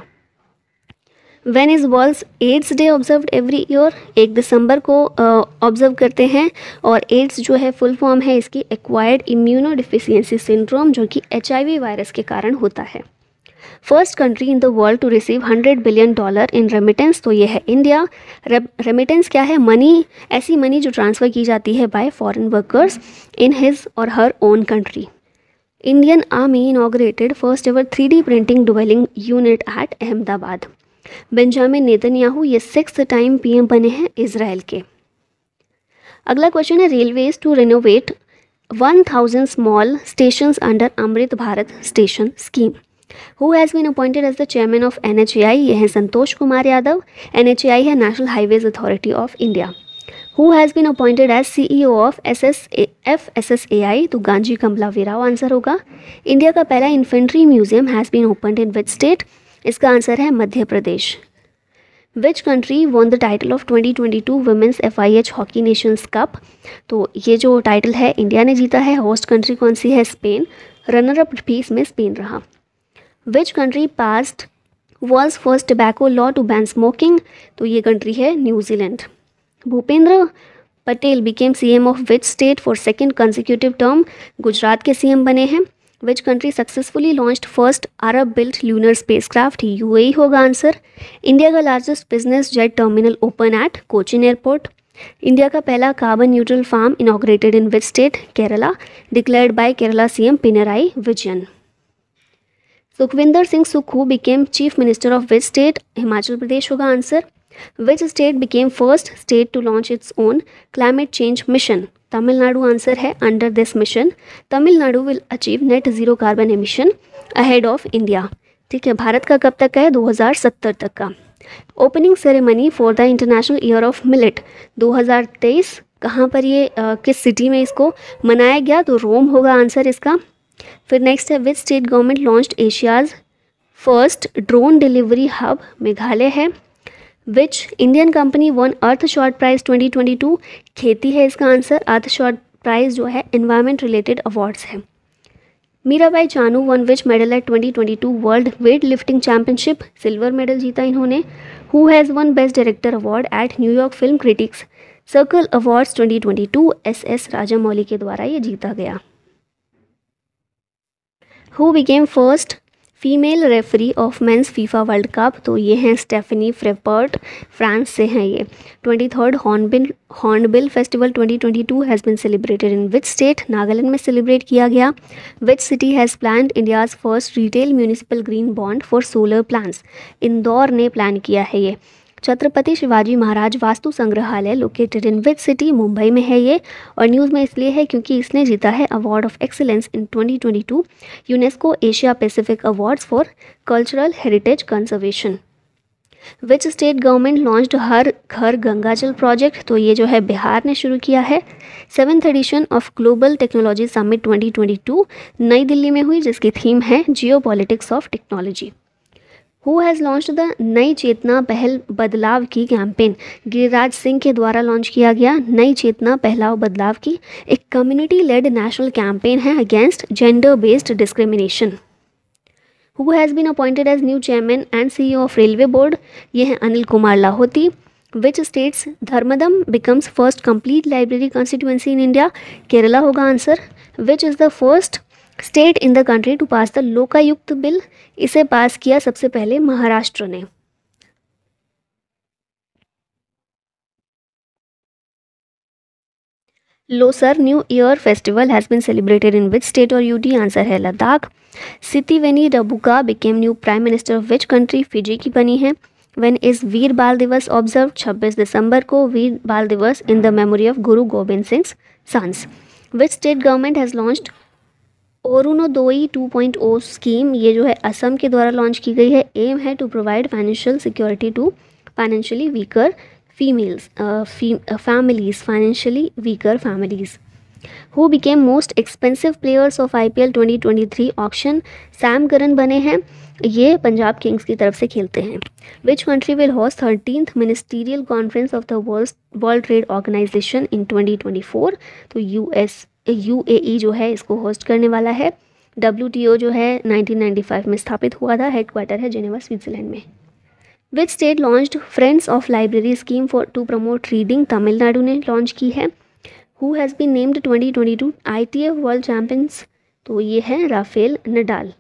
When is world AIDS day observed every year? एक दिसंबर को ऑब्जर्व uh, करते हैं, और एड्स जो है फुल फॉर्म है इसकी एक्वायर्ड इम्यूनो डिफिशियंसी सिंड्रोम, जो कि एच आई वी वायरस के कारण होता है। First country in the world to receive hundred billion dollar in remittance? तो ये है इंडिया। रेमिटेंस क्या है? मनी, ऐसी मनी जो ट्रांसफ़र की जाती है by foreign workers in his or her own country. Indian army inaugurated first ever three D printing dwelling unit at Ahmedabad. Benjamin Netanyahu ये सिक्स टाइम पीएम बने हैं इजराइल के। अगला क्वेश्चन है railways to renovate one thousand small stations under Amrit Bharat station scheme. Who has been appointed as the chairman of N H A I? ये है Santosh Kumar Yadav. N H A आई है national highways authority of India. Who has been appointed as C E O of S S F S S A I? तो Ganji Kamala Veerao answer होगा। India का पहला infantry museum has been opened in which state? इसका answer है Madhya Pradesh. Which country won the title of twenty twenty two women's F I H hockey nations cup? तो ये जो title है इंडिया ने जीता है। होस्ट कंट्री कौन सी है? स्पेन। रनर अप भी इसमें स्पेन रहा। Which country passed world's first tobacco law to ban smoking? तो ये कंट्री है New Zealand. Bhupendra Patel became C M of which state for second consecutive term? Gujarat के सीएम बने हैं। Which country successfully launched first Arab built lunar spacecraft? U A E होगा answer. India का largest business jet terminal open at Cochin airport. India का पहला carbon neutral farm inaugurated in which state? Kerala, declared by Kerala CM Pinarayi Vijayan. Sukhvinder Singh Sukhu became chief minister of which state? Himachal Pradesh होगा answer. Which state became first state to launch its own climate change mission? Tamil Nadu answer है। Under this mission Tamil Nadu will achieve net zero carbon emission ahead of India. ठीक है, भारत का कब तक का है? दो हज़ार सत्तर तक का। Opening ceremony for the international year of millet दो हज़ार तेईस कहाँ पर ये आ, किस सिटी में इसको मनाया गया? तो रोम होगा आंसर इसका। फिर नेक्स्ट है which state government launched Asia's first drone delivery hub? Meghalaya है। Which Indian company won earthshot prize twenty twenty two? Khetee है इसका आंसर। अर्थ शॉर्ट प्राइज जो है एनवायरमेंट रिलेटेड अवार्ड्स है। Mirabai Chanu won which medal at twenty twenty two world weightlifting championship? Silver medal जीता इन्होंने। Who has won best director award at New York film critics circle awards twenty twenty two? S S Rajamouli के द्वारा ये जीता गया। Who became first female referee of men's FIFA world cup? तो ये हैं स्टेफनी फ्रेपर्ट, फ्रांस से हैं ये। Twenty third hornbill hornbill festival twenty twenty to has been celebrated in which state? Nagaland में सेलिब्रेट किया गया। Which city has planned India's first retail municipal green bond for solar plants? Indore ने plan किया है ये। Chhatrapati Shivaji Maharaj Vastu Sangrahalaya located in which city? Mumbai में है ये, और न्यूज़ में इसलिए है क्योंकि इसने जीता है award of excellence in twenty twenty two UNESCO Asia Pacific awards for cultural heritage conservation. Which state government launched Har Ghar Ganga जल प्रोजेक्ट, तो ये जो है बिहार ने शुरू किया है। Seventh edition of global technology summit twenty twenty two New Delhi में हुई, जिसकी थीम है geopolitics of technology. Who has launched the Nayi Chetna पहल बदलाव की कैंपेन, गिरिराज सिंह के द्वारा लॉन्च किया गया नई चेतना पहलाव बदलाव की एक कम्युनिटी लेड नेशनल कैंपेन है against gender based discrimination. Who has been appointed as new chairman and CEO of railway board, ये हैं Anil Kumar Lahoti. Which states Dharmadam becomes first complete library constituency in India, Kerala होगा answer. Which is the first state in the country to pass the Lokayukta bill, इसे पास किया सबसे पहले महाराष्ट्र ने। Losar new year festival has been celebrated in which state और UT, answer है Ladakh. Sitiveni Rabuka became new prime minister of which country, Fiji की बनी है। व्हेन इज वीर बाल दिवस ऑब्जर्व, छब्बीस दिसंबर को वीर बाल दिवस in the memory of Guru Gobind Singh sons. Which state government has launched Arunodoi two point O scheme, ये जो है असम के द्वारा लॉन्च की गई है। एम है to provide financial security to financially weaker females families financially weaker families. Who became most expensive players of I P L twenty twenty three auction, Sam Curran बने हैं, ये पंजाब किंग्स की तरफ से खेलते हैं। Which country will host thirteenth ministerial conference of the world trade organization in twenty twenty four, तो US U A E जो है इसको होस्ट करने वाला है। डब्ल्यू टी ओ जो है नाइनटीन नाइंटी फाइव में स्थापित हुआ था, हेडक्वार्टर है जेनेवा स्विट्जरलैंड में। Which state launched friends of library scheme for to promote reading, Tamil Nadu ने लॉन्च की है। Who has been named twenty twenty two I T F world champions, तो ये है Rafael Nadal.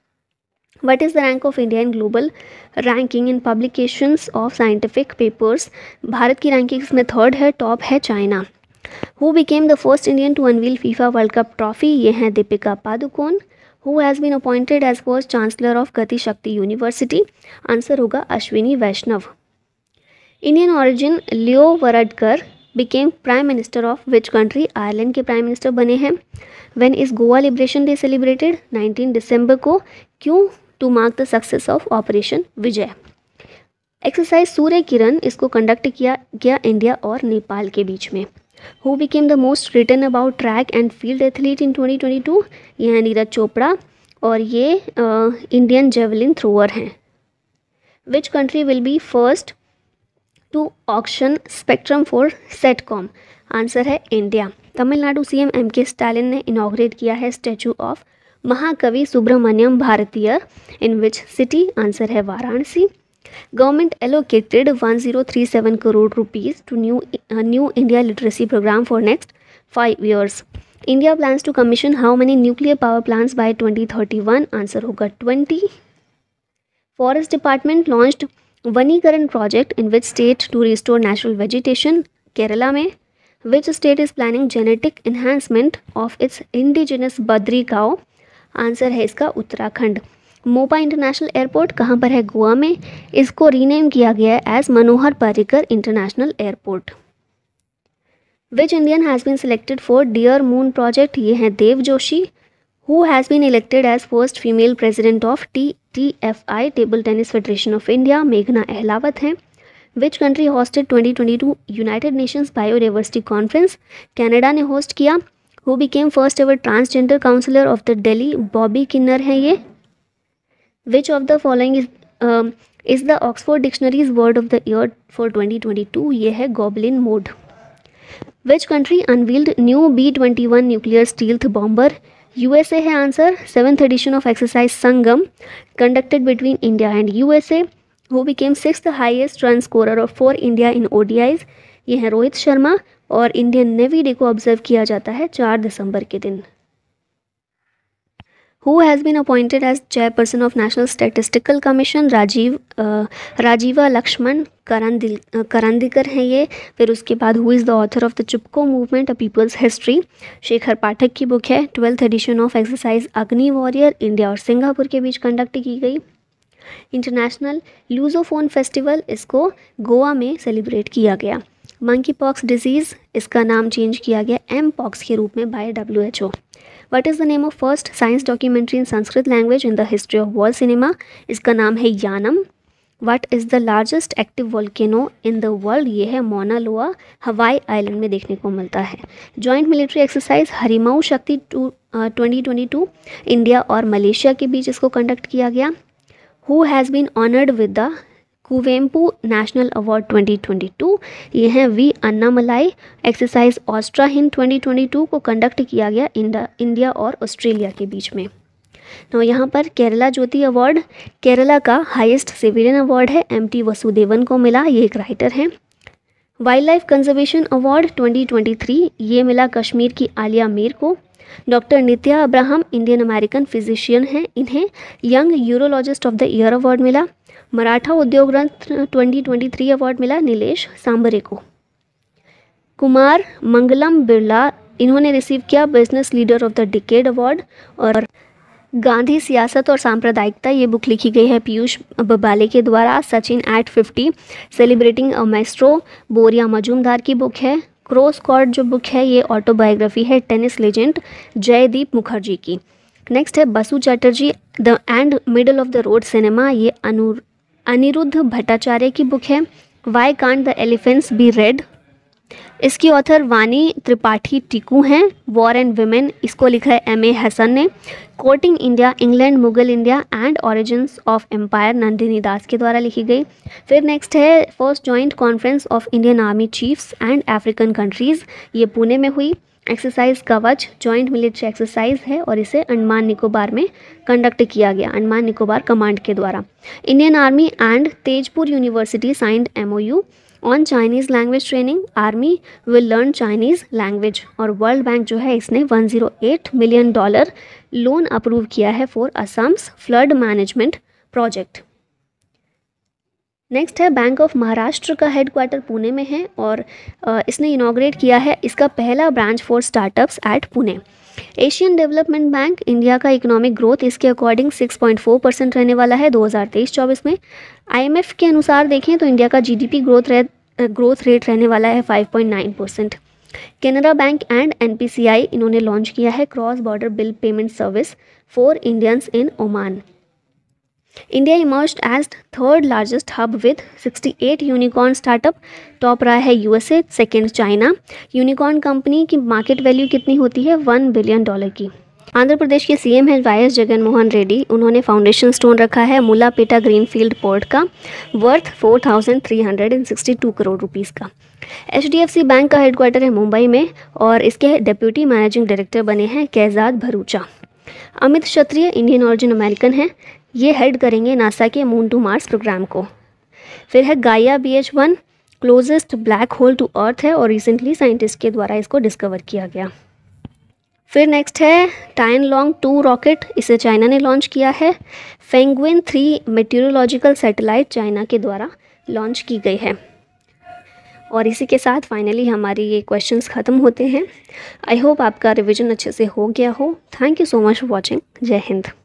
What is the rank of India in global ranking in publications of scientific papers, Bharat की ranking में third है, top है China. Who became the first Indian to unveil FIFA World Cup trophy, ये हैं Deepika Padukone. Who has been appointed as first chancellor of गति शक्ति university, answer होगा Ashwini Vaishnaw. Indian origin Leo Varadkar became prime minister of which country, Ireland के prime minister बने हैं। When is Goa liberation day celebrated, nineteen दिसंबर को, क्यों, to mark the success of operation Vijay. Exercise Surya Kiran, इसको कंडक्ट किया गया इंडिया और नेपाल के बीच में। Who became the most written about track and field athlete in twenty twenty two, ये हैं नीरज चोपड़ा और ये इंडियन जेवलिन थ्रोअर हैं। Which country will be first to auction spectrum for satcom, answer है India. Tamil Nadu CM M K Stalin ने inaugurate किया है statue of Mahakavi Subramania Bharathiyar in which city, answer है Varanasi. Government allocated one thousand thirty-seven crore rupees to new uh, new India literacy program for next five years. India plans to commission how many nuclear power plants by twenty thirty-one? Answer होगा twenty. Forest Department launched Vanikaran project in which state to restore natural vegetation? Kerala में. Which state is planning genetic enhancement of its indigenous Badri cow? Answer है इसका Uttarakhand. Mopa international airport कहाँ पर है, गोवा में, इसको rename किया गया है as Manohar Parrikar international airport. Which Indian has been selected for dear moon project, ये हैं Dev Joshi. Who has been elected as first female president of T T F I table tennis federation of India, मेघना अहलावत हैं। Which country hosted twenty twenty two United Nations biodiversity conference, Canada ने host किया। Who became first ever transgender councillor of the Delhi, Bobby Kinnar हैं ये। Which of the following is um, is the Oxford Dictionary's word of the year for twenty twenty two, ये है goblin mode। Which country unveiled new B twenty one nuclear stealth bomber? U S A है आंसर। Seventh edition of exercise Sangam conducted between India and U S A. Who became sixth highest run scorer of for India in O D Is? ये है रोहित शर्मा और Indian navy day को observe किया जाता है चार दिसंबर के दिन। Who has been appointed as chairperson of National Statistical Commission? Rajiv राजीवा Lakshman करंदिल करंदिकर हैं ये। फिर उसके बाद who is the author of the Chipko movement a people's history, Shekhar Pathak की बुक है। Twelfth edition of exercise Agni warrior India और सिंगापुर के बीच कंडक्ट की गई। इंटरनेशनल लूजोफोन फेस्टिवल, इसको गोवा में सेलिब्रेट किया गया। मंकी पॉक्स डिजीज़, इसका नाम चेंज किया गया एम पॉक्स के रूप में by W H O. What is the name of first science documentary in Sanskrit language in the history of world cinema, इसका नाम है Yanam. What is the largest active volcano in the world, ये है मौना लोआ, हवाई आइलैंड में देखने को मिलता है। Joint military exercise Harimau Shakti two twenty twenty two India और मलेशिया के बीच इसको कंडक्ट किया गया। Who has been honoured with the Kuvempu national award twenty twenty two, ये हैं V Annamalai. Exercise Austra Hind twenty twenty two को कंडक्ट किया गया इंडिया और ऑस्ट्रेलिया के बीच में। तो यहाँ पर केरला ज्योति अवार्ड केरला का हाईएस्ट सिविलियन अवार्ड है, एम टी वसुदेवन को मिला, ये एक राइटर हैं। Wildlife conservation award twenty twenty three ये मिला कश्मीर की आलिया मीर को। Doctor Nitya Abraham Indian American physician हैं, इन्हें young urologist of the year award मिला। Maratha Udyog Ratna twenty twenty three award मिला नीलेश सांबरे को। कुमार मंगलम बिरला इन्होंने रिसीव किया business leader of the decade award. और गांधी सियासत और सांप्रदायिकता ये बुक लिखी गई है पीयूष बबाले के द्वारा। Sachin at fifty celebrating a maestro Boria Majumdar की बुक है। क्रॉस कॉर्ड जो बुक है ये ऑटोबायोग्राफी है टेनिस लेजेंड जयदीप मुखर्जी की। नेक्स्ट है Basu Chatterjee the and middle of the road cinema, ये अनु अनिरुद्ध भट्टाचार्य की बुक है। Why can't the elephants be red, इसकी ऑथर वानी त्रिपाठी टिकू हैं। वॉर एंड विमेन इसको लिखा है एम ए हसन ने। Courting India England Mughal India and origins of empire Nandini Das के द्वारा लिखी गई। फिर नेक्स्ट है first joint conference of Indian army chiefs and African countries, ये पुणे में हुई। एक्सरसाइज कवच जॉइंट मिलिट्री एक्सरसाइज है और इसे अंडमान निकोबार में कंडक्ट किया गया, अंडमान निकोबार कमांड के द्वारा। Indian army and Tezpur university signed MoU on Chinese language training, army will learn Chinese language. और वर्ल्ड बैंक जो है इसने one zero eight million dollar loan approve किया है for Assam's flood management project. Next है बैंक ऑफ महाराष्ट्र का headquarter Pune में है और इसने इनॉग्रेट किया है इसका पहला branch for startups at Pune. Asian development bank India का इकोनॉमिक ग्रोथ इसके according six point four percent रहने वाला है दो हज़ार तेईस चौबीस में। आईएमएफ के अनुसार देखें तो इंडिया का GDP growth rate growth rate रहने वाला है five point nine percent. Canara bank and NPCI इन्होंने लॉन्च किया है cross border bill payment service for Indians in Oman. India emerged as third largest hub with sixty eight unicorn startup. Top रहा है USA, second China. Unicorn company की market value कितनी होती है one billion dollar की। आंध्र प्रदेश के CM है Y S Jagan Mohan Reddy, उन्होंने फाउंडेशन स्टोन रखा है मुलापेटा ग्रीनफील्ड पोर्ट का worth four thousand three hundred and sixty two crore rupees का। एचडीएफसी बैंक का हेडक्वार्टर है मुंबई में और इसके डिप्यूटी मैनेजिंग डायरेक्टर बने हैं Kaizad Bharucha. Amit Kshatriya Indian origin American है, ये हेड करेंगे नासा के मून टू मार्स प्रोग्राम को। फिर है Gaia B H one closest black hole to earth है और रिसेंटली साइंटिस्ट के द्वारा इसको डिस्कवर किया गया। फिर नेक्स्ट है टाइन लॉन्ग टू रॉकेट, इसे चाइना ने लॉन्च किया है। Fengyun three meteorological satellite China के द्वारा लॉन्च की गई है। और इसी के साथ फाइनली हमारी ये क्वेश्चंस ख़त्म होते हैं। आई होप आपका रिवीजन अच्छे से हो गया हो। Thank you so much for watching. जय हिंद।